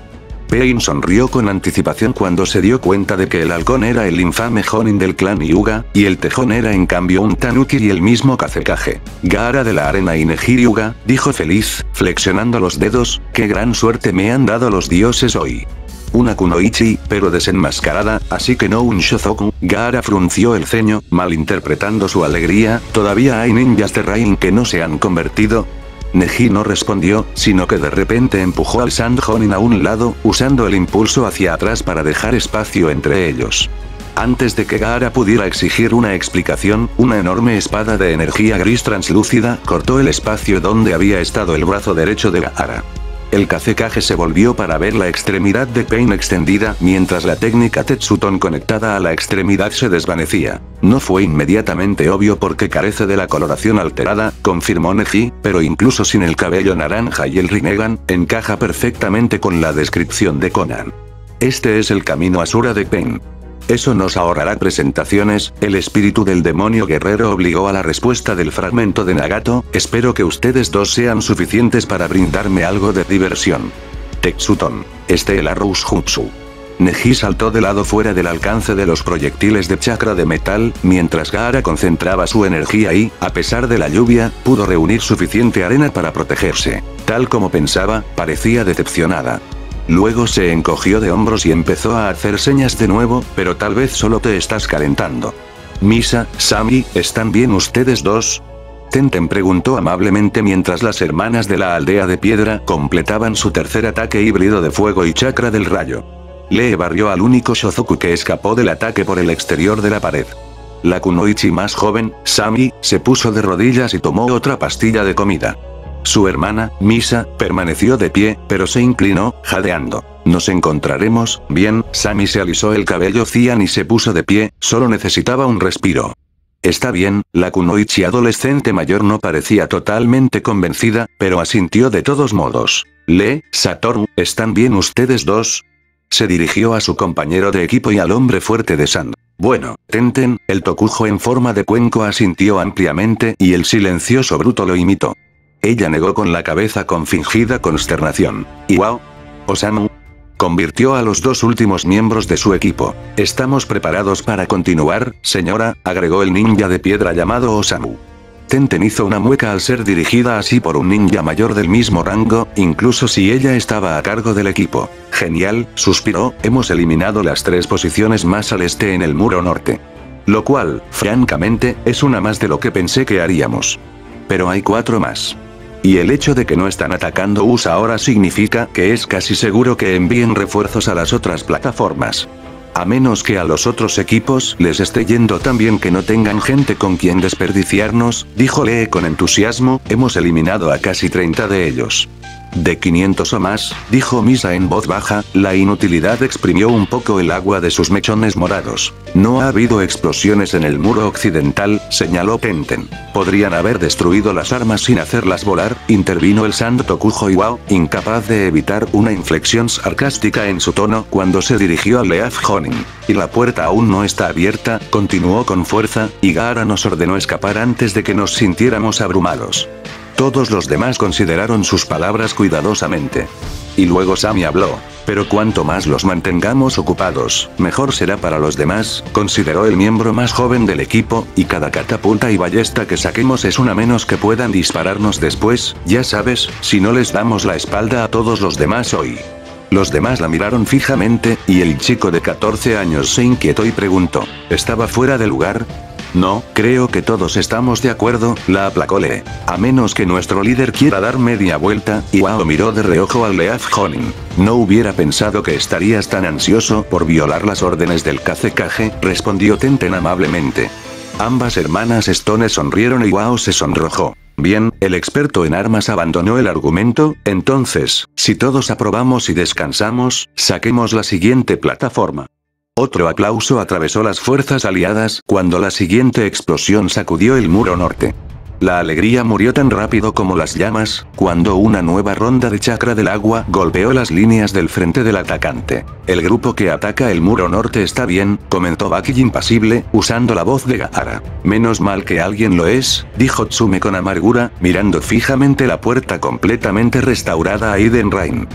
Pain sonrió con anticipación cuando se dio cuenta de que el halcón era el infame Jonin del clan Hyuga, y el tejón era en cambio un tanuki y el mismo Kazekage. Gaara de la arena y Neji Hyuga, dijo feliz, flexionando los dedos, qué gran suerte me han dado los dioses hoy. Una kunoichi, pero desenmascarada, así que no un shozoku. Gaara frunció el ceño, malinterpretando su alegría, ¿todavía hay ninjas de Rain que no se han convertido? Neji no respondió, sino que de repente empujó al Sand Jonin a un lado, usando el impulso hacia atrás para dejar espacio entre ellos. Antes de que Gaara pudiera exigir una explicación, una enorme espada de energía gris translúcida cortó el espacio donde había estado el brazo derecho de Gaara. El Kazekage se volvió para ver la extremidad de Pain extendida, mientras la técnica Tetsuton conectada a la extremidad se desvanecía. No fue inmediatamente obvio porque carece de la coloración alterada, confirmó Neji, pero incluso sin el cabello naranja y el Rinnegan, encaja perfectamente con la descripción de Conan. Este es el camino Asura de Pain. Eso nos ahorrará presentaciones. El espíritu del demonio guerrero obligó a la respuesta del fragmento de Nagato, espero que ustedes dos sean suficientes para brindarme algo de diversión. Tetsuton. Estela Rose Jutsu. Neji saltó de lado fuera del alcance de los proyectiles de chakra de metal, mientras Gaara concentraba su energía y, a pesar de la lluvia, pudo reunir suficiente arena para protegerse. Tal como pensaba, parecía decepcionada. Luego se encogió de hombros y empezó a hacer señas de nuevo, pero tal vez solo te estás calentando. Misa, Sami, ¿están bien ustedes dos? Tenten preguntó amablemente mientras las hermanas de la aldea de piedra completaban su tercer ataque híbrido de fuego y chakra del rayo. Lee barrió al único Shozoku que escapó del ataque por el exterior de la pared. La kunoichi más joven, Sami, se puso de rodillas y tomó otra pastilla de comida. Su hermana, Misa, permaneció de pie, pero se inclinó, jadeando. Nos encontraremos, bien. Sami se alisó el cabello cian y se puso de pie, solo necesitaba un respiro. Está bien, la kunoichi adolescente mayor no parecía totalmente convencida, pero asintió de todos modos. Lee, Satoru, ¿están bien ustedes dos? Se dirigió a su compañero de equipo y al hombre fuerte de Sand. Bueno, Tenten, el tokujo en forma de cuenco asintió ampliamente y el silencioso bruto lo imitó. Ella negó con la cabeza con fingida consternación. ¿Iwao? ¿Osamu? Convirtió a los dos últimos miembros de su equipo. Estamos preparados para continuar, señora, agregó el ninja de piedra llamado Osamu. Tenten hizo una mueca al ser dirigida así por un ninja mayor del mismo rango, incluso si ella estaba a cargo del equipo. Genial, suspiró, hemos eliminado las tres posiciones más al este en el muro norte. Lo cual, francamente, es una más de lo que pensé que haríamos. Pero hay cuatro más. Y el hecho de que no están atacando U S ahora significa que es casi seguro que envíen refuerzos a las otras plataformas. A menos que a los otros equipos les esté yendo tan bien que no tengan gente con quien desperdiciarnos, dijo Lee con entusiasmo, hemos eliminado a casi treinta de ellos. De quinientos o más, dijo Misa en voz baja, la inutilidad exprimió un poco el agua de sus mechones morados. No ha habido explosiones en el muro occidental, señaló Tenten. Podrían haber destruido las armas sin hacerlas volar, intervino el Sand Tokujo Iwao, incapaz de evitar una inflexión sarcástica en su tono cuando se dirigió a Leaf Jonin. Y la puerta aún no está abierta, continuó con fuerza, y Gaara nos ordenó escapar antes de que nos sintiéramos abrumados. Todos los demás consideraron sus palabras cuidadosamente. Y luego Sami habló. Pero cuanto más los mantengamos ocupados, mejor será para los demás, consideró el miembro más joven del equipo, y cada catapulta y ballesta que saquemos es una menos que puedan dispararnos después, ya sabes, si no les damos la espalda a todos los demás hoy. Los demás la miraron fijamente, y el chico de catorce años se inquietó y preguntó, ¿estaba fuera de lugar? No, creo que todos estamos de acuerdo, la aplacó Lee. A menos que nuestro líder quiera dar media vuelta, Iwao miró de reojo al Leaf Jonin. No hubiera pensado que estarías tan ansioso por violar las órdenes del Kazekage, respondió Tenten amablemente. Ambas hermanas Stone sonrieron y Iwao se sonrojó. Bien, el experto en armas abandonó el argumento, entonces, si todos aprobamos y descansamos, saquemos la siguiente plataforma. Otro aplauso atravesó las fuerzas aliadas cuando la siguiente explosión sacudió el muro norte. La alegría murió tan rápido como las llamas, cuando una nueva ronda de chakra del agua golpeó las líneas del frente del atacante. El grupo que ataca el muro norte está bien, comentó Baki impasible, usando la voz de Gaara. Menos mal que alguien lo es, dijo Tsume con amargura, mirando fijamente la puerta completamente restaurada a Eden Rain.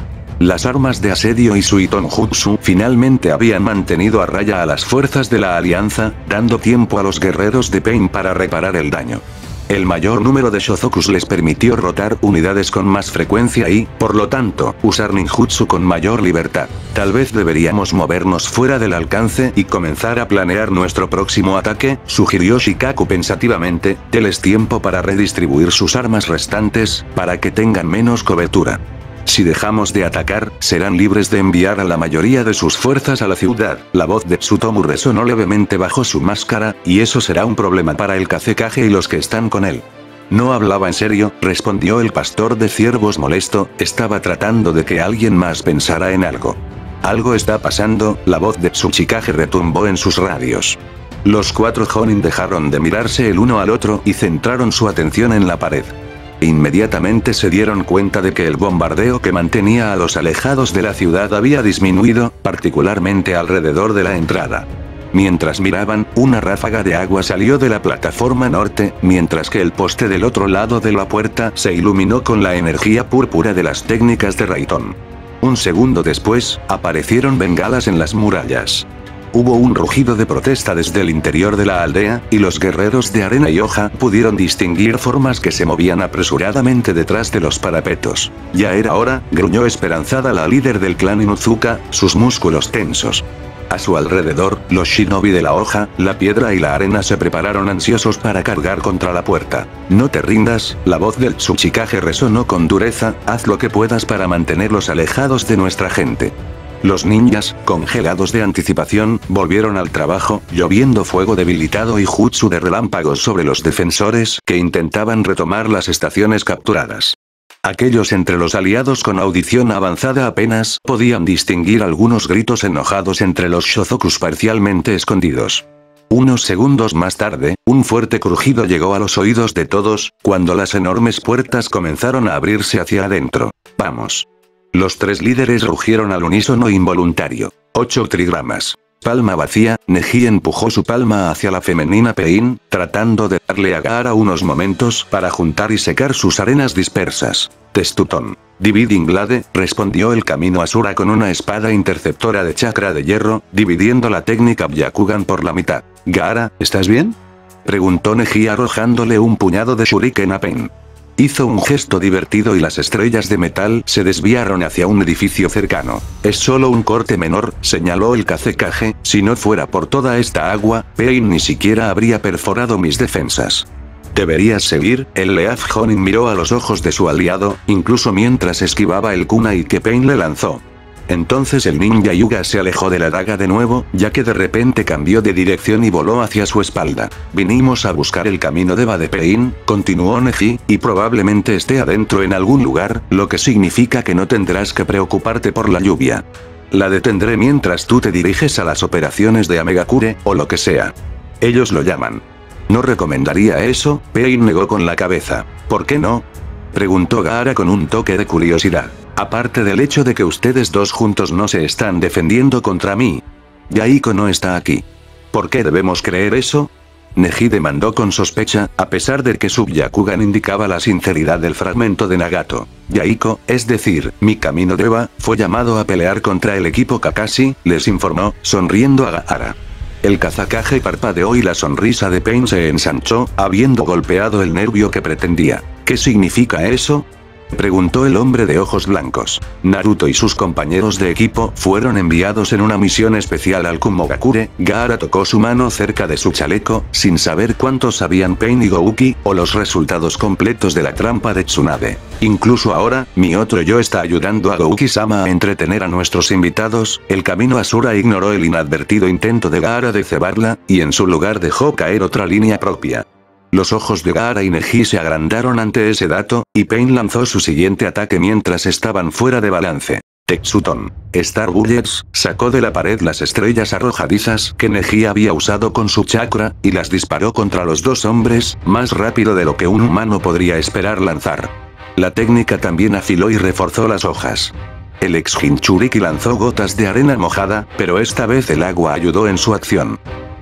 Las armas de asedio y Suiton Jutsu finalmente habían mantenido a raya a las fuerzas de la alianza, dando tiempo a los guerreros de Pain para reparar el daño. El mayor número de Shozokus les permitió rotar unidades con más frecuencia y, por lo tanto, usar ninjutsu con mayor libertad. Tal vez deberíamos movernos fuera del alcance y comenzar a planear nuestro próximo ataque, sugirió Shikaku pensativamente, deles tiempo para redistribuir sus armas restantes, para que tengan menos cobertura. Si dejamos de atacar, serán libres de enviar a la mayoría de sus fuerzas a la ciudad. La voz de Tsutomu resonó levemente bajo su máscara, y eso será un problema para el Kazekage y los que están con él. No hablaba en serio, respondió el pastor de ciervos molesto, estaba tratando de que alguien más pensara en algo. Algo está pasando, la voz de Tsuchikage retumbó en sus radios. Los cuatro Jonin dejaron de mirarse el uno al otro y centraron su atención en la pared. Inmediatamente se dieron cuenta de que el bombardeo que mantenía a los alejados de la ciudad había disminuido, particularmente alrededor de la entrada. Mientras miraban, una ráfaga de agua salió de la plataforma norte, mientras que el poste del otro lado de la puerta se iluminó con la energía púrpura de las técnicas de Raiton. Un segundo después, aparecieron bengalas en las murallas. Hubo un rugido de protesta desde el interior de la aldea, y los guerreros de arena y hoja pudieron distinguir formas que se movían apresuradamente detrás de los parapetos. Ya era hora, gruñó esperanzada la líder del clan Inuzuka, sus músculos tensos. A su alrededor, los shinobi de la hoja, la piedra y la arena se prepararon ansiosos para cargar contra la puerta. No te rindas, la voz del Tsuchikage resonó con dureza, haz lo que puedas para mantenerlos alejados de nuestra gente. Los ninjas, congelados de anticipación, volvieron al trabajo, lloviendo fuego debilitado y jutsu de relámpagos sobre los defensores que intentaban retomar las estaciones capturadas. Aquellos entre los aliados con audición avanzada apenas podían distinguir algunos gritos enojados entre los Shozokus parcialmente escondidos. Unos segundos más tarde, un fuerte crujido llegó a los oídos de todos, cuando las enormes puertas comenzaron a abrirse hacia adentro. ¡Vamos! Los tres líderes rugieron al unísono involuntario. Ocho trigramas. Palma vacía, Neji empujó su palma hacia la femenina Pain, tratando de darle a Gaara unos momentos para juntar y secar sus arenas dispersas. Testutón. Dividing Blade, respondió el camino Asura con una espada interceptora de chakra de hierro, dividiendo la técnica Byakugan por la mitad. Gaara, ¿estás bien? Preguntó Neji arrojándole un puñado de shuriken a Pain. Hizo un gesto divertido y las estrellas de metal se desviaron hacia un edificio cercano. Es solo un corte menor, señaló el Kazekage, si no fuera por toda esta agua, Pain ni siquiera habría perforado mis defensas. Deberías seguir, el Leaf Jonin miró a los ojos de su aliado, incluso mientras esquivaba el kunai que Pain le lanzó. Entonces el ninja Yuga se alejó de la daga de nuevo, ya que de repente cambió de dirección y voló hacia su espalda. Vinimos a buscar el camino de Badepein, continuó Neji, y probablemente esté adentro en algún lugar, lo que significa que no tendrás que preocuparte por la lluvia. La detendré mientras tú te diriges a las operaciones de Amegakure, o lo que sea. Ellos lo llaman. No recomendaría eso, Pain negó con la cabeza. ¿Por qué no? Preguntó Gaara con un toque de curiosidad. Aparte del hecho de que ustedes dos juntos no se están defendiendo contra mí. Yaiko no está aquí. ¿Por qué debemos creer eso? Neji demandó con sospecha, a pesar de que su Byakugan indicaba la sinceridad del fragmento de Nagato. Yaiko, es decir, mi camino de Eva, fue llamado a pelear contra el equipo Kakashi, les informó, sonriendo a Gaara. El Kazekage parpadeó y la sonrisa de Pain se ensanchó, habiendo golpeado el nervio que pretendía. ¿Qué significa eso? Preguntó el hombre de ojos blancos. Naruto y sus compañeros de equipo fueron enviados en una misión especial al Kumogakure. Gaara tocó su mano cerca de su chaleco, sin saber cuántos sabían Pain y Gouki, o los resultados completos de la trampa de Tsunade. Incluso ahora, mi otro yo está ayudando a Gouki-sama a entretener a nuestros invitados. El camino Asura ignoró el inadvertido intento de Gaara de cebarla, y en su lugar dejó caer otra línea propia. Los ojos de Gaara y Neji se agrandaron ante ese dato, y Pain lanzó su siguiente ataque mientras estaban fuera de balance. Tetsutón. Star Bullets, sacó de la pared las estrellas arrojadizas que Neji había usado con su chakra, y las disparó contra los dos hombres, más rápido de lo que un humano podría esperar lanzar. La técnica también afiló y reforzó las hojas. El ex Jinchuriki lanzó gotas de arena mojada, pero esta vez el agua ayudó en su acción.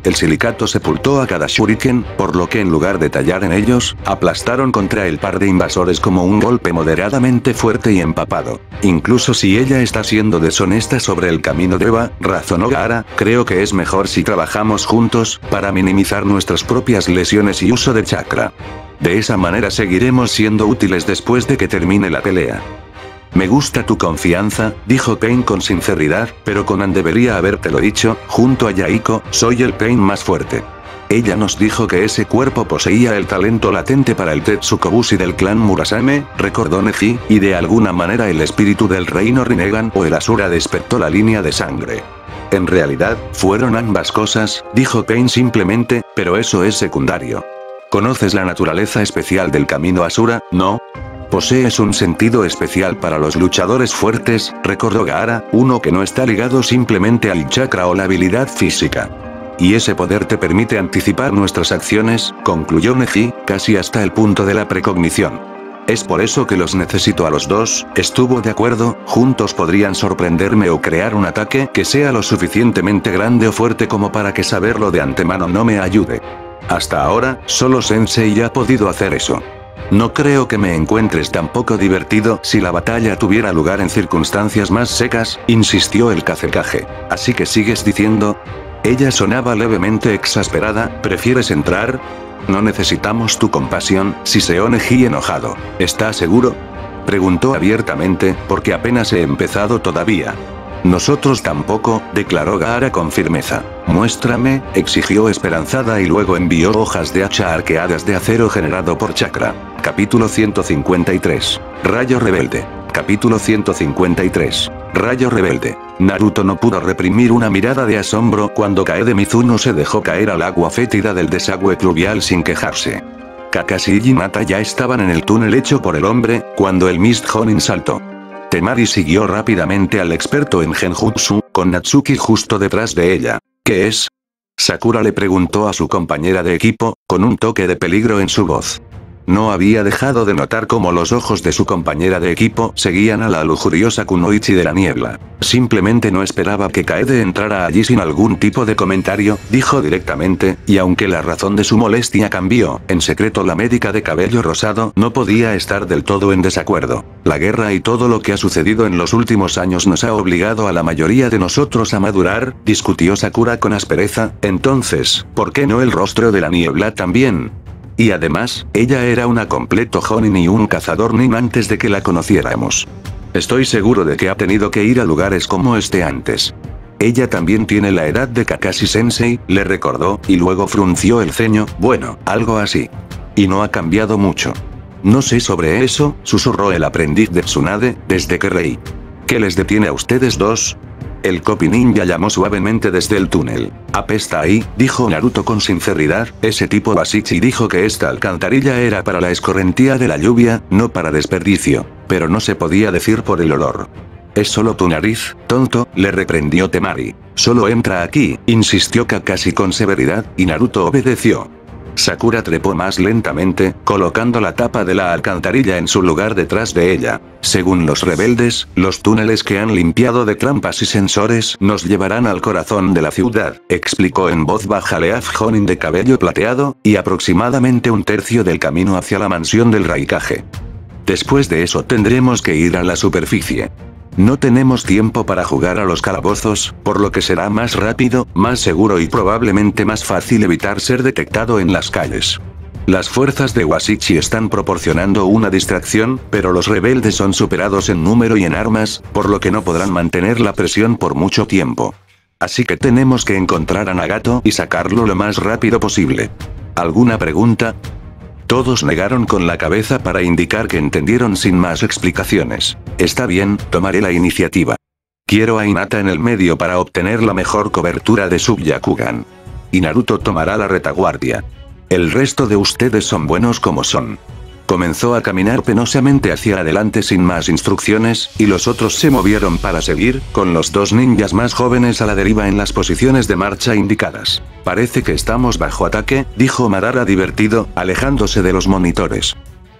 El silicato sepultó a cada shuriken, por lo que en lugar de tallar en ellos, aplastaron contra el par de invasores como un golpe moderadamente fuerte y empapado. Incluso si ella está siendo deshonesta sobre el camino de Eva, razonó Gaara, creo que es mejor si trabajamos juntos, para minimizar nuestras propias lesiones y uso de chakra. De esa manera seguiremos siendo útiles después de que termine la pelea. Me gusta tu confianza, dijo Pain con sinceridad, pero Conan debería habértelo dicho, junto a Yaiko, soy el Pain más fuerte. Ella nos dijo que ese cuerpo poseía el talento latente para el Tetsukobushi del clan Murasame, recordó Neji, y de alguna manera el espíritu del reino Rinnegan o el Asura despertó la línea de sangre. En realidad, fueron ambas cosas, dijo Pain simplemente, pero eso es secundario. ¿Conoces la naturaleza especial del camino Asura, no? Posees un sentido especial para los luchadores fuertes, recordó Gaara, uno que no está ligado simplemente al chakra o la habilidad física. Y ese poder te permite anticipar nuestras acciones, concluyó Neji, casi hasta el punto de la precognición. Es por eso que los necesito a los dos, estuvo de acuerdo, juntos podrían sorprenderme o crear un ataque que sea lo suficientemente grande o fuerte como para que saberlo de antemano no me ayude. Hasta ahora, solo Sensei ha podido hacer eso. No creo que me encuentres tan poco divertido si la batalla tuviera lugar en circunstancias más secas, insistió el Kazekage. Así que sigues diciendo. Ella sonaba levemente exasperada, ¿prefieres entrar? No necesitamos tu compasión, siseó Neji enojado. ¿Estás seguro? Preguntó abiertamente, porque apenas he empezado todavía. Nosotros tampoco, declaró Gaara con firmeza. Muéstrame, exigió esperanzada y luego envió hojas de hacha arqueadas de acero generado por chakra. Capítulo ciento cincuenta y tres. Rayo rebelde. Capítulo ciento cincuenta y tres. Rayo rebelde. Naruto no pudo reprimir una mirada de asombro cuando Kaede Mizuno se dejó caer al agua fétida del desagüe pluvial sin quejarse. Kakashi y Hinata ya estaban en el túnel hecho por el hombre, cuando el Mist Jonin saltó. Temari siguió rápidamente al experto en Genjutsu, con Natsuki justo detrás de ella. ¿Qué es? Sakura le preguntó a su compañera de equipo, con un toque de peligro en su voz. No había dejado de notar cómo los ojos de su compañera de equipo seguían a la lujuriosa Kunoichi de la niebla. Simplemente no esperaba que Kaede entrara allí sin algún tipo de comentario, dijo directamente, y aunque la razón de su molestia cambió, en secreto la médica de cabello rosado no podía estar del todo en desacuerdo. La guerra y todo lo que ha sucedido en los últimos años nos ha obligado a la mayoría de nosotros a madurar, discutió Sakura con aspereza, entonces, ¿por qué no el rostro de la niebla también? Y además, ella era una completo Jonin y un cazador nin antes de que la conociéramos. Estoy seguro de que ha tenido que ir a lugares como este antes. Ella también tiene la edad de Kakashi Sensei, le recordó, y luego frunció el ceño, bueno, algo así. Y no ha cambiado mucho. No sé sobre eso, susurró el aprendiz de Tsunade, desde que reí. ¿Qué les detiene a ustedes dos? El Copy Ninja llamó suavemente desde el túnel. Apesta ahí, dijo Naruto con sinceridad, ese tipo Bashichi dijo que esta alcantarilla era para la escorrentía de la lluvia, no para desperdicio. Pero no se podía decir por el olor. Es solo tu nariz, tonto, le reprendió Temari. Solo entra aquí, insistió Kakashi con severidad, y Naruto obedeció. Sakura trepó más lentamente, colocando la tapa de la alcantarilla en su lugar detrás de ella. Según los rebeldes, los túneles que han limpiado de trampas y sensores nos llevarán al corazón de la ciudad, explicó en voz baja Leaf Jonin de cabello plateado, y aproximadamente un tercio del camino hacia la mansión del Raikage. Después de eso tendremos que ir a la superficie. No tenemos tiempo para jugar a los calabozos, por lo que será más rápido, más seguro y probablemente más fácil evitar ser detectado en las calles. Las fuerzas de Washichi están proporcionando una distracción, pero los rebeldes son superados en número y en armas, por lo que no podrán mantener la presión por mucho tiempo. Así que tenemos que encontrar a Nagato y sacarlo lo más rápido posible. ¿Alguna pregunta? Todos negaron con la cabeza para indicar que entendieron sin más explicaciones. Está bien, tomaré la iniciativa. Quiero a Hinata en el medio para obtener la mejor cobertura de Sub-Yakugan. Y Naruto tomará la retaguardia. El resto de ustedes son buenos como son. Comenzó a caminar penosamente hacia adelante sin más instrucciones, y los otros se movieron para seguir, con los dos ninjas más jóvenes a la deriva en las posiciones de marcha indicadas. Parece que estamos bajo ataque, dijo Madara divertido, alejándose de los monitores.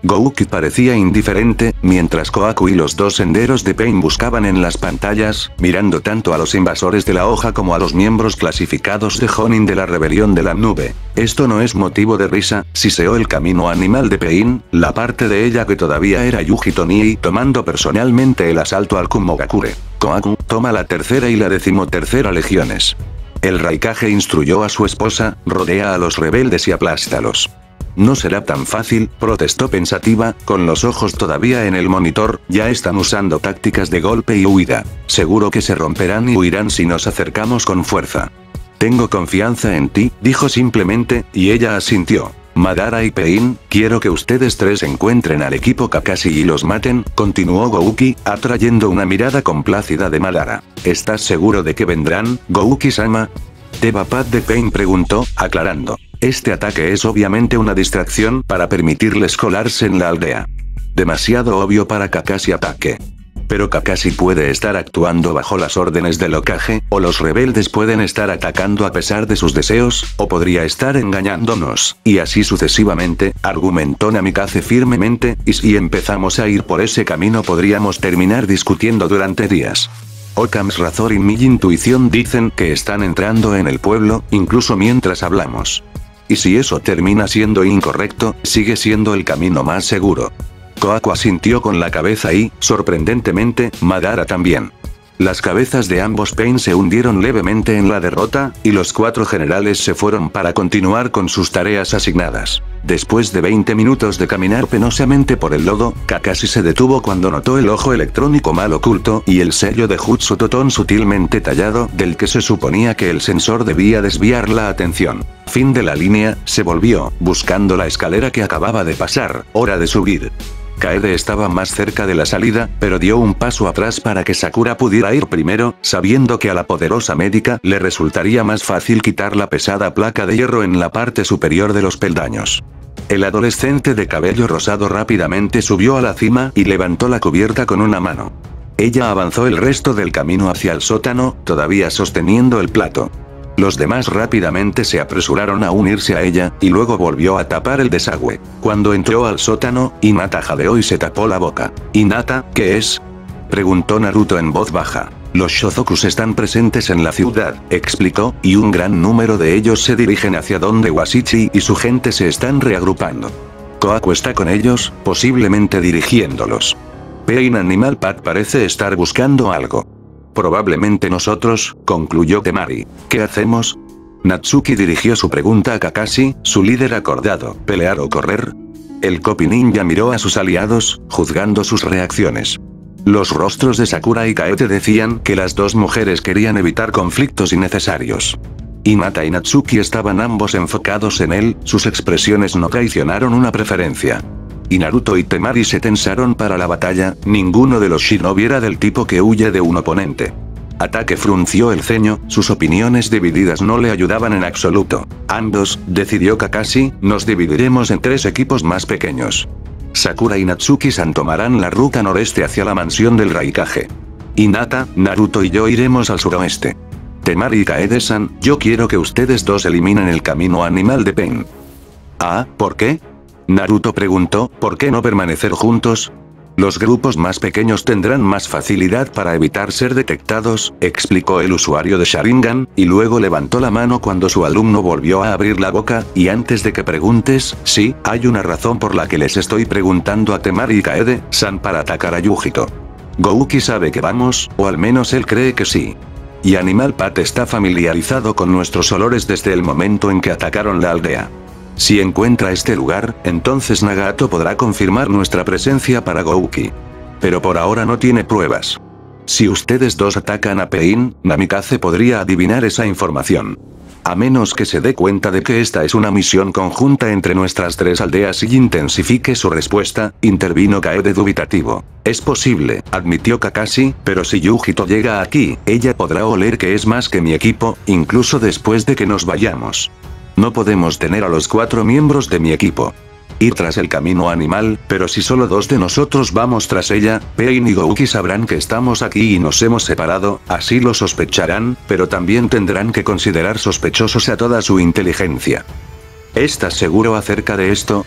Gouki parecía indiferente, mientras Kohaku y los dos senderos de Pain buscaban en las pantallas, mirando tanto a los invasores de la hoja como a los miembros clasificados de Jonin de la rebelión de la nube. Esto no es motivo de risa, siseó el camino animal de Pain, la parte de ella que todavía era Yuji Tonii tomando personalmente el asalto al Kumogakure. Kohaku, toma la tercera y la decimotercera legiones. El Raikage instruyó a su esposa, rodea a los rebeldes y aplástalos. No será tan fácil, protestó pensativa, con los ojos todavía en el monitor, ya están usando tácticas de golpe y huida. Seguro que se romperán y huirán si nos acercamos con fuerza. Tengo confianza en ti, dijo simplemente, y ella asintió. Madara y Pain, quiero que ustedes tres encuentren al equipo Kakashi y los maten, continuó Gouki, atrayendo una mirada complácida de Madara. ¿Estás seguro de que vendrán, Gouki-sama? Teba Pad de Pain preguntó, aclarando. Este ataque es obviamente una distracción para permitirles colarse en la aldea. Demasiado obvio para Kakashi ataque. Pero Kakashi puede estar actuando bajo las órdenes del Hokage, o los rebeldes pueden estar atacando a pesar de sus deseos, o podría estar engañándonos, y así sucesivamente, argumentó Namikaze firmemente, y si empezamos a ir por ese camino podríamos terminar discutiendo durante días. Occam's razón y mi intuición dicen que están entrando en el pueblo, incluso mientras hablamos. Y si eso termina siendo incorrecto, sigue siendo el camino más seguro. Kohaku asintió con la cabeza y, sorprendentemente, Madara también. Las cabezas de ambos Pain se hundieron levemente en la derrota, y los cuatro generales se fueron para continuar con sus tareas asignadas. Después de veinte minutos de caminar penosamente por el lodo, Kakashi se detuvo cuando notó el ojo electrónico mal oculto y el sello de Jutsu Toton sutilmente tallado, del que se suponía que el sensor debía desviar la atención. Fin de la línea, se volvió, buscando la escalera que acababa de pasar, hora de subir. Kaede estaba más cerca de la salida, pero dio un paso atrás para que Sakura pudiera ir primero, sabiendo que a la poderosa médica le resultaría más fácil quitar la pesada placa de hierro en la parte superior de los peldaños. El adolescente de cabello rosado rápidamente subió a la cima y levantó la cubierta con una mano. Ella avanzó el resto del camino hacia el sótano, todavía sosteniendo el plato. Los demás rápidamente se apresuraron a unirse a ella, y luego volvió a tapar el desagüe. Cuando entró al sótano, Hinata jadeó y se tapó la boca. ¿Hinata, qué es? Preguntó Naruto en voz baja. Los Shozokus están presentes en la ciudad, explicó, y un gran número de ellos se dirigen hacia donde Washichi y su gente se están reagrupando. Kohaku está con ellos, posiblemente dirigiéndolos. Pain Animal Pad parece estar buscando algo. Probablemente nosotros, concluyó Temari. ¿Qué hacemos? Natsuki dirigió su pregunta a Kakashi, su líder acordado. ¿Pelear o correr? El Copy Ninja miró a sus aliados, juzgando sus reacciones. Los rostros de Sakura y Kaede decían que las dos mujeres querían evitar conflictos innecesarios. Hinata y Natsuki estaban ambos enfocados en él, sus expresiones no traicionaron una preferencia. Y Naruto y Temari se tensaron para la batalla, ninguno de los shinobi era del tipo que huye de un oponente. Ataque frunció el ceño, sus opiniones divididas no le ayudaban en absoluto. Ambos, decidió Kakashi, nos dividiremos en tres equipos más pequeños. Sakura y Natsuki-san tomarán la ruta noreste hacia la mansión del Raikage. Hinata, Naruto y yo iremos al suroeste. Temari y Kaede-san, yo quiero que ustedes dos eliminen el camino animal de Pain. Ah, ¿por qué? Naruto preguntó, ¿por qué no permanecer juntos? Los grupos más pequeños tendrán más facilidad para evitar ser detectados, explicó el usuario de Sharingan, y luego levantó la mano cuando su alumno volvió a abrir la boca, y antes de que preguntes, sí, hay una razón por la que les estoy preguntando a Temari y Kaede-san para atacar a Yujito. Gouki sabe que vamos, o al menos él cree que sí. Y Animal Pad está familiarizado con nuestros olores desde el momento en que atacaron la aldea. Si encuentra este lugar, entonces Nagato podrá confirmar nuestra presencia para Gouki. Pero por ahora no tiene pruebas. Si ustedes dos atacan a Pain, Namikaze podría adivinar esa información. A menos que se dé cuenta de que esta es una misión conjunta entre nuestras tres aldeas y intensifique su respuesta, intervino Kaede dubitativo. Es posible, admitió Kakashi, pero si Yujito llega aquí, ella podrá oler que es más que mi equipo, incluso después de que nos vayamos. No podemos tener a los cuatro miembros de mi equipo. Ir tras el camino animal, pero si solo dos de nosotros vamos tras ella, Pain y Gouki sabrán que estamos aquí y nos hemos separado, así lo sospecharán, pero también tendrán que considerar sospechosos a toda su inteligencia. ¿Estás seguro acerca de esto?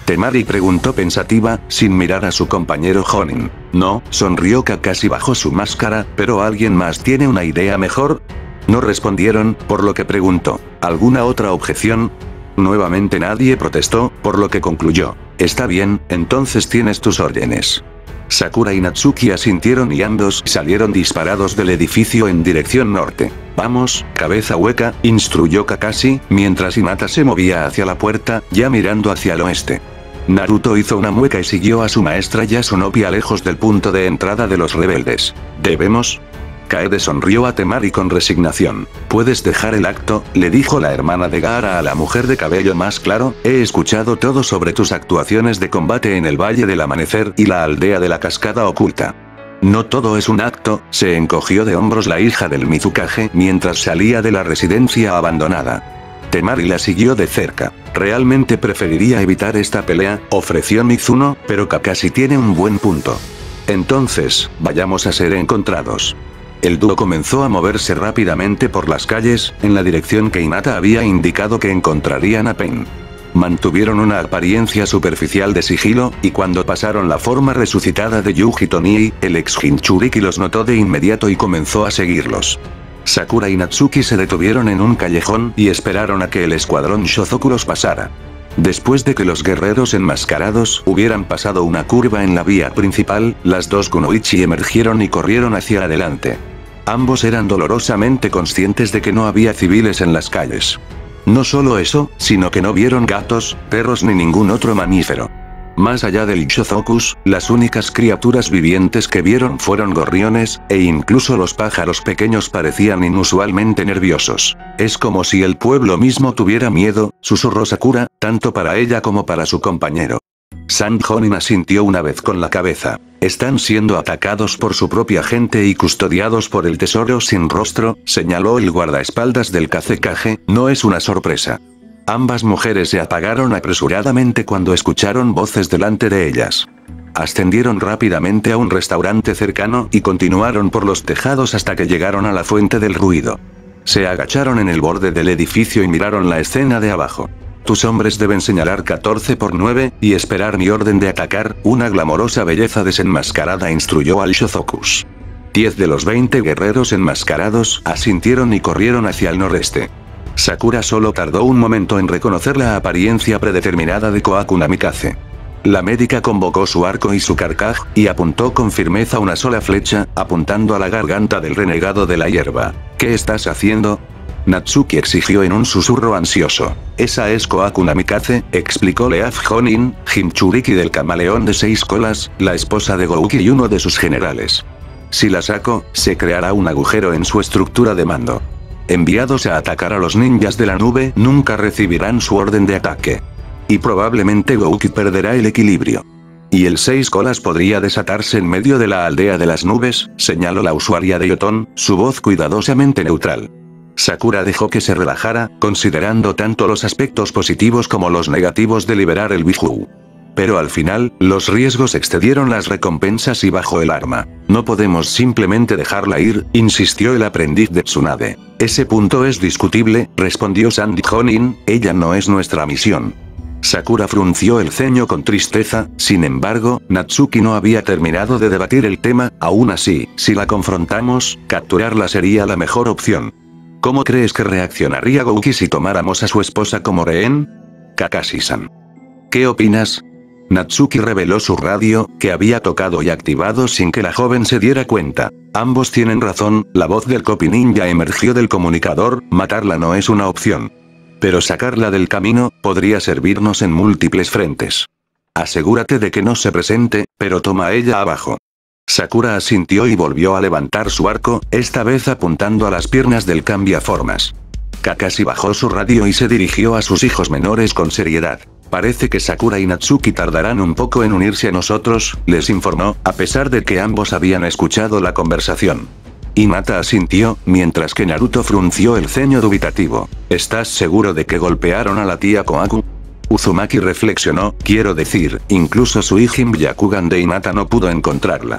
Temari preguntó pensativa, sin mirar a su compañero Jonin. No, sonrió Kakashi bajo su máscara, pero ¿alguien más tiene una idea mejor? No respondieron, por lo que preguntó. ¿Alguna otra objeción? Nuevamente nadie protestó, por lo que concluyó. Está bien, entonces tienes tus órdenes. Sakura y Natsuki asintieron y ambos salieron disparados del edificio en dirección norte. Vamos, cabeza hueca, instruyó Kakashi, mientras Hinata se movía hacia la puerta, ya mirando hacia el oeste. Naruto hizo una mueca y siguió a su maestra y a su novia lejos del punto de entrada de los rebeldes. ¿Debemos? Kaede sonrió a Temari con resignación. ¿Puedes dejar el acto?, le dijo la hermana de Gaara a la mujer de cabello más claro. He escuchado todo sobre tus actuaciones de combate en el Valle del Amanecer y la aldea de la Cascada Oculta. No todo es un acto, se encogió de hombros la hija del Mizukage mientras salía de la residencia abandonada. Temari la siguió de cerca. Realmente preferiría evitar esta pelea, ofreció Mizuno, pero Kakashi tiene un buen punto. Entonces, vayamos a ser encontrados. El dúo comenzó a moverse rápidamente por las calles, en la dirección que Hinata había indicado que encontrarían a Pain. Mantuvieron una apariencia superficial de sigilo, y cuando pasaron la forma resucitada de Yuji Tonii, el ex Jinchuriki los notó de inmediato y comenzó a seguirlos. Sakura y Natsuki se detuvieron en un callejón y esperaron a que el escuadrón Shozoku los pasara. Después de que los guerreros enmascarados hubieran pasado una curva en la vía principal, las dos kunoichi emergieron y corrieron hacia adelante. Ambos eran dolorosamente conscientes de que no había civiles en las calles. No solo eso, sino que no vieron gatos, perros ni ningún otro mamífero. Más allá del Shozokus, las únicas criaturas vivientes que vieron fueron gorriones, e incluso los pájaros pequeños parecían inusualmente nerviosos. Es como si el pueblo mismo tuviera miedo, susurró Sakura, tanto para ella como para su compañero. Sand Jonin asintió una vez con la cabeza. Están siendo atacados por su propia gente y custodiados por el tesoro sin rostro, señaló el guardaespaldas del Kazekage, no es una sorpresa. Ambas mujeres se apagaron apresuradamente cuando escucharon voces delante de ellas. Ascendieron rápidamente a un restaurante cercano y continuaron por los tejados hasta que llegaron a la fuente del ruido. Se agacharon en el borde del edificio y miraron la escena de abajo. Tus hombres deben señalar catorce por nueve, y esperar mi orden de atacar, una glamorosa belleza desenmascarada instruyó al Shozokus. Diez de los veinte guerreros enmascarados asintieron y corrieron hacia el noreste. Sakura solo tardó un momento en reconocer la apariencia predeterminada de Kohaku Namikaze. La médica convocó su arco y su carcaj, y apuntó con firmeza una sola flecha, apuntando a la garganta del renegado de la hierba. ¿Qué estás haciendo? Natsuki exigió en un susurro ansioso. Esa es Kohaku Namikaze, explicó Leaf Jonin, Jinchuriki del camaleón de seis colas, la esposa de Gouki y uno de sus generales. Si la saco, se creará un agujero en su estructura de mando. Enviados a atacar a los ninjas de la nube nunca recibirán su orden de ataque. Y probablemente Gouki perderá el equilibrio. Y el seis colas podría desatarse en medio de la aldea de las nubes, señaló la usuaria de Yoton, su voz cuidadosamente neutral. Sakura dejó que se relajara, considerando tanto los aspectos positivos como los negativos de liberar el Biju. Pero al final, los riesgos excedieron las recompensas y bajó el arma. No podemos simplemente dejarla ir, insistió el aprendiz de Tsunade. Ese punto es discutible, respondió Sandy Jonin, ella no es nuestra misión. Sakura frunció el ceño con tristeza, sin embargo, Natsuki no había terminado de debatir el tema, aún así, si la confrontamos, capturarla sería la mejor opción. ¿Cómo crees que reaccionaría Gouki si tomáramos a su esposa como rehén? Kakashi-san. ¿Qué opinas? Natsuki reveló su radio, que había tocado y activado sin que la joven se diera cuenta. Ambos tienen razón, la voz del Copy Ninja emergió del comunicador, matarla no es una opción. Pero sacarla del camino, podría servirnos en múltiples frentes. Asegúrate de que no se presente, pero toma a ella abajo. Sakura asintió y volvió a levantar su arco, esta vez apuntando a las piernas del cambiaformas. Kakashi bajó su radio y se dirigió a sus hijos menores con seriedad. Parece que Sakura y Natsuki tardarán un poco en unirse a nosotros, les informó, a pesar de que ambos habían escuchado la conversación. Hinata asintió, mientras que Naruto frunció el ceño dubitativo. ¿Estás seguro de que golpearon a la tía Kohaku? Uzumaki reflexionó, quiero decir, incluso su Ijin Byakugan de Hinata no pudo encontrarla.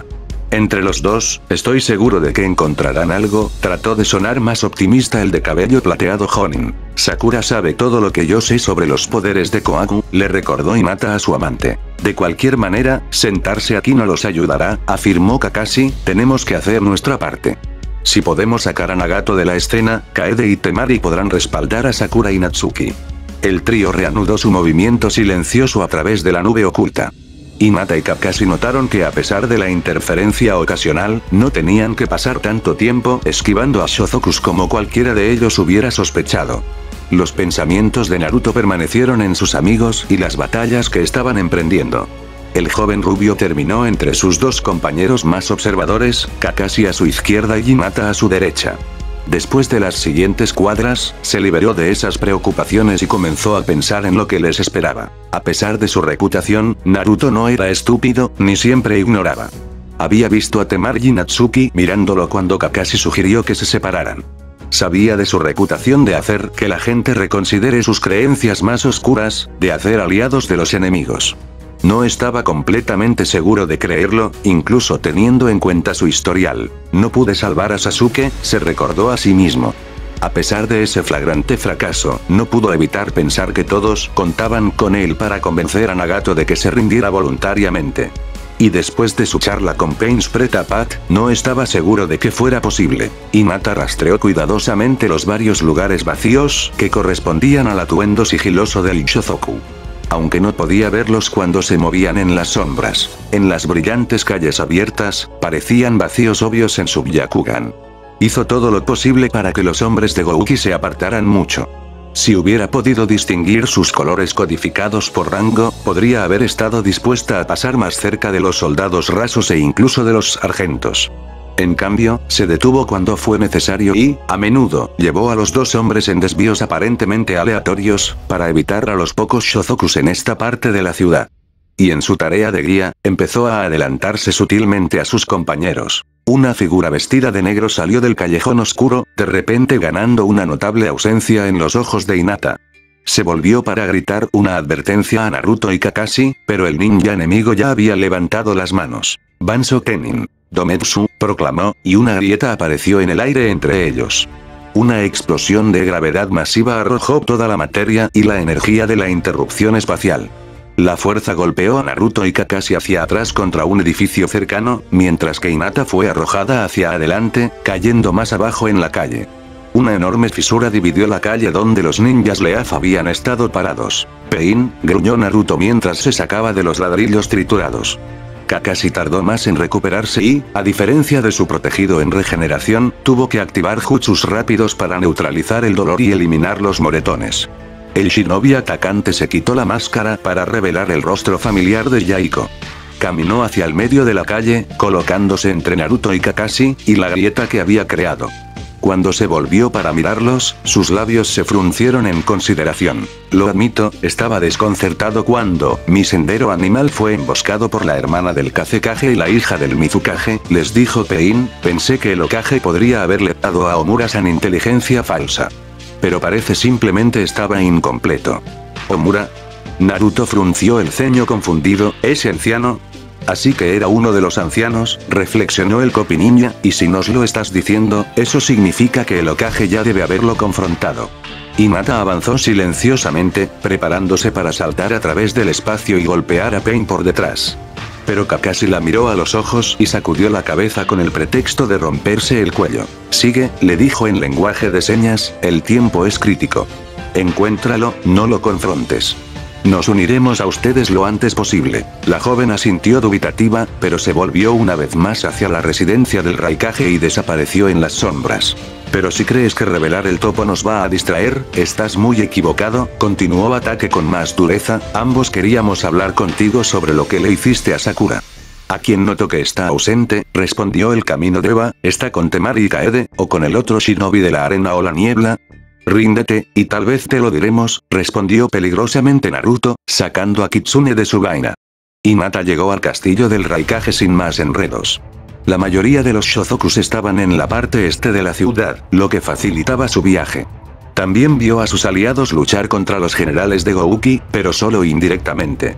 Entre los dos, estoy seguro de que encontrarán algo, trató de sonar más optimista el de cabello plateado Jonin. Sakura sabe todo lo que yo sé sobre los poderes de Kohaku, le recordó Hinata a su amante. De cualquier manera, sentarse aquí no los ayudará, afirmó Kakashi, tenemos que hacer nuestra parte. Si podemos sacar a Nagato de la escena, Kaede y Temari podrán respaldar a Sakura y Natsuki. El trío reanudó su movimiento silencioso a través de la nube oculta. Hinata y Kakashi notaron que a pesar de la interferencia ocasional, no tenían que pasar tanto tiempo esquivando a Shozokus como cualquiera de ellos hubiera sospechado. Los pensamientos de Naruto permanecieron en sus amigos y las batallas que estaban emprendiendo. El joven rubio terminó entre sus dos compañeros más observadores, Kakashi a su izquierda y Hinata a su derecha. Después de las siguientes cuadras, se liberó de esas preocupaciones y comenzó a pensar en lo que les esperaba. A pesar de su reputación, Naruto no era estúpido, ni siempre ignoraba. Había visto a Temari y Natsuki mirándolo cuando Kakashi sugirió que se separaran. Sabía de su reputación de hacer que la gente reconsidere sus creencias más oscuras, de hacer aliados de los enemigos. No estaba completamente seguro de creerlo, incluso teniendo en cuenta su historial. No pude salvar a Sasuke, se recordó a sí mismo. A pesar de ese flagrante fracaso, no pudo evitar pensar que todos contaban con él para convencer a Nagato de que se rindiera voluntariamente. Y después de su charla con Pain's Pretapat, no estaba seguro de que fuera posible. Hinata rastreó cuidadosamente los varios lugares vacíos que correspondían al atuendo sigiloso del Shozoku. Aunque no podía verlos cuando se movían en las sombras, en las brillantes calles abiertas, parecían vacíos obvios en su Byakugan. Hizo todo lo posible para que los hombres de Gouki se apartaran mucho. Si hubiera podido distinguir sus colores codificados por rango, podría haber estado dispuesta a pasar más cerca de los soldados rasos e incluso de los sargentos. En cambio, se detuvo cuando fue necesario y, a menudo, llevó a los dos hombres en desvíos aparentemente aleatorios, para evitar a los pocos Shozokus en esta parte de la ciudad. Y en su tarea de guía, empezó a adelantarse sutilmente a sus compañeros. Una figura vestida de negro salió del callejón oscuro, de repente ganando una notable ausencia en los ojos de Hinata. Se volvió para gritar una advertencia a Naruto y Kakashi, pero el ninja enemigo ya había levantado las manos. Banzo Kenin. Dometsu, proclamó, y una grieta apareció en el aire entre ellos. Una explosión de gravedad masiva arrojó toda la materia y la energía de la interrupción espacial. La fuerza golpeó a Naruto y Kakashi hacia atrás contra un edificio cercano, mientras que Hinata fue arrojada hacia adelante, cayendo más abajo en la calle. Una enorme fisura dividió la calle donde los ninjas Leaf habían estado parados. Pain, gruñó Naruto mientras se sacaba de los ladrillos triturados. Kakashi tardó más en recuperarse y, a diferencia de su protegido en regeneración, tuvo que activar jutsus rápidos para neutralizar el dolor y eliminar los moretones. El shinobi atacante se quitó la máscara para revelar el rostro familiar de Yaiko. Caminó hacia el medio de la calle, colocándose entre Naruto y Kakashi, y la grieta que había creado. Cuando se volvió para mirarlos, sus labios se fruncieron en consideración. Lo admito, estaba desconcertado cuando mi sendero animal fue emboscado por la hermana del Kazekage y la hija del Mizukage, les dijo Pain, pensé que el Hokage podría haberle dado a Omura-san inteligencia falsa. Pero parece simplemente estaba incompleto. ¿Omura? Naruto frunció el ceño confundido, ¿ese anciano? Así que era uno de los ancianos, reflexionó el Kopi Ninja, y si nos lo estás diciendo, eso significa que el Hokage ya debe haberlo confrontado. Hinata avanzó silenciosamente, preparándose para saltar a través del espacio y golpear a Pain por detrás. Pero Kakashi la miró a los ojos y sacudió la cabeza con el pretexto de romperse el cuello. Sigue, le dijo en lenguaje de señas, el tiempo es crítico. Encuéntralo, no lo confrontes. Nos uniremos a ustedes lo antes posible. La joven asintió dubitativa, pero se volvió una vez más hacia la residencia del Raikage y desapareció en las sombras. Pero si crees que revelar el topo nos va a distraer, estás muy equivocado, continuó Ataque con más dureza, ambos queríamos hablar contigo sobre lo que le hiciste a Sakura. A quien noto que está ausente, respondió el camino de Eva, está con Temari y Kaede, o con el otro shinobi de la arena o la niebla. Ríndete, y tal vez te lo diremos, respondió peligrosamente Naruto, sacando a Kitsune de su vaina. Hinata llegó al castillo del Raikage sin más enredos. La mayoría de los Shozokus estaban en la parte este de la ciudad, lo que facilitaba su viaje. También vio a sus aliados luchar contra los generales de Gouki, pero solo indirectamente.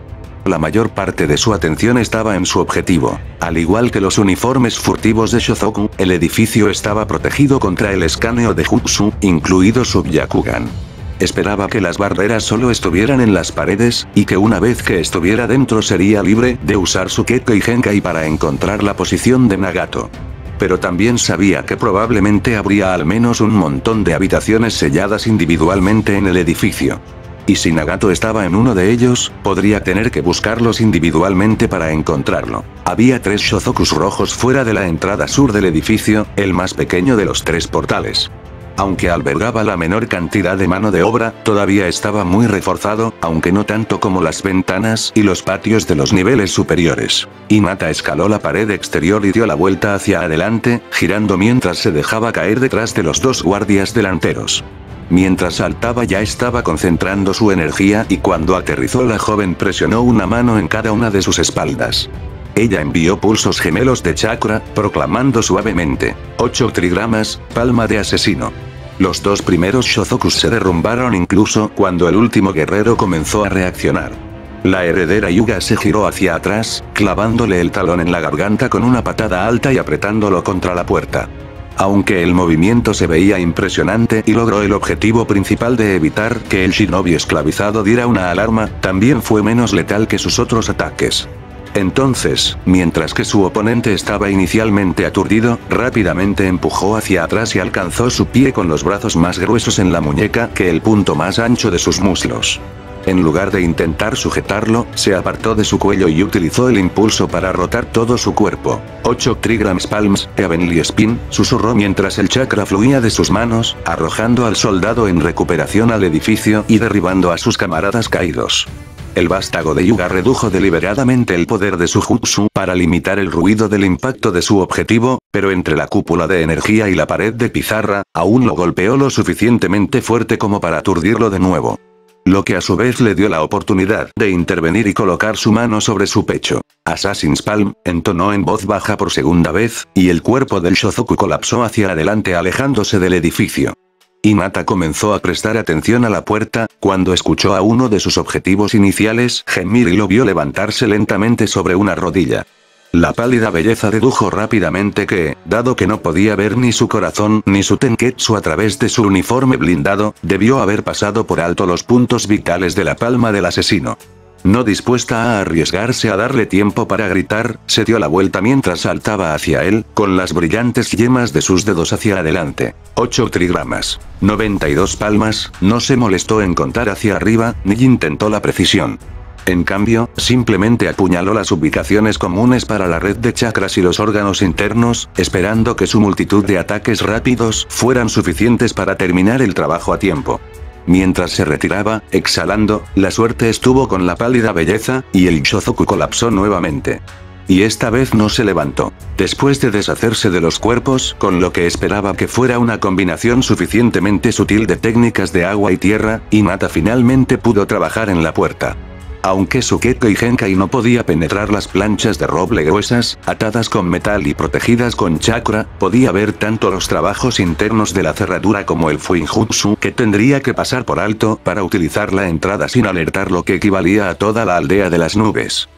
La mayor parte de su atención estaba en su objetivo. Al igual que los uniformes furtivos de Shozoku, el edificio estaba protegido contra el escaneo de Jutsu, incluido su Byakugan. Esperaba que las barreras solo estuvieran en las paredes, y que una vez que estuviera dentro sería libre de usar su Kekkei Genkai para encontrar la posición de Nagato. Pero también sabía que probablemente habría al menos un montón de habitaciones selladas individualmente en el edificio. Y si Nagato estaba en uno de ellos, podría tener que buscarlos individualmente para encontrarlo. Había tres Shozokus rojos fuera de la entrada sur del edificio, el más pequeño de los tres portales. Aunque albergaba la menor cantidad de mano de obra, todavía estaba muy reforzado, aunque no tanto como las ventanas y los patios de los niveles superiores. Hinata escaló la pared exterior y dio la vuelta hacia adelante, girando mientras se dejaba caer detrás de los dos guardias delanteros. Mientras saltaba ya estaba concentrando su energía y cuando aterrizó la joven presionó una mano en cada una de sus espaldas. Ella envió pulsos gemelos de chakra, proclamando suavemente, ocho trigramas, palma de asesino. Los dos primeros Shozokus se derrumbaron incluso cuando el último guerrero comenzó a reaccionar. La heredera Yuga se giró hacia atrás, clavándole el talón en la garganta con una patada alta y apretándolo contra la puerta. Aunque el movimiento se veía impresionante y logró el objetivo principal de evitar que el shinobi esclavizado diera una alarma, también fue menos letal que sus otros ataques. Entonces, mientras que su oponente estaba inicialmente aturdido, rápidamente empujó hacia atrás y alcanzó su pie con los brazos más gruesos en la muñeca que el punto más ancho de sus muslos. En lugar de intentar sujetarlo, se apartó de su cuello y utilizó el impulso para rotar todo su cuerpo. ocho trigrams palms, Heavenly Spin, susurró mientras el chakra fluía de sus manos, arrojando al soldado en recuperación al edificio y derribando a sus camaradas caídos. El vástago de Yuga redujo deliberadamente el poder de su jutsu para limitar el ruido del impacto de su objetivo, pero entre la cúpula de energía y la pared de pizarra, aún lo golpeó lo suficientemente fuerte como para aturdirlo de nuevo. Lo que a su vez le dio la oportunidad de intervenir y colocar su mano sobre su pecho. Assassin's Palm, entonó en voz baja por segunda vez, y el cuerpo del Shozoku colapsó hacia adelante alejándose del edificio. Hinata comenzó a prestar atención a la puerta, cuando escuchó a uno de sus objetivos iniciales gemir y lo vio levantarse lentamente sobre una rodilla. La pálida belleza dedujo rápidamente que, dado que no podía ver ni su corazón ni su tenketsu a través de su uniforme blindado, debió haber pasado por alto los puntos vitales de la palma del asesino. No dispuesta a arriesgarse a darle tiempo para gritar, se dio la vuelta mientras saltaba hacia él, con las brillantes yemas de sus dedos hacia adelante. ocho trigramas. noventa y dos palmas, no se molestó en contar hacia arriba, ni intentó la precisión. En cambio, simplemente apuñaló las ubicaciones comunes para la red de chakras y los órganos internos, esperando que su multitud de ataques rápidos fueran suficientes para terminar el trabajo a tiempo. Mientras se retiraba, exhalando, la suerte estuvo con la pálida belleza, y el Shozoku colapsó nuevamente. Y esta vez no se levantó. Después de deshacerse de los cuerpos, con lo que esperaba que fuera una combinación suficientemente sutil de técnicas de agua y tierra, Hinata finalmente pudo trabajar en la puerta. Aunque su Kekkei Genkai no podía penetrar las planchas de roble gruesas, atadas con metal y protegidas con chakra, podía ver tanto los trabajos internos de la cerradura como el Fuinjutsu que tendría que pasar por alto para utilizar la entrada sin alertar, lo que equivalía a toda la aldea de las nubes.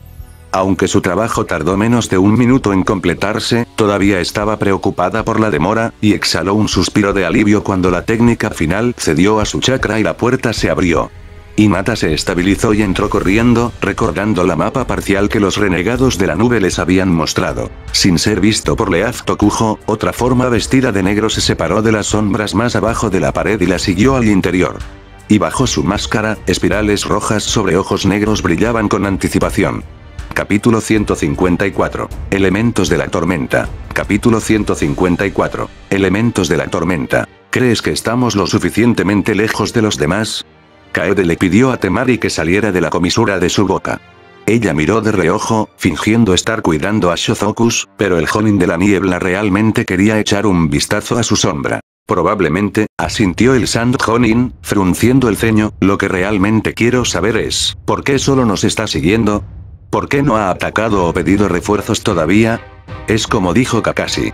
Aunque su trabajo tardó menos de un minuto en completarse, todavía estaba preocupada por la demora, y exhaló un suspiro de alivio cuando la técnica final cedió a su chakra y la puerta se abrió. Hinata se estabilizó y entró corriendo, recordando la mapa parcial que los renegados de la nube les habían mostrado. Sin ser visto por Leaf Tokujo, otra forma vestida de negro se separó de las sombras más abajo de la pared y la siguió al interior. Y bajo su máscara, espirales rojas sobre ojos negros brillaban con anticipación. Capítulo ciento cincuenta y cuatro. Elementos de la tormenta. Capítulo ciento cincuenta y cuatro. Elementos de la tormenta. ¿Crees que estamos lo suficientemente lejos de los demás? Kaede le pidió a Temari que saliera de la comisura de su boca. Ella miró de reojo, fingiendo estar cuidando a Shozokus, pero el Jonin de la niebla realmente quería echar un vistazo a su sombra. Probablemente, asintió el Sand Jonin, frunciendo el ceño. Lo que realmente quiero saber es, ¿por qué solo nos está siguiendo? ¿Por qué no ha atacado o pedido refuerzos todavía? Es como dijo Kakashi.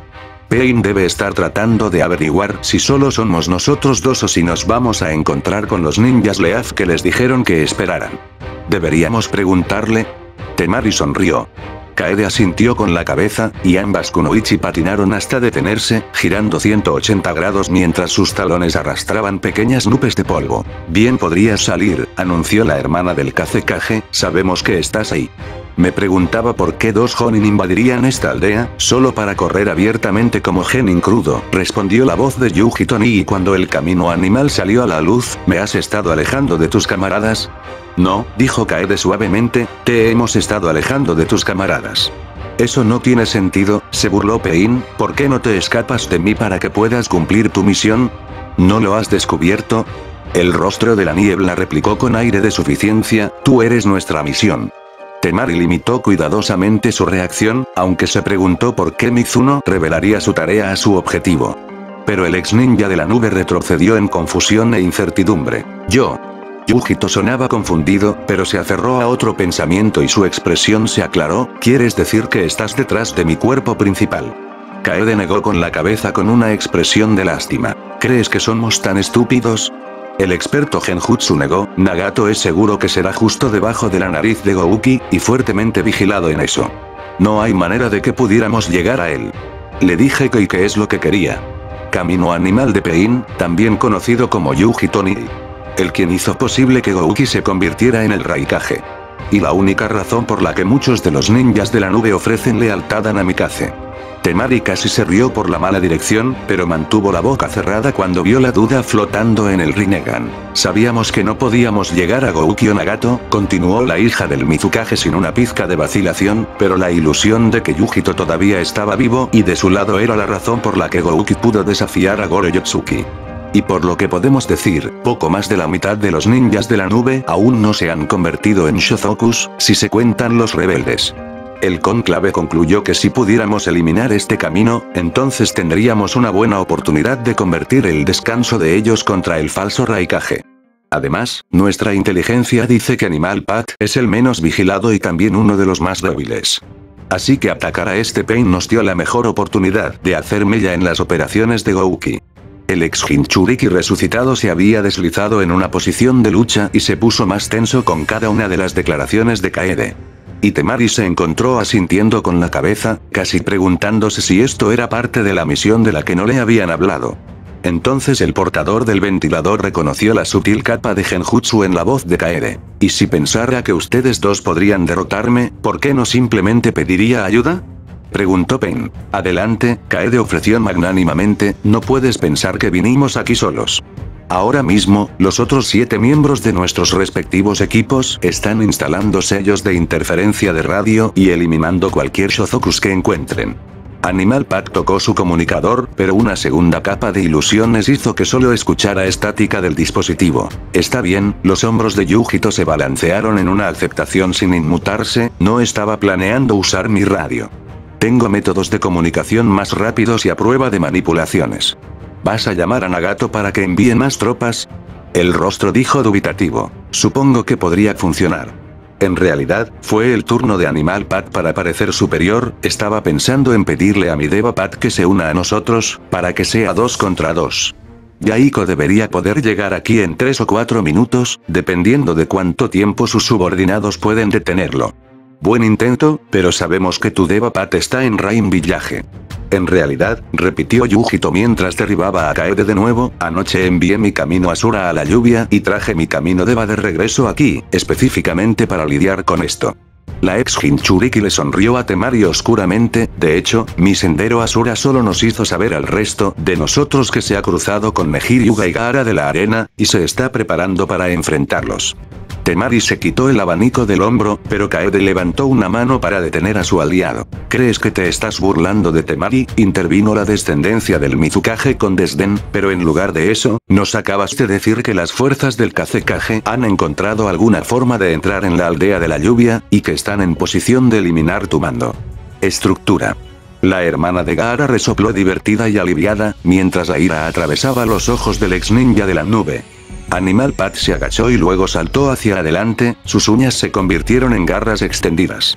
Pain debe estar tratando de averiguar si solo somos nosotros dos o si nos vamos a encontrar con los ninjas Leaf que les dijeron que esperaran. ¿Deberíamos preguntarle? Temari sonrió. Kaede asintió con la cabeza, y ambas kunoichi patinaron hasta detenerse, girando ciento ochenta grados mientras sus talones arrastraban pequeñas nubes de polvo. Bien podrías salir, anunció la hermana del Kazekage, sabemos que estás ahí. Me preguntaba por qué dos Jonin invadirían esta aldea, solo para correr abiertamente como genin crudo, respondió la voz de Yuji Toni y cuando el camino animal salió a la luz, ¿me has estado alejando de tus camaradas? No, dijo Kaede suavemente, te hemos estado alejando de tus camaradas. Eso no tiene sentido, se burló Pain, ¿por qué no te escapas de mí para que puedas cumplir tu misión? ¿No lo has descubierto? El rostro de la niebla replicó con aire de suficiencia, tú eres nuestra misión. Temari limitó cuidadosamente su reacción, aunque se preguntó por qué Mizuno revelaría su tarea a su objetivo. Pero el ex ninja de la nube retrocedió en confusión e incertidumbre. Yo. Yujito sonaba confundido, pero se aferró a otro pensamiento y su expresión se aclaró, ¿quieres decir que estás detrás de mi cuerpo principal? Kaede negó con la cabeza con una expresión de lástima. ¿Crees que somos tan estúpidos? El experto Genjutsu negó, Nagato es seguro que será justo debajo de la nariz de Gouki, y fuertemente vigilado en eso. No hay manera de que pudiéramos llegar a él. Le dije que y qué es lo que quería. Camino animal de Pain, también conocido como Yuji Toni. El quien hizo posible que Gouki se convirtiera en el Raikage. Y la única razón por la que muchos de los ninjas de la nube ofrecen lealtad a Namikaze. Temari casi se rió por la mala dirección, pero mantuvo la boca cerrada cuando vio la duda flotando en el Rinnegan. Sabíamos que no podíamos llegar a Gouki o Nagato, continuó la hija del Mizukage sin una pizca de vacilación, pero la ilusión de que Yujito todavía estaba vivo y de su lado era la razón por la que Gouki pudo desafiar a Goro Yotsuki. Y por lo que podemos decir, poco más de la mitad de los ninjas de la nube aún no se han convertido en Shozokus, si se cuentan los rebeldes. El cónclave concluyó que si pudiéramos eliminar este camino, entonces tendríamos una buena oportunidad de convertir el descanso de ellos contra el falso Raikage. Además, nuestra inteligencia dice que Animal Path es el menos vigilado y también uno de los más débiles. Así que atacar a este Pain nos dio la mejor oportunidad de hacer mella en las operaciones de Gouki. El ex Jinchuriki resucitado se había deslizado en una posición de lucha y se puso más tenso con cada una de las declaraciones de Kaede. Y Temari se encontró asintiendo con la cabeza, casi preguntándose si esto era parte de la misión de la que no le habían hablado. Entonces el portador del ventilador reconoció la sutil capa de genjutsu en la voz de Kaede. ¿Y si pensara que ustedes dos podrían derrotarme, por qué no simplemente pediría ayuda? Preguntó Pain. Adelante, Kaede ofreció magnánimamente, no puedes pensar que vinimos aquí solos. Ahora mismo, los otros siete miembros de nuestros respectivos equipos están instalando sellos de interferencia de radio y eliminando cualquier Shozokus que encuentren. Animal Pack tocó su comunicador, pero una segunda capa de ilusiones hizo que solo escuchara estática del dispositivo. Está bien, los hombros de Yujito se balancearon en una aceptación sin inmutarse, no estaba planeando usar mi radio. Tengo métodos de comunicación más rápidos y a prueba de manipulaciones. ¿Vas a llamar a Nagato para que envíe más tropas? El rostro dijo dubitativo. Supongo que podría funcionar. En realidad, fue el turno de Animal Path para parecer superior, estaba pensando en pedirle a mi Deva Path que se una a nosotros, para que sea dos contra dos. Yaiko debería poder llegar aquí en tres o cuatro minutos, dependiendo de cuánto tiempo sus subordinados pueden detenerlo. Buen intento, pero sabemos que tu Deva Path está en Rain Village. En realidad, repitió Yujito mientras derribaba a Kaede de nuevo, anoche envié mi camino Asura a la lluvia y traje mi camino Deva de regreso aquí, específicamente para lidiar con esto. La ex Jinchuriki le sonrió a Temari oscuramente, de hecho, mi sendero Asura solo nos hizo saber al resto de nosotros que se ha cruzado con Neji Hyuga y Gaara de la arena, y se está preparando para enfrentarlos. Temari se quitó el abanico del hombro, pero Kaede levantó una mano para detener a su aliado. ¿Crees que te estás burlando de Temari? Intervino la descendencia del Mizukage con desdén, pero en lugar de eso, nos acabas de decir que las fuerzas del Kazekage han encontrado alguna forma de entrar en la aldea de la lluvia, y que están en posición de eliminar tu mando. Estructura. La hermana de Gaara resopló divertida y aliviada, mientras la ira atravesaba los ojos del ex ninja de la nube. Animal Path se agachó y luego saltó hacia adelante, sus uñas se convirtieron en garras extendidas.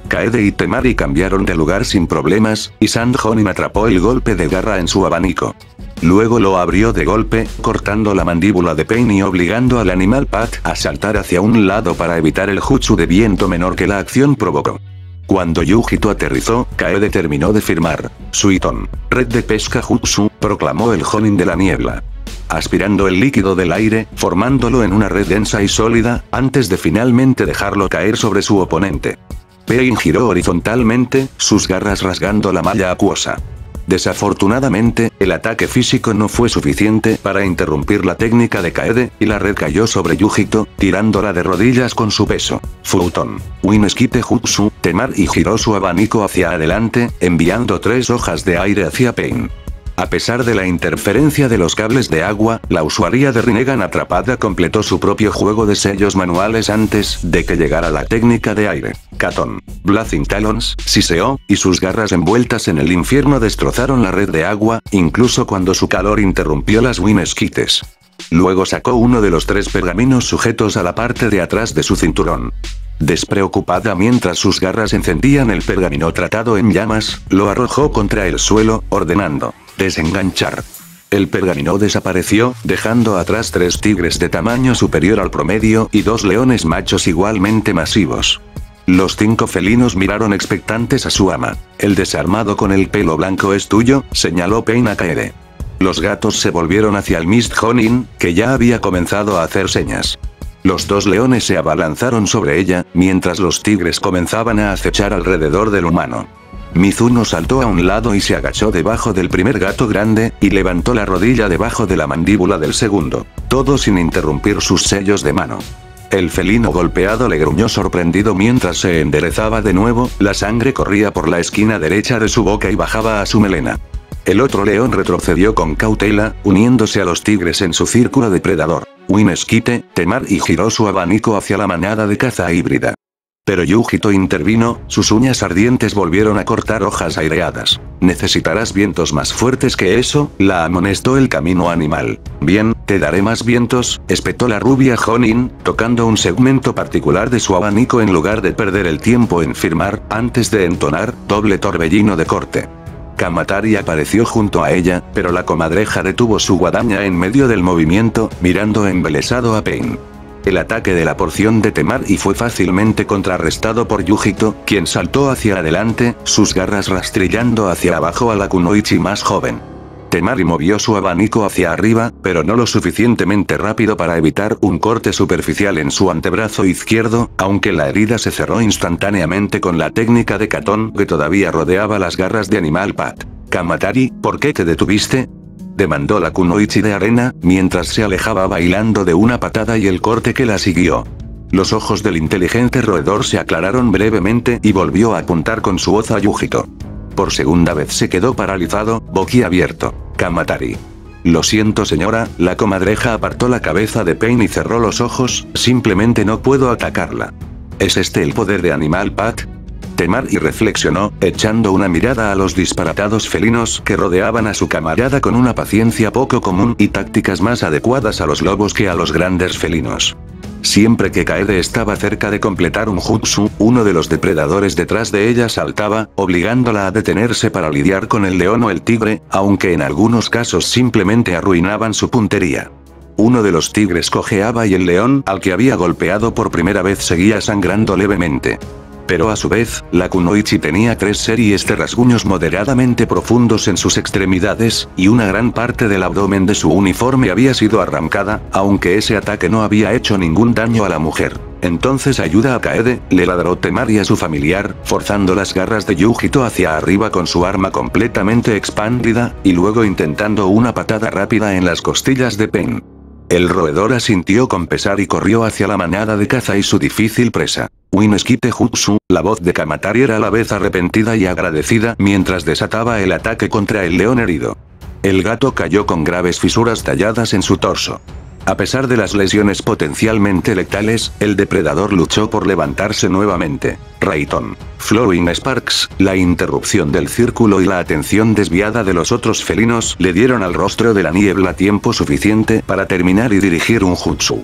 Kaede y Temari cambiaron de lugar sin problemas, y Sand Honin atrapó el golpe de garra en su abanico. Luego lo abrió de golpe, cortando la mandíbula de Pain y obligando al Animal Pat a saltar hacia un lado para evitar el jutsu de viento menor que la acción provocó. Cuando Yujito aterrizó, Kaede terminó de firmar. Suiton, red de pesca jutsu, proclamó el Jonin de la niebla. Aspirando el líquido del aire, formándolo en una red densa y sólida, antes de finalmente dejarlo caer sobre su oponente. Pain giró horizontalmente, sus garras rasgando la malla acuosa. Desafortunadamente, el ataque físico no fue suficiente para interrumpir la técnica de Kaede, y la red cayó sobre Yujito, tirándola de rodillas con su peso. Futon, Wineskite Jutsu, Temar y giró su abanico hacia adelante, enviando tres hojas de aire hacia Pain. A pesar de la interferencia de los cables de agua, la usuaria de Rinnegan atrapada completó su propio juego de sellos manuales antes de que llegara la técnica de aire. Katon, Blazing Talons, siseó, y sus garras envueltas en el infierno destrozaron la red de agua, incluso cuando su calor interrumpió las Wineskites. Luego sacó uno de los tres pergaminos sujetos a la parte de atrás de su cinturón. Despreocupada mientras sus garras encendían el pergamino tratado en llamas, lo arrojó contra el suelo, ordenando desenganchar. El pergamino desapareció, dejando atrás tres tigres de tamaño superior al promedio y dos leones machos igualmente masivos. Los cinco felinos miraron expectantes a su ama. El desarmado con el pelo blanco es tuyo, señaló Pain a Kaede. Los gatos se volvieron hacia el Mist Jonin, que ya había comenzado a hacer señas. Los dos leones se abalanzaron sobre ella, mientras los tigres comenzaban a acechar alrededor del humano. Mizuno saltó a un lado y se agachó debajo del primer gato grande, y levantó la rodilla debajo de la mandíbula del segundo, todo sin interrumpir sus sellos de mano. El felino golpeado le gruñó sorprendido mientras se enderezaba de nuevo, la sangre corría por la esquina derecha de su boca y bajaba a su melena. El otro león retrocedió con cautela, uniéndose a los tigres en su círculo depredador. Wineskite, Temar y giró su abanico hacia la manada de caza híbrida. Pero Yujito intervino, sus uñas ardientes volvieron a cortar hojas aireadas. Necesitarás vientos más fuertes que eso, la amonestó el camino animal. Bien, te daré más vientos, espetó la rubia Jonin, tocando un segmento particular de su abanico en lugar de perder el tiempo en firmar, antes de entonar, doble torbellino de corte. Kamatari apareció junto a ella, pero la comadreja detuvo su guadaña en medio del movimiento, mirando embelesado a Pain. El ataque de la porción de Temar y fue fácilmente contrarrestado por Yujito, quien saltó hacia adelante, sus garras rastrillando hacia abajo a la kunoichi más joven. Temari movió su abanico hacia arriba, pero no lo suficientemente rápido para evitar un corte superficial en su antebrazo izquierdo, aunque la herida se cerró instantáneamente con la técnica de Katon que todavía rodeaba las garras de Animal Pat. Kamatari, ¿por qué te detuviste?, demandó la kunoichi de arena, mientras se alejaba bailando de una patada y el corte que la siguió. Los ojos del inteligente roedor se aclararon brevemente y volvió a apuntar con su hoz a Yujito. Por segunda vez se quedó paralizado, boquiabierto. Kamatari. Lo siento señora, la comadreja apartó la cabeza de Pain y cerró los ojos, simplemente no puedo atacarla. ¿Es este el poder de Animal Pat? Temar y reflexionó, echando una mirada a los disparatados felinos que rodeaban a su camarada con una paciencia poco común y tácticas más adecuadas a los lobos que a los grandes felinos. Siempre que Kaede estaba cerca de completar un jutsu, uno de los depredadores detrás de ella saltaba, obligándola a detenerse para lidiar con el león o el tigre, aunque en algunos casos simplemente arruinaban su puntería. Uno de los tigres cojeaba y el león, al que había golpeado por primera vez, seguía sangrando levemente. Pero a su vez, la kunoichi tenía tres series de rasguños moderadamente profundos en sus extremidades, y una gran parte del abdomen de su uniforme había sido arrancada, aunque ese ataque no había hecho ningún daño a la mujer. Entonces ayuda a Kaede, le ladró Temari a su familiar, forzando las garras de Yujito hacia arriba con su arma completamente expandida, y luego intentando una patada rápida en las costillas de Pain. El roedor asintió con pesar y corrió hacia la manada de caza y su difícil presa. Wineskite Jutsu, la voz de Kamatari era a la vez arrepentida y agradecida mientras desataba el ataque contra el león herido. El gato cayó con graves fisuras talladas en su torso. A pesar de las lesiones potencialmente letales, el depredador luchó por levantarse nuevamente. Raiton. Flowing Sparks, la interrupción del círculo y la atención desviada de los otros felinos le dieron al rostro de la niebla tiempo suficiente para terminar y dirigir un jutsu.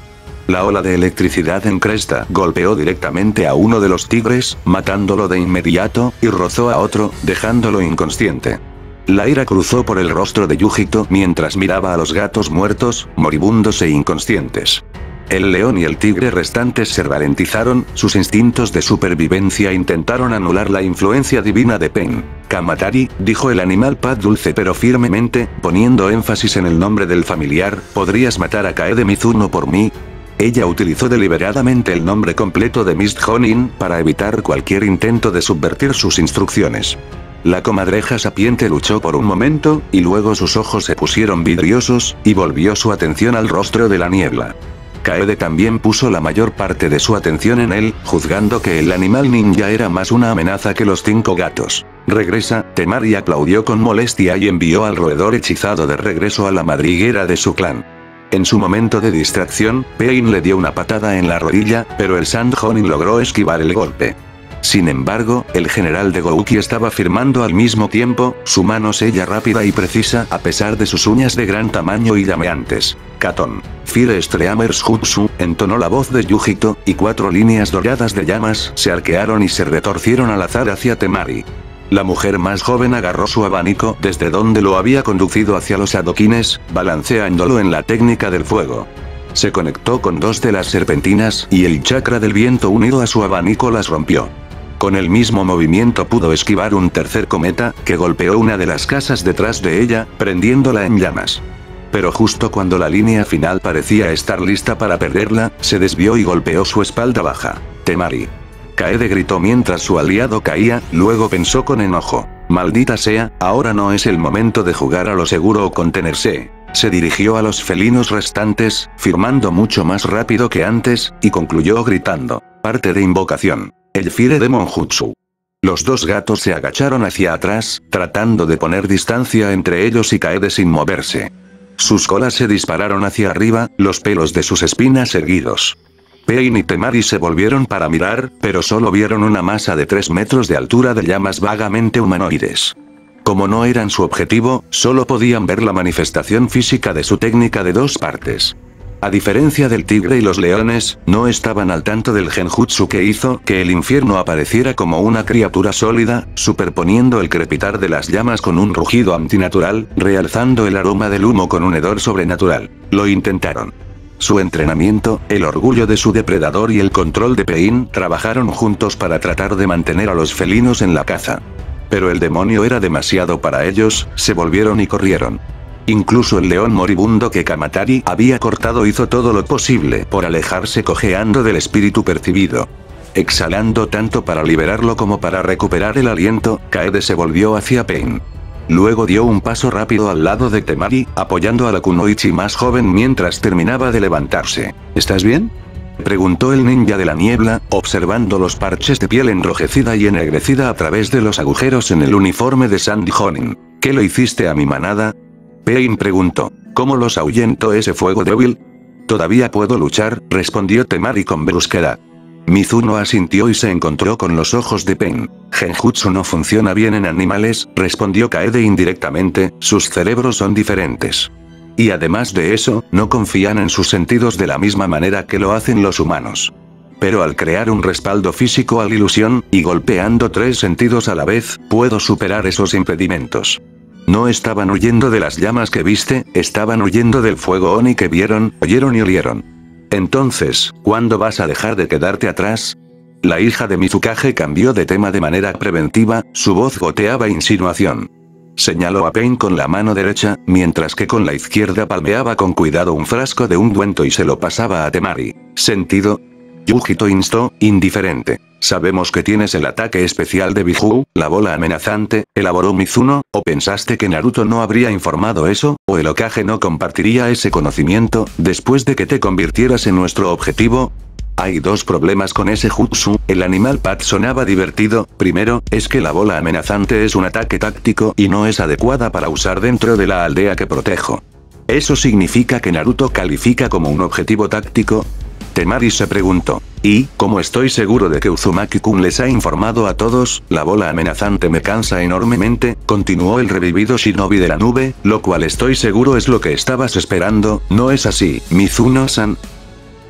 La ola de electricidad en cresta golpeó directamente a uno de los tigres, matándolo de inmediato, y rozó a otro, dejándolo inconsciente. La ira cruzó por el rostro de Yujito mientras miraba a los gatos muertos, moribundos e inconscientes. El león y el tigre restantes se ralentizaron, sus instintos de supervivencia intentaron anular la influencia divina de Pain. Kamatari, dijo el animal Pat dulce pero firmemente, poniendo énfasis en el nombre del familiar, ¿podrías matar a Kaede Mizuno por mí? Ella utilizó deliberadamente el nombre completo de Mist Honin para evitar cualquier intento de subvertir sus instrucciones. La comadreja sapiente luchó por un momento, y luego sus ojos se pusieron vidriosos, y volvió su atención al rostro de la niebla. Kaede también puso la mayor parte de su atención en él, juzgando que el animal ninja era más una amenaza que los cinco gatos. Regresa, Temari aplaudió con molestia y envió al roedor hechizado de regreso a la madriguera de su clan. En su momento de distracción, Pain le dio una patada en la rodilla, pero el Sand Honin logró esquivar el golpe. Sin embargo, el general de Gouki estaba firmando al mismo tiempo, su mano sella rápida y precisa a pesar de sus uñas de gran tamaño y llameantes. Katon. Fire Streamers Jutsu, entonó la voz de Yujito, y cuatro líneas doradas de llamas se arquearon y se retorcieron al azar hacia Temari. La mujer más joven agarró su abanico desde donde lo había conducido hacia los adoquines, balanceándolo en la técnica del fuego. Se conectó con dos de las serpentinas y el chakra del viento unido a su abanico las rompió. Con el mismo movimiento pudo esquivar un tercer cometa, que golpeó una de las casas detrás de ella, prendiéndola en llamas. Pero justo cuando la línea final parecía estar lista para perderla, se desvió y golpeó su espalda baja. Temari. Kaede gritó mientras su aliado caía, luego pensó con enojo. Maldita sea, ahora no es el momento de jugar a lo seguro o contenerse. Se dirigió a los felinos restantes, firmando mucho más rápido que antes, y concluyó gritando. Parte de invocación. El Fire Demon Jutsu. Los dos gatos se agacharon hacia atrás, tratando de poner distancia entre ellos y Kaede sin moverse. Sus colas se dispararon hacia arriba, los pelos de sus espinas erguidos. Pain y Temari se volvieron para mirar, pero solo vieron una masa de tres metros de altura de llamas vagamente humanoides. Como no eran su objetivo, solo podían ver la manifestación física de su técnica de dos partes. A diferencia del tigre y los leones, no estaban al tanto del genjutsu que hizo que el infierno apareciera como una criatura sólida, superponiendo el crepitar de las llamas con un rugido antinatural, realzando el aroma del humo con un hedor sobrenatural. Lo intentaron. Su entrenamiento, el orgullo de su depredador y el control de Pain trabajaron juntos para tratar de mantener a los felinos en la caza. Pero el demonio era demasiado para ellos, se volvieron y corrieron. Incluso el león moribundo que Kamatari había cortado hizo todo lo posible por alejarse cojeando del espíritu percibido. Exhalando tanto para liberarlo como para recuperar el aliento, Kaede se volvió hacia Pain. Luego dio un paso rápido al lado de Temari, apoyando a la kunoichi más joven mientras terminaba de levantarse. ¿Estás bien?, preguntó el ninja de la niebla, observando los parches de piel enrojecida y ennegrecida a través de los agujeros en el uniforme de Sandy Honin. ¿Qué le hiciste a mi manada?, Pain preguntó. ¿Cómo los ahuyentó ese fuego débil? Todavía puedo luchar, respondió Temari con brusquedad. Mizuno asintió y se encontró con los ojos de Pain. Genjutsu no funciona bien en animales, respondió Kaede indirectamente, sus cerebros son diferentes. Y además de eso, no confían en sus sentidos de la misma manera que lo hacen los humanos. Pero al crear un respaldo físico a la ilusión, y golpeando tres sentidos a la vez, puedo superar esos impedimentos. No estaban huyendo de las llamas que viste, estaban huyendo del fuego Oni que vieron, oyeron y olieron. Entonces, ¿cuándo vas a dejar de quedarte atrás? La hija de Mizukage cambió de tema de manera preventiva, su voz goteaba insinuación. Señaló a Pain con la mano derecha, mientras que con la izquierda palmeaba con cuidado un frasco de ungüento y se lo pasaba a Temari. ¿Sentido? Yujito instó, indiferente. Sabemos que tienes el ataque especial de Biju, la bola amenazante, elaboró Mizuno, ¿o pensaste que Naruto no habría informado eso, o el Hokage no compartiría ese conocimiento, después de que te convirtieras en nuestro objetivo? Hay dos problemas con ese jutsu, el animal Pat sonaba divertido, primero, es que la bola amenazante es un ataque táctico y no es adecuada para usar dentro de la aldea que protejo. ¿Eso significa que Naruto califica como un objetivo táctico? Temari se preguntó. Y, como estoy seguro de que Uzumaki-kun les ha informado a todos, la bola amenazante me cansa enormemente, continuó el revivido shinobi de la nube, lo cual estoy seguro es lo que estabas esperando, ¿no es así, Mizuno-san?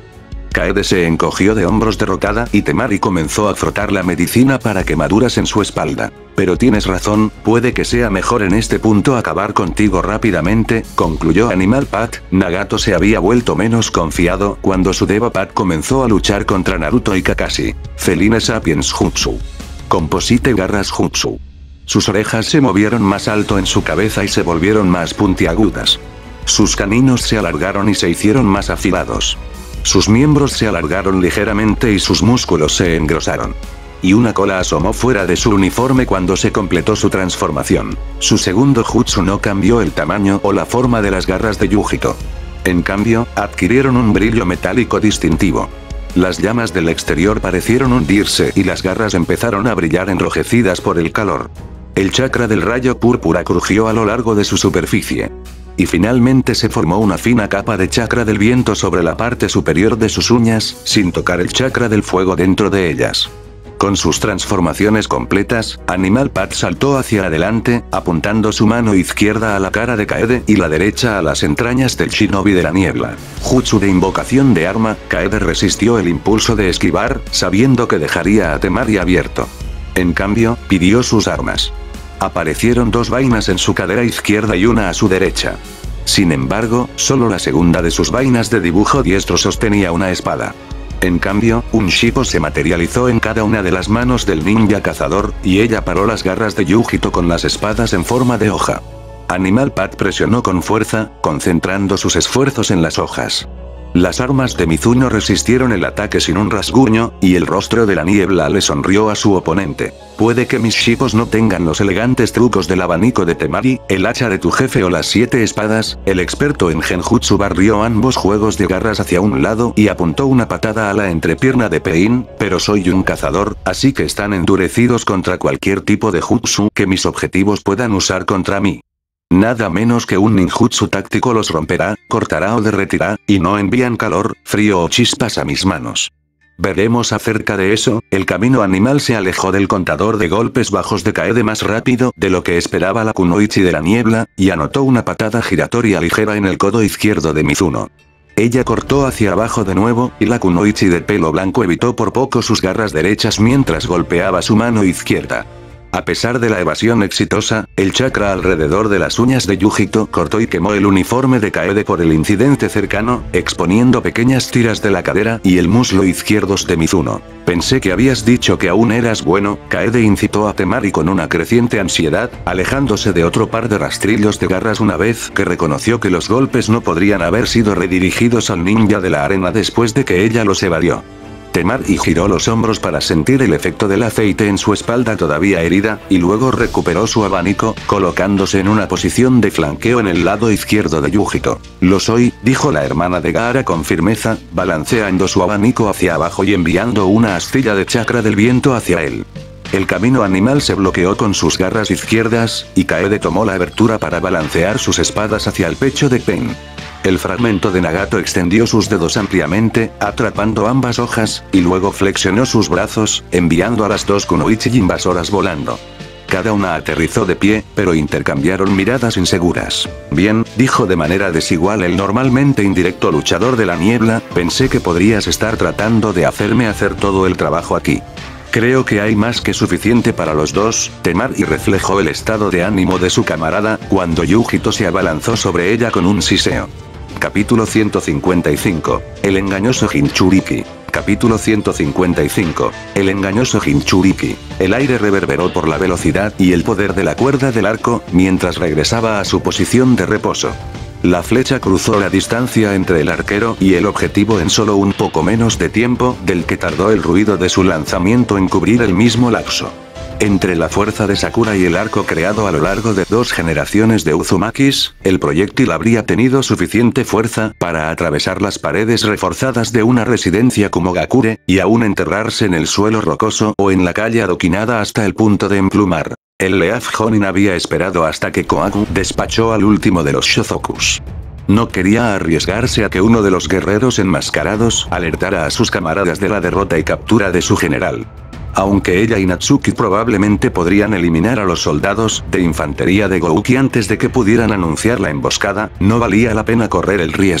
Kaede se encogió de hombros derrotada y Temari comenzó a frotar la medicina para quemaduras en su espalda. Pero tienes razón, puede que sea mejor en este punto acabar contigo rápidamente, concluyó Animal Pat. Nagato se había vuelto menos confiado cuando su Deva Pat comenzó a luchar contra Naruto y Kakashi. Feline Sapiens Jutsu. Composite Garras Jutsu. Sus orejas se movieron más alto en su cabeza y se volvieron más puntiagudas. Sus caninos se alargaron y se hicieron más afilados. Sus miembros se alargaron ligeramente y sus músculos se engrosaron. Y una cola asomó fuera de su uniforme cuando se completó su transformación. Su segundo jutsu no cambió el tamaño o la forma de las garras de Yujito. En cambio, adquirieron un brillo metálico distintivo. Las llamas del exterior parecieron hundirse y las garras empezaron a brillar enrojecidas por el calor. El chakra del rayo púrpura crujió a lo largo de su superficie. Y finalmente se formó una fina capa de chakra del viento sobre la parte superior de sus uñas, sin tocar el chakra del fuego dentro de ellas. Con sus transformaciones completas, Animal Pat saltó hacia adelante, apuntando su mano izquierda a la cara de Kaede y la derecha a las entrañas del shinobi de la niebla. Jutsu de invocación de arma. Kaede resistió el impulso de esquivar, sabiendo que dejaría a Temari abierto. En cambio, pidió sus armas. Aparecieron dos vainas en su cadera izquierda y una a su derecha. Sin embargo, solo la segunda de sus vainas de dibujo diestro sostenía una espada. En cambio, un shippo se materializó en cada una de las manos del ninja cazador, y ella paró las garras de Yujito con las espadas en forma de hoja. Animal Pat presionó con fuerza, concentrando sus esfuerzos en las hojas. Las armas de Mizuno resistieron el ataque sin un rasguño, y el rostro de la niebla le sonrió a su oponente. Puede que mis shippos no tengan los elegantes trucos del abanico de Temari, el hacha de tu jefe o las siete espadas. El experto en genjutsu barrió ambos juegos de garras hacia un lado y apuntó una patada a la entrepierna de Pain, pero soy un cazador, así que están endurecidos contra cualquier tipo de jutsu que mis objetivos puedan usar contra mí. Nada menos que un ninjutsu táctico los romperá, cortará o derretirá, y no envían calor, frío o chispas a mis manos. Veremos acerca de eso. El camino animal se alejó del contador de golpes bajos de Kaede más rápido de lo que esperaba la kunoichi de la niebla, y anotó una patada giratoria ligera en el codo izquierdo de Mizuno. Ella cortó hacia abajo de nuevo, y la kunoichi de pelo blanco evitó por poco sus garras derechas mientras golpeaba su mano izquierda. A pesar de la evasión exitosa, el chakra alrededor de las uñas de Yujito cortó y quemó el uniforme de Kaede por el incidente cercano, exponiendo pequeñas tiras de la cadera y el muslo izquierdos de Mizuno. Pensé que habías dicho que aún eras bueno. Kaede incitó a Temari con una creciente ansiedad, alejándose de otro par de rastrillos de garras una vez que reconoció que los golpes no podrían haber sido redirigidos al ninja de la arena después de que ella los evadió. Temari giró los hombros para sentir el efecto del aceite en su espalda todavía herida, y luego recuperó su abanico, colocándose en una posición de flanqueo en el lado izquierdo de Yujito. Lo soy, dijo la hermana de Gaara con firmeza, balanceando su abanico hacia abajo y enviando una astilla de chakra del viento hacia él. El camino animal se bloqueó con sus garras izquierdas, y Kaede tomó la abertura para balancear sus espadas hacia el pecho de Pain. El fragmento de Nagato extendió sus dedos ampliamente, atrapando ambas hojas, y luego flexionó sus brazos, enviando a las dos kunoichi invasoras volando. Cada una aterrizó de pie, pero intercambiaron miradas inseguras. Bien, dijo de manera desigual el normalmente indirecto luchador de la niebla, pensé que podrías estar tratando de hacerme hacer todo el trabajo aquí. Creo que hay más que suficiente para los dos. Temari reflejó el estado de ánimo de su camarada, cuando Yujito se abalanzó sobre ella con un siseo. Capítulo ciento cincuenta y cinco. El engañoso Jinchuriki. Capítulo ciento cincuenta y cinco. El engañoso Jinchuriki. El aire reverberó por la velocidad y el poder de la cuerda del arco, mientras regresaba a su posición de reposo. La flecha cruzó la distancia entre el arquero y el objetivo en solo un poco menos de tiempo del que tardó el ruido de su lanzamiento en cubrir el mismo lapso. Entre la fuerza de Sakura y el arco creado a lo largo de dos generaciones de Uzumakis, el proyectil habría tenido suficiente fuerza para atravesar las paredes reforzadas de una residencia como Gakure, y aún enterrarse en el suelo rocoso o en la calle adoquinada hasta el punto de emplumar. El Leaf Jonin había esperado hasta que Kohaku despachó al último de los Shozokus. No quería arriesgarse a que uno de los guerreros enmascarados alertara a sus camaradas de la derrota y captura de su general. Aunque ella y Natsuki probablemente podrían eliminar a los soldados de infantería de Gouki antes de que pudieran anunciar la emboscada, no valía la pena correr el riesgo.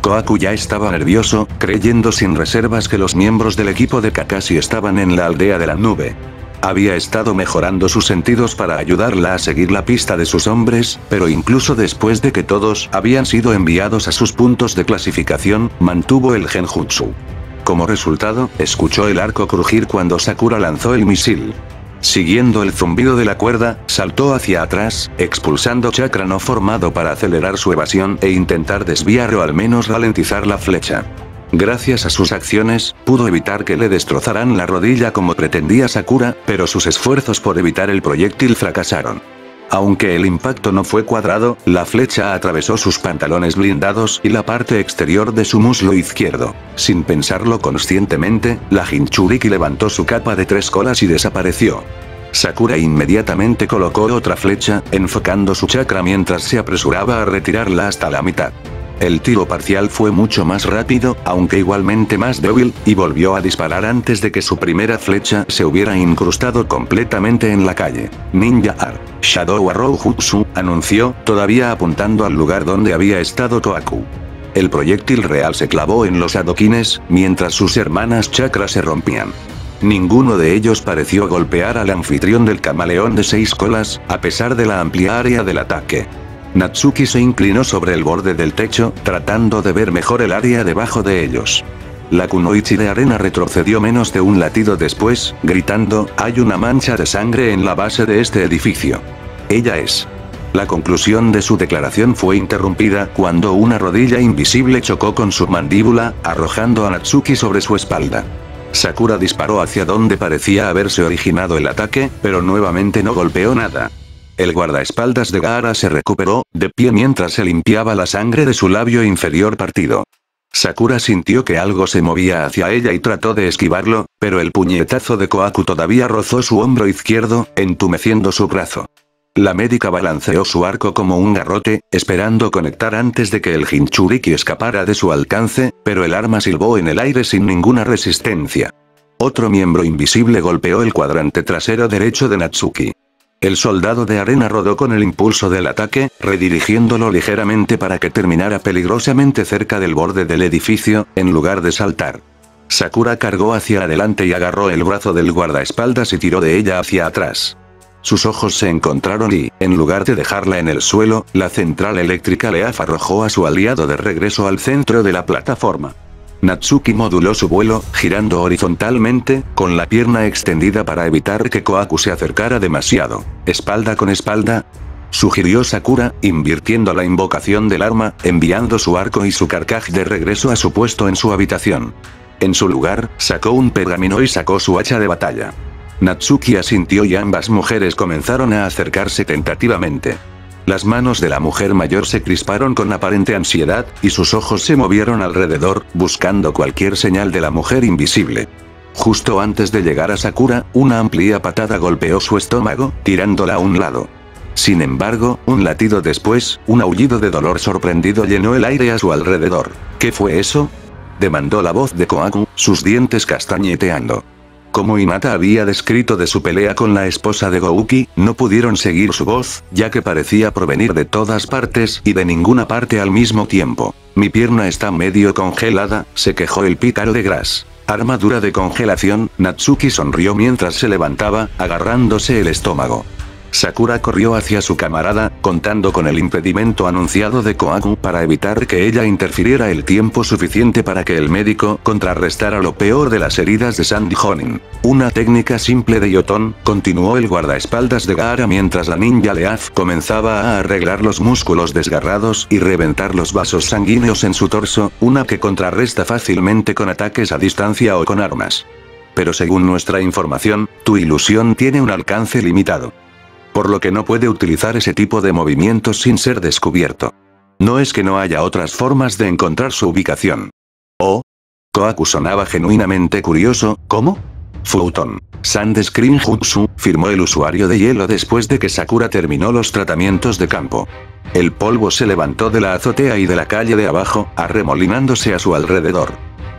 Kohaku ya estaba nervioso, creyendo sin reservas que los miembros del equipo de Kakashi estaban en la aldea de la nube. Había estado mejorando sus sentidos para ayudarla a seguir la pista de sus hombres, pero incluso después de que todos habían sido enviados a sus puntos de clasificación, mantuvo el genjutsu. Como resultado, escuchó el arco crujir cuando Sakura lanzó el misil. Siguiendo el zumbido de la cuerda, saltó hacia atrás, expulsando chakra no formado para acelerar su evasión e intentar desviar o al menos ralentizar la flecha. Gracias a sus acciones, pudo evitar que le destrozaran la rodilla como pretendía Sakura, pero sus esfuerzos por evitar el proyectil fracasaron. Aunque el impacto no fue cuadrado, la flecha atravesó sus pantalones blindados y la parte exterior de su muslo izquierdo. Sin pensarlo conscientemente, la Jinchuriki levantó su capa de tres colas y desapareció. Sakura inmediatamente colocó otra flecha, enfocando su chakra mientras se apresuraba a retirarla hasta la mitad. El tiro parcial fue mucho más rápido, aunque igualmente más débil, y volvió a disparar antes de que su primera flecha se hubiera incrustado completamente en la calle. Ninja Art. Shadow Arrow Jutsu, anunció, todavía apuntando al lugar donde había estado Kohaku. El proyectil real se clavó en los adoquines, mientras sus hermanas chakra se rompían. Ninguno de ellos pareció golpear al anfitrión del camaleón de seis colas, a pesar de la amplia área del ataque. Natsuki se inclinó sobre el borde del techo, tratando de ver mejor el área debajo de ellos. La kunoichi de arena retrocedió menos de un latido después, gritando, «Hay una mancha de sangre en la base de este edificio. Ella es». La conclusión de su declaración fue interrumpida cuando una rodilla invisible chocó con su mandíbula, arrojando a Natsuki sobre su espalda. Sakura disparó hacia donde parecía haberse originado el ataque, pero nuevamente no golpeó nada. El guardaespaldas de Gaara se recuperó, de pie mientras se limpiaba la sangre de su labio inferior partido. Sakura sintió que algo se movía hacia ella y trató de esquivarlo, pero el puñetazo de Kohaku todavía rozó su hombro izquierdo, entumeciendo su brazo. La médica balanceó su arco como un garrote, esperando conectar antes de que el Jinchuriki escapara de su alcance, pero el arma silbó en el aire sin ninguna resistencia. Otro miembro invisible golpeó el cuadrante trasero derecho de Natsuki. El soldado de arena rodó con el impulso del ataque, redirigiéndolo ligeramente para que terminara peligrosamente cerca del borde del edificio, en lugar de saltar. Sakura cargó hacia adelante y agarró el brazo del guardaespaldas y tiró de ella hacia atrás. Sus ojos se encontraron y, en lugar de dejarla en el suelo, la central eléctrica Leaf arrojó a su aliado de regreso al centro de la plataforma. Natsuki moduló su vuelo, girando horizontalmente, con la pierna extendida para evitar que Kohaku se acercara demasiado. ¿Espalda con espalda?, sugirió Sakura, invirtiendo la invocación del arma, enviando su arco y su carcaj de regreso a su puesto en su habitación. En su lugar, sacó un pergamino y sacó su hacha de batalla. Natsuki asintió y ambas mujeres comenzaron a acercarse tentativamente. Las manos de la mujer mayor se crisparon con aparente ansiedad, y sus ojos se movieron alrededor, buscando cualquier señal de la mujer invisible. Justo antes de llegar a Sakura, una amplia patada golpeó su estómago, tirándola a un lado. Sin embargo, un latido después, un aullido de dolor sorprendido llenó el aire a su alrededor. ¿Qué fue eso?, demandó la voz de Kohaku, sus dientes castañeteando. Como Hinata había descrito de su pelea con la esposa de Gouki, no pudieron seguir su voz, ya que parecía provenir de todas partes y de ninguna parte al mismo tiempo. Mi pierna está medio congelada, se quejó el pícaro de Grass. Armadura de congelación. Natsuki sonrió mientras se levantaba, agarrándose el estómago. Sakura corrió hacia su camarada, contando con el impedimento anunciado de Kohaku para evitar que ella interfiriera el tiempo suficiente para que el médico contrarrestara lo peor de las heridas de Sandy Honin. Una técnica simple de Yoton, continuó el guardaespaldas de Gaara mientras la ninja Leaf comenzaba a arreglar los músculos desgarrados y reventar los vasos sanguíneos en su torso, una que contrarresta fácilmente con ataques a distancia o con armas. Pero según nuestra información, tu ilusión tiene un alcance limitado. Por lo que no puede utilizar ese tipo de movimientos sin ser descubierto. No es que no haya otras formas de encontrar su ubicación. Oh. Kohaku sonaba genuinamente curioso. ¿Cómo? Futon. Sand Screen Jutsu, firmó el usuario de hielo después de que Sakura terminó los tratamientos de campo. El polvo se levantó de la azotea y de la calle de abajo, arremolinándose a su alrededor.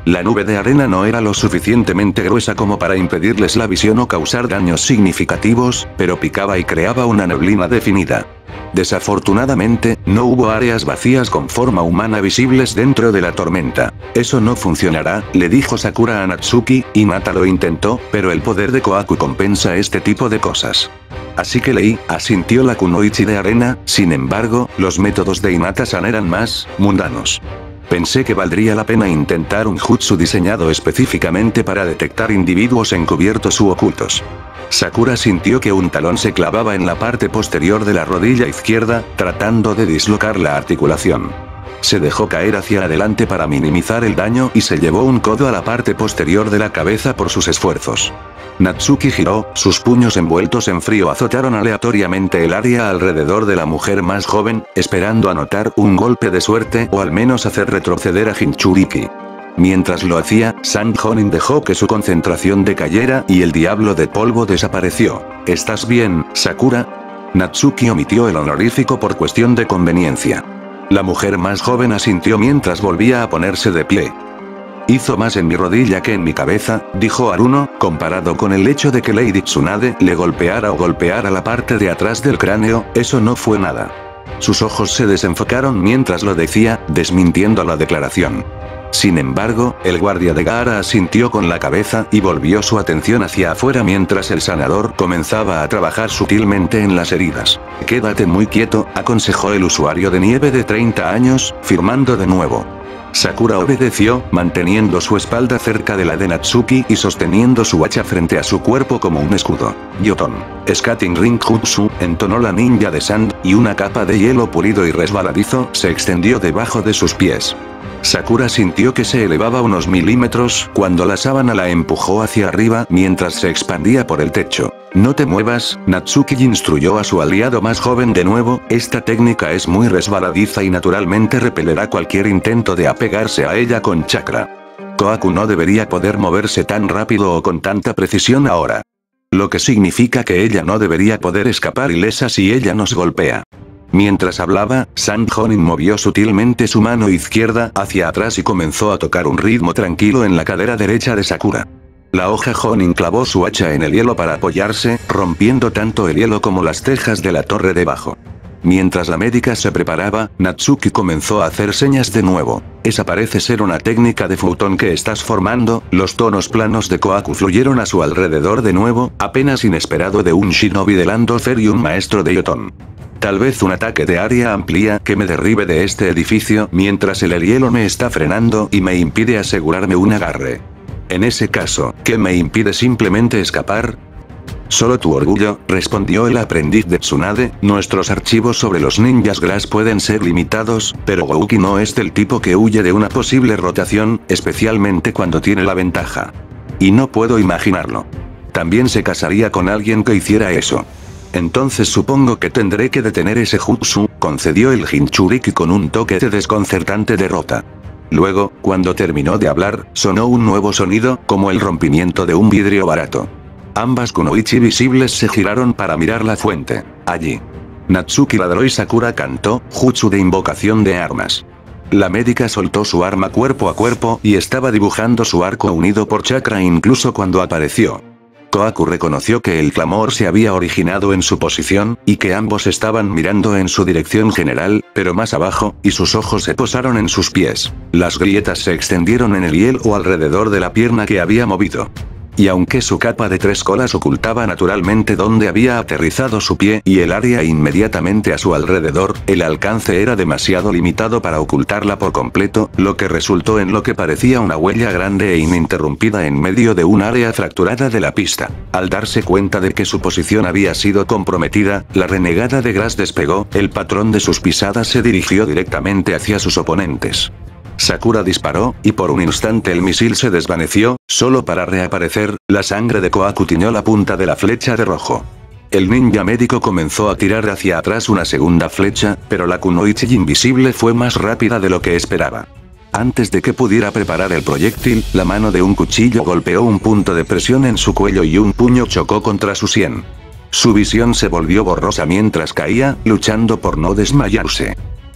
La nube de arena no era lo suficientemente gruesa como para impedirles la visión o causar daños significativos, pero picaba y creaba una neblina definida. Desafortunadamente, no hubo áreas vacías con forma humana visibles dentro de la tormenta. Eso no funcionará, le dijo Sakura a Natsuki, y Nata lo intentó, pero el poder de Kohaku compensa este tipo de cosas. Así que Lei, asintió la kunoichi de arena, sin embargo, los métodos de Hinata-san eran más mundanos. Pensé que valdría la pena intentar un jutsu diseñado específicamente para detectar individuos encubiertos u ocultos. Sakura sintió que un talón se clavaba en la parte posterior de la rodilla izquierda, tratando de dislocar la articulación. Se dejó caer hacia adelante para minimizar el daño y se llevó un codo a la parte posterior de la cabeza por sus esfuerzos. Natsuki giró, sus puños envueltos en frío azotaron aleatoriamente el área alrededor de la mujer más joven, esperando anotar un golpe de suerte o al menos hacer retroceder a Jinchuriki. Mientras lo hacía, San Jonin dejó que su concentración decayera y el diablo de polvo desapareció. ¿Estás bien, Sakura? Natsuki omitió el honorífico por cuestión de conveniencia. La mujer más joven asintió mientras volvía a ponerse de pie. Hizo más en mi rodilla que en mi cabeza, dijo Aruno, comparado con el hecho de que Lady Tsunade le golpeara o golpeara la parte de atrás del cráneo, eso no fue nada. Sus ojos se desenfocaron mientras lo decía, desmintiendo la declaración. Sin embargo, el guardia de Gaara asintió con la cabeza y volvió su atención hacia afuera mientras el sanador comenzaba a trabajar sutilmente en las heridas. Quédate muy quieto, aconsejó el usuario de nieve de treinta años, firmando de nuevo. Sakura obedeció, manteniendo su espalda cerca de la de Natsuki y sosteniendo su hacha frente a su cuerpo como un escudo. Yoton. Skating Ring Jutsu, entonó la ninja de Sand, y una capa de hielo pulido y resbaladizo se extendió debajo de sus pies. Sakura sintió que se elevaba unos milímetros cuando la sábana la empujó hacia arriba mientras se expandía por el techo. No te muevas, Natsuki instruyó a su aliado más joven de nuevo, esta técnica es muy resbaladiza y naturalmente repelerá cualquier intento de apegarse a ella con chakra. Kohaku no debería poder moverse tan rápido o con tanta precisión ahora. Lo que significa que ella no debería poder escapar ilesa si ella nos golpea. Mientras hablaba, San Jonin movió sutilmente su mano izquierda hacia atrás y comenzó a tocar un ritmo tranquilo en la cadera derecha de Sakura. La hoja Jonin clavó su hacha en el hielo para apoyarse, rompiendo tanto el hielo como las tejas de la torre debajo. Mientras la médica se preparaba, Natsuki comenzó a hacer señas de nuevo. Esa parece ser una técnica de futón que estás formando, los tonos planos de Kohaku fluyeron a su alrededor de nuevo, apenas inesperado de un shinobi de Landofer y un maestro de Yoton. Tal vez un ataque de área amplia que me derribe de este edificio mientras el hielo me está frenando y me impide asegurarme un agarre. En ese caso, ¿qué me impide simplemente escapar? Solo tu orgullo, respondió el aprendiz de Tsunade, nuestros archivos sobre los ninjas Glass pueden ser limitados, pero Gouki no es del tipo que huye de una posible rotación, especialmente cuando tiene la ventaja. Y no puedo imaginarlo. También se casaría con alguien que hiciera eso. Entonces supongo que tendré que detener ese jutsu, concedió el Jinchuriki con un toque de desconcertante derrota. Luego, cuando terminó de hablar, sonó un nuevo sonido, como el rompimiento de un vidrio barato. Ambas kunoichi visibles se giraron para mirar la fuente. Allí. Natsuki ladró y Sakura cantó, jutsu de invocación de armas. La médica soltó su arma cuerpo a cuerpo y estaba dibujando su arco unido por chakra incluso cuando apareció. Kohaku reconoció que el clamor se había originado en su posición, y que ambos estaban mirando en su dirección general, pero más abajo, y sus ojos se posaron en sus pies. Las grietas se extendieron en el hielo alrededor de la pierna que había movido. Y aunque su capa de tres colas ocultaba naturalmente dónde había aterrizado su pie y el área inmediatamente a su alrededor, el alcance era demasiado limitado para ocultarla por completo, lo que resultó en lo que parecía una huella grande e ininterrumpida en medio de un área fracturada de la pista. Al darse cuenta de que su posición había sido comprometida, la renegada de Grass despegó, el patrón de sus pisadas se dirigió directamente hacia sus oponentes. Sakura disparó, y por un instante el misil se desvaneció, solo para reaparecer, la sangre de Kohaku tiñó la punta de la flecha de rojo. El ninja médico comenzó a tirar hacia atrás una segunda flecha, pero la kunoichi invisible fue más rápida de lo que esperaba. Antes de que pudiera preparar el proyectil, la mano de un cuchillo golpeó un punto de presión en su cuello y un puño chocó contra su sien. Su visión se volvió borrosa mientras caía, luchando por no desmayarse.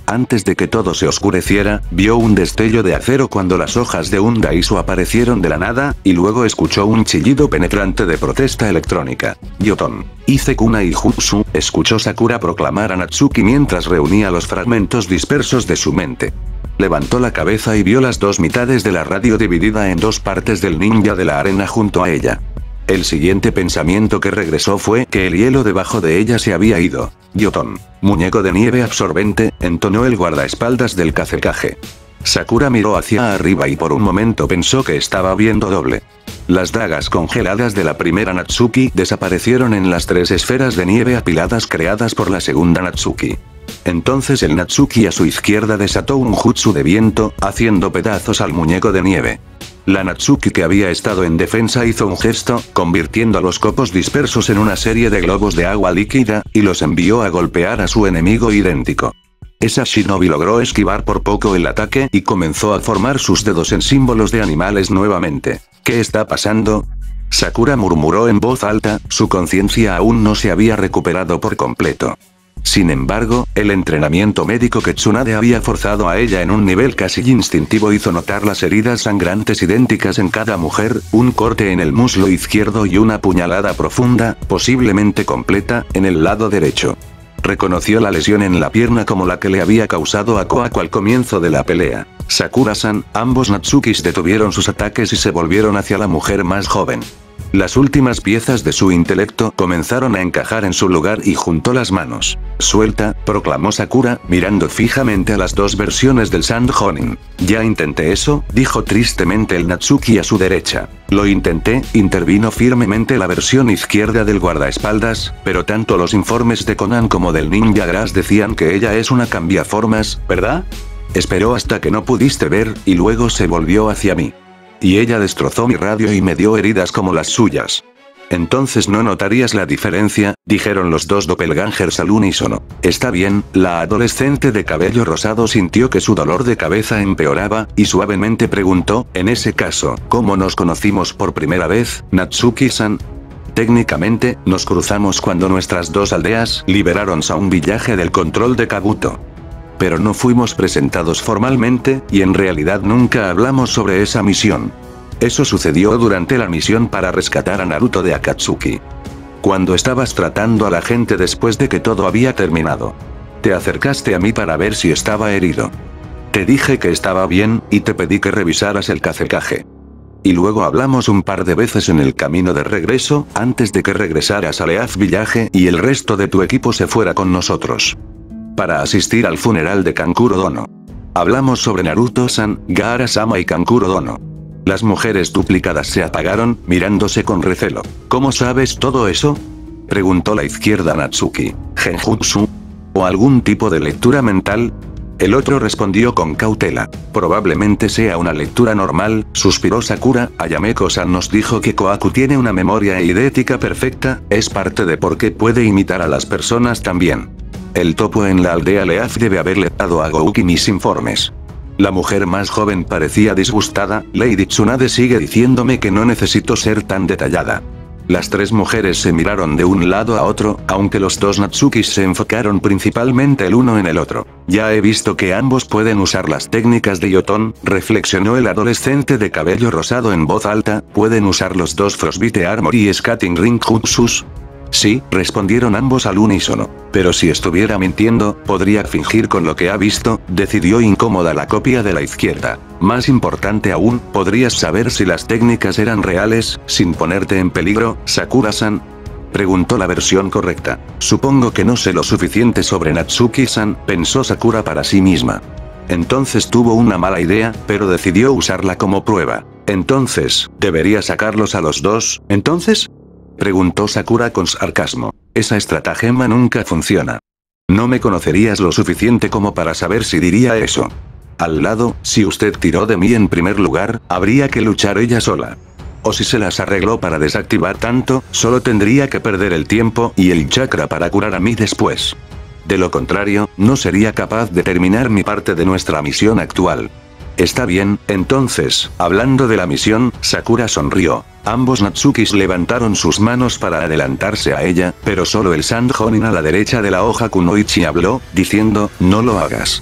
Antes de que todo se oscureciera, vio un destello de acero cuando las hojas de un Daiso aparecieron de la nada, y luego escuchó un chillido penetrante de protesta electrónica. Yoton. Hice Kuna y Jutsu, escuchó Sakura proclamar a Natsuki mientras reunía los fragmentos dispersos de su mente. Levantó la cabeza y vio las dos mitades de la radio dividida en dos partes del ninja de la arena junto a ella. El siguiente pensamiento que regresó fue que el hielo debajo de ella se había ido. Yoton. Muñeco de nieve absorbente, entonó el guardaespaldas del Kazekage. Sakura miró hacia arriba y por un momento pensó que estaba viendo doble. Las dagas congeladas de la primera Natsuki desaparecieron en las tres esferas de nieve apiladas creadas por la segunda Natsuki. Entonces el Natsuki a su izquierda desató un jutsu de viento, haciendo pedazos al muñeco de nieve. La Natsuki que había estado en defensa hizo un gesto, convirtiendo a los copos dispersos en una serie de globos de agua líquida, y los envió a golpear a su enemigo idéntico. Esa shinobi logró esquivar por poco el ataque y comenzó a formar sus dedos en símbolos de animales nuevamente. ¿Qué está pasando? Sakura murmuró en voz alta, su conciencia aún no se había recuperado por completo. Sin embargo, el entrenamiento médico que Tsunade había forzado a ella en un nivel casi instintivo hizo notar las heridas sangrantes idénticas en cada mujer, un corte en el muslo izquierdo y una puñalada profunda, posiblemente completa, en el lado derecho. Reconoció la lesión en la pierna como la que le había causado a Koako al comienzo de la pelea. Sakura-san, ambos Natsukis detuvieron sus ataques y se volvieron hacia la mujer más joven. Las últimas piezas de su intelecto comenzaron a encajar en su lugar y juntó las manos. Suelta, proclamó Sakura, mirando fijamente a las dos versiones del Sand Honin. Ya intenté eso, dijo tristemente el Natsuki a su derecha. Lo intenté, intervino firmemente la versión izquierda del guardaespaldas, pero tanto los informes de Conan como del Ninja Grass decían que ella es una cambiaformas, ¿verdad? Esperó hasta que no pudiste ver, y luego se volvió hacia mí. Y ella destrozó mi radio y me dio heridas como las suyas. Entonces no notarías la diferencia, dijeron los dos doppelgangers al unísono. Está bien, la adolescente de cabello rosado sintió que su dolor de cabeza empeoraba, y suavemente preguntó, en ese caso, ¿cómo nos conocimos por primera vez, Natsuki-san? Técnicamente, nos cruzamos cuando nuestras dos aldeas liberaron a un villaje del control de Kabuto. Pero no fuimos presentados formalmente, y en realidad nunca hablamos sobre esa misión. Eso sucedió durante la misión para rescatar a Naruto de Akatsuki. Cuando estabas tratando a la gente después de que todo había terminado. Te acercaste a mí para ver si estaba herido. Te dije que estaba bien, y te pedí que revisaras el Kazekage. Y luego hablamos un par de veces en el camino de regreso, antes de que regresaras al Earth Village y el resto de tu equipo se fuera con nosotros. Para asistir al funeral de Kankuro Dono. Hablamos sobre Naruto-san, Gaara-sama y Kankuro Dono. Las mujeres duplicadas se apagaron, mirándose con recelo. ¿Cómo sabes todo eso? Preguntó la izquierda Natsuki. ¿Genjutsu? ¿O algún tipo de lectura mental? El otro respondió con cautela. Probablemente sea una lectura normal, suspiró Sakura. Ayameko-san nos dijo que Kohaku tiene una memoria eidética perfecta, es parte de por qué puede imitar a las personas también. El topo en la aldea Leaf debe haberle dado a Gouki mis informes. La mujer más joven parecía disgustada. Lady Tsunade sigue diciéndome que no necesito ser tan detallada. Las tres mujeres se miraron de un lado a otro, aunque los dos Natsukis se enfocaron principalmente el uno en el otro. Ya he visto que ambos pueden usar las técnicas de Yoton, reflexionó el adolescente de cabello rosado en voz alta. ¿Pueden usar los dos Frostbite Armor y Skating Ring Jutsus? Sí, respondieron ambos al unísono. Pero si estuviera mintiendo, podría fingir con lo que ha visto, decidió incómoda la copia de la izquierda. Más importante aún, podrías saber si las técnicas eran reales, sin ponerte en peligro, Sakura-san. Preguntó la versión correcta. Supongo que no sé lo suficiente sobre Natsuki-san, pensó Sakura para sí misma. Entonces tuvo una mala idea, pero decidió usarla como prueba. Entonces, ¿debería sacarlos a los dos, entonces? Preguntó Sakura con sarcasmo. Esa estratagema nunca funciona. No me conocerías lo suficiente como para saber si diría eso. Al lado, si usted tiró de mí en primer lugar, habría que luchar ella sola. O si se las arregló para desactivar tanto, solo tendría que perder el tiempo y el chakra para curar a mí después. De lo contrario, no sería capaz de terminar mi parte de nuestra misión actual. Está bien, entonces, hablando de la misión, Sakura sonrió. Ambos Natsukis levantaron sus manos para adelantarse a ella, pero solo el Sand Honin a la derecha de la hoja Kunoichi habló, diciendo, no lo hagas.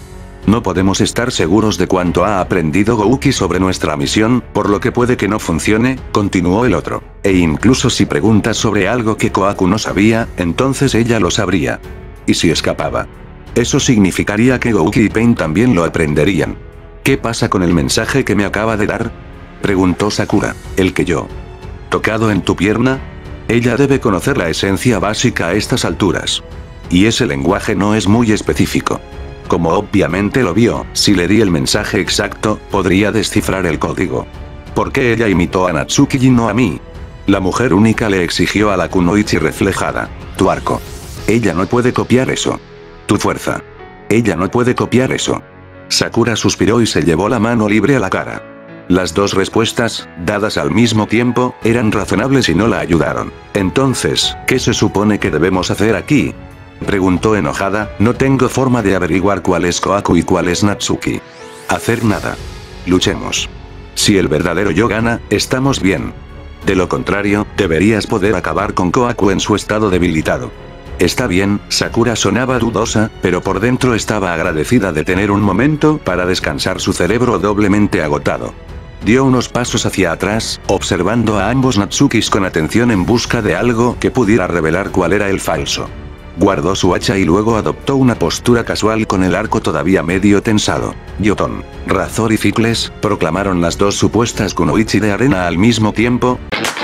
No podemos estar seguros de cuánto ha aprendido Gouki sobre nuestra misión, por lo que puede que no funcione, continuó el otro. E incluso si preguntas sobre algo que Kohaku no sabía, entonces ella lo sabría. ¿Y si escapaba? Eso significaría que Gouki y Pain también lo aprenderían. ¿Qué pasa con el mensaje que me acaba de dar?, preguntó Sakura. ¿El que yo? ¿Tocado en tu pierna? Ella debe conocer la esencia básica a estas alturas. Y ese lenguaje no es muy específico. Como obviamente lo vio, si le di el mensaje exacto, podría descifrar el código. ¿Por qué ella imitó a Natsuki y no a mí? La mujer única le exigió a la Kunoichi reflejada. Tu arco. Ella no puede copiar eso. Tu fuerza. Ella no puede copiar eso. Sakura suspiró y se llevó la mano libre a la cara. Las dos respuestas, dadas al mismo tiempo, eran razonables y no la ayudaron. Entonces, ¿qué se supone que debemos hacer aquí?, preguntó enojada. No tengo forma de averiguar cuál es Kohaku y cuál es Natsuki. Hacer nada. Luchemos. Si el verdadero yo gana, estamos bien. De lo contrario, deberías poder acabar con Kohaku en su estado debilitado. Está bien, Sakura sonaba dudosa, pero por dentro estaba agradecida de tener un momento para descansar su cerebro doblemente agotado. Dio unos pasos hacia atrás, observando a ambos Natsukis con atención en busca de algo que pudiera revelar cuál era el falso. Guardó su hacha y luego adoptó una postura casual con el arco todavía medio tensado. Yoton, Razor y Ficles, proclamaron las dos supuestas Kunoichi de arena al mismo tiempo.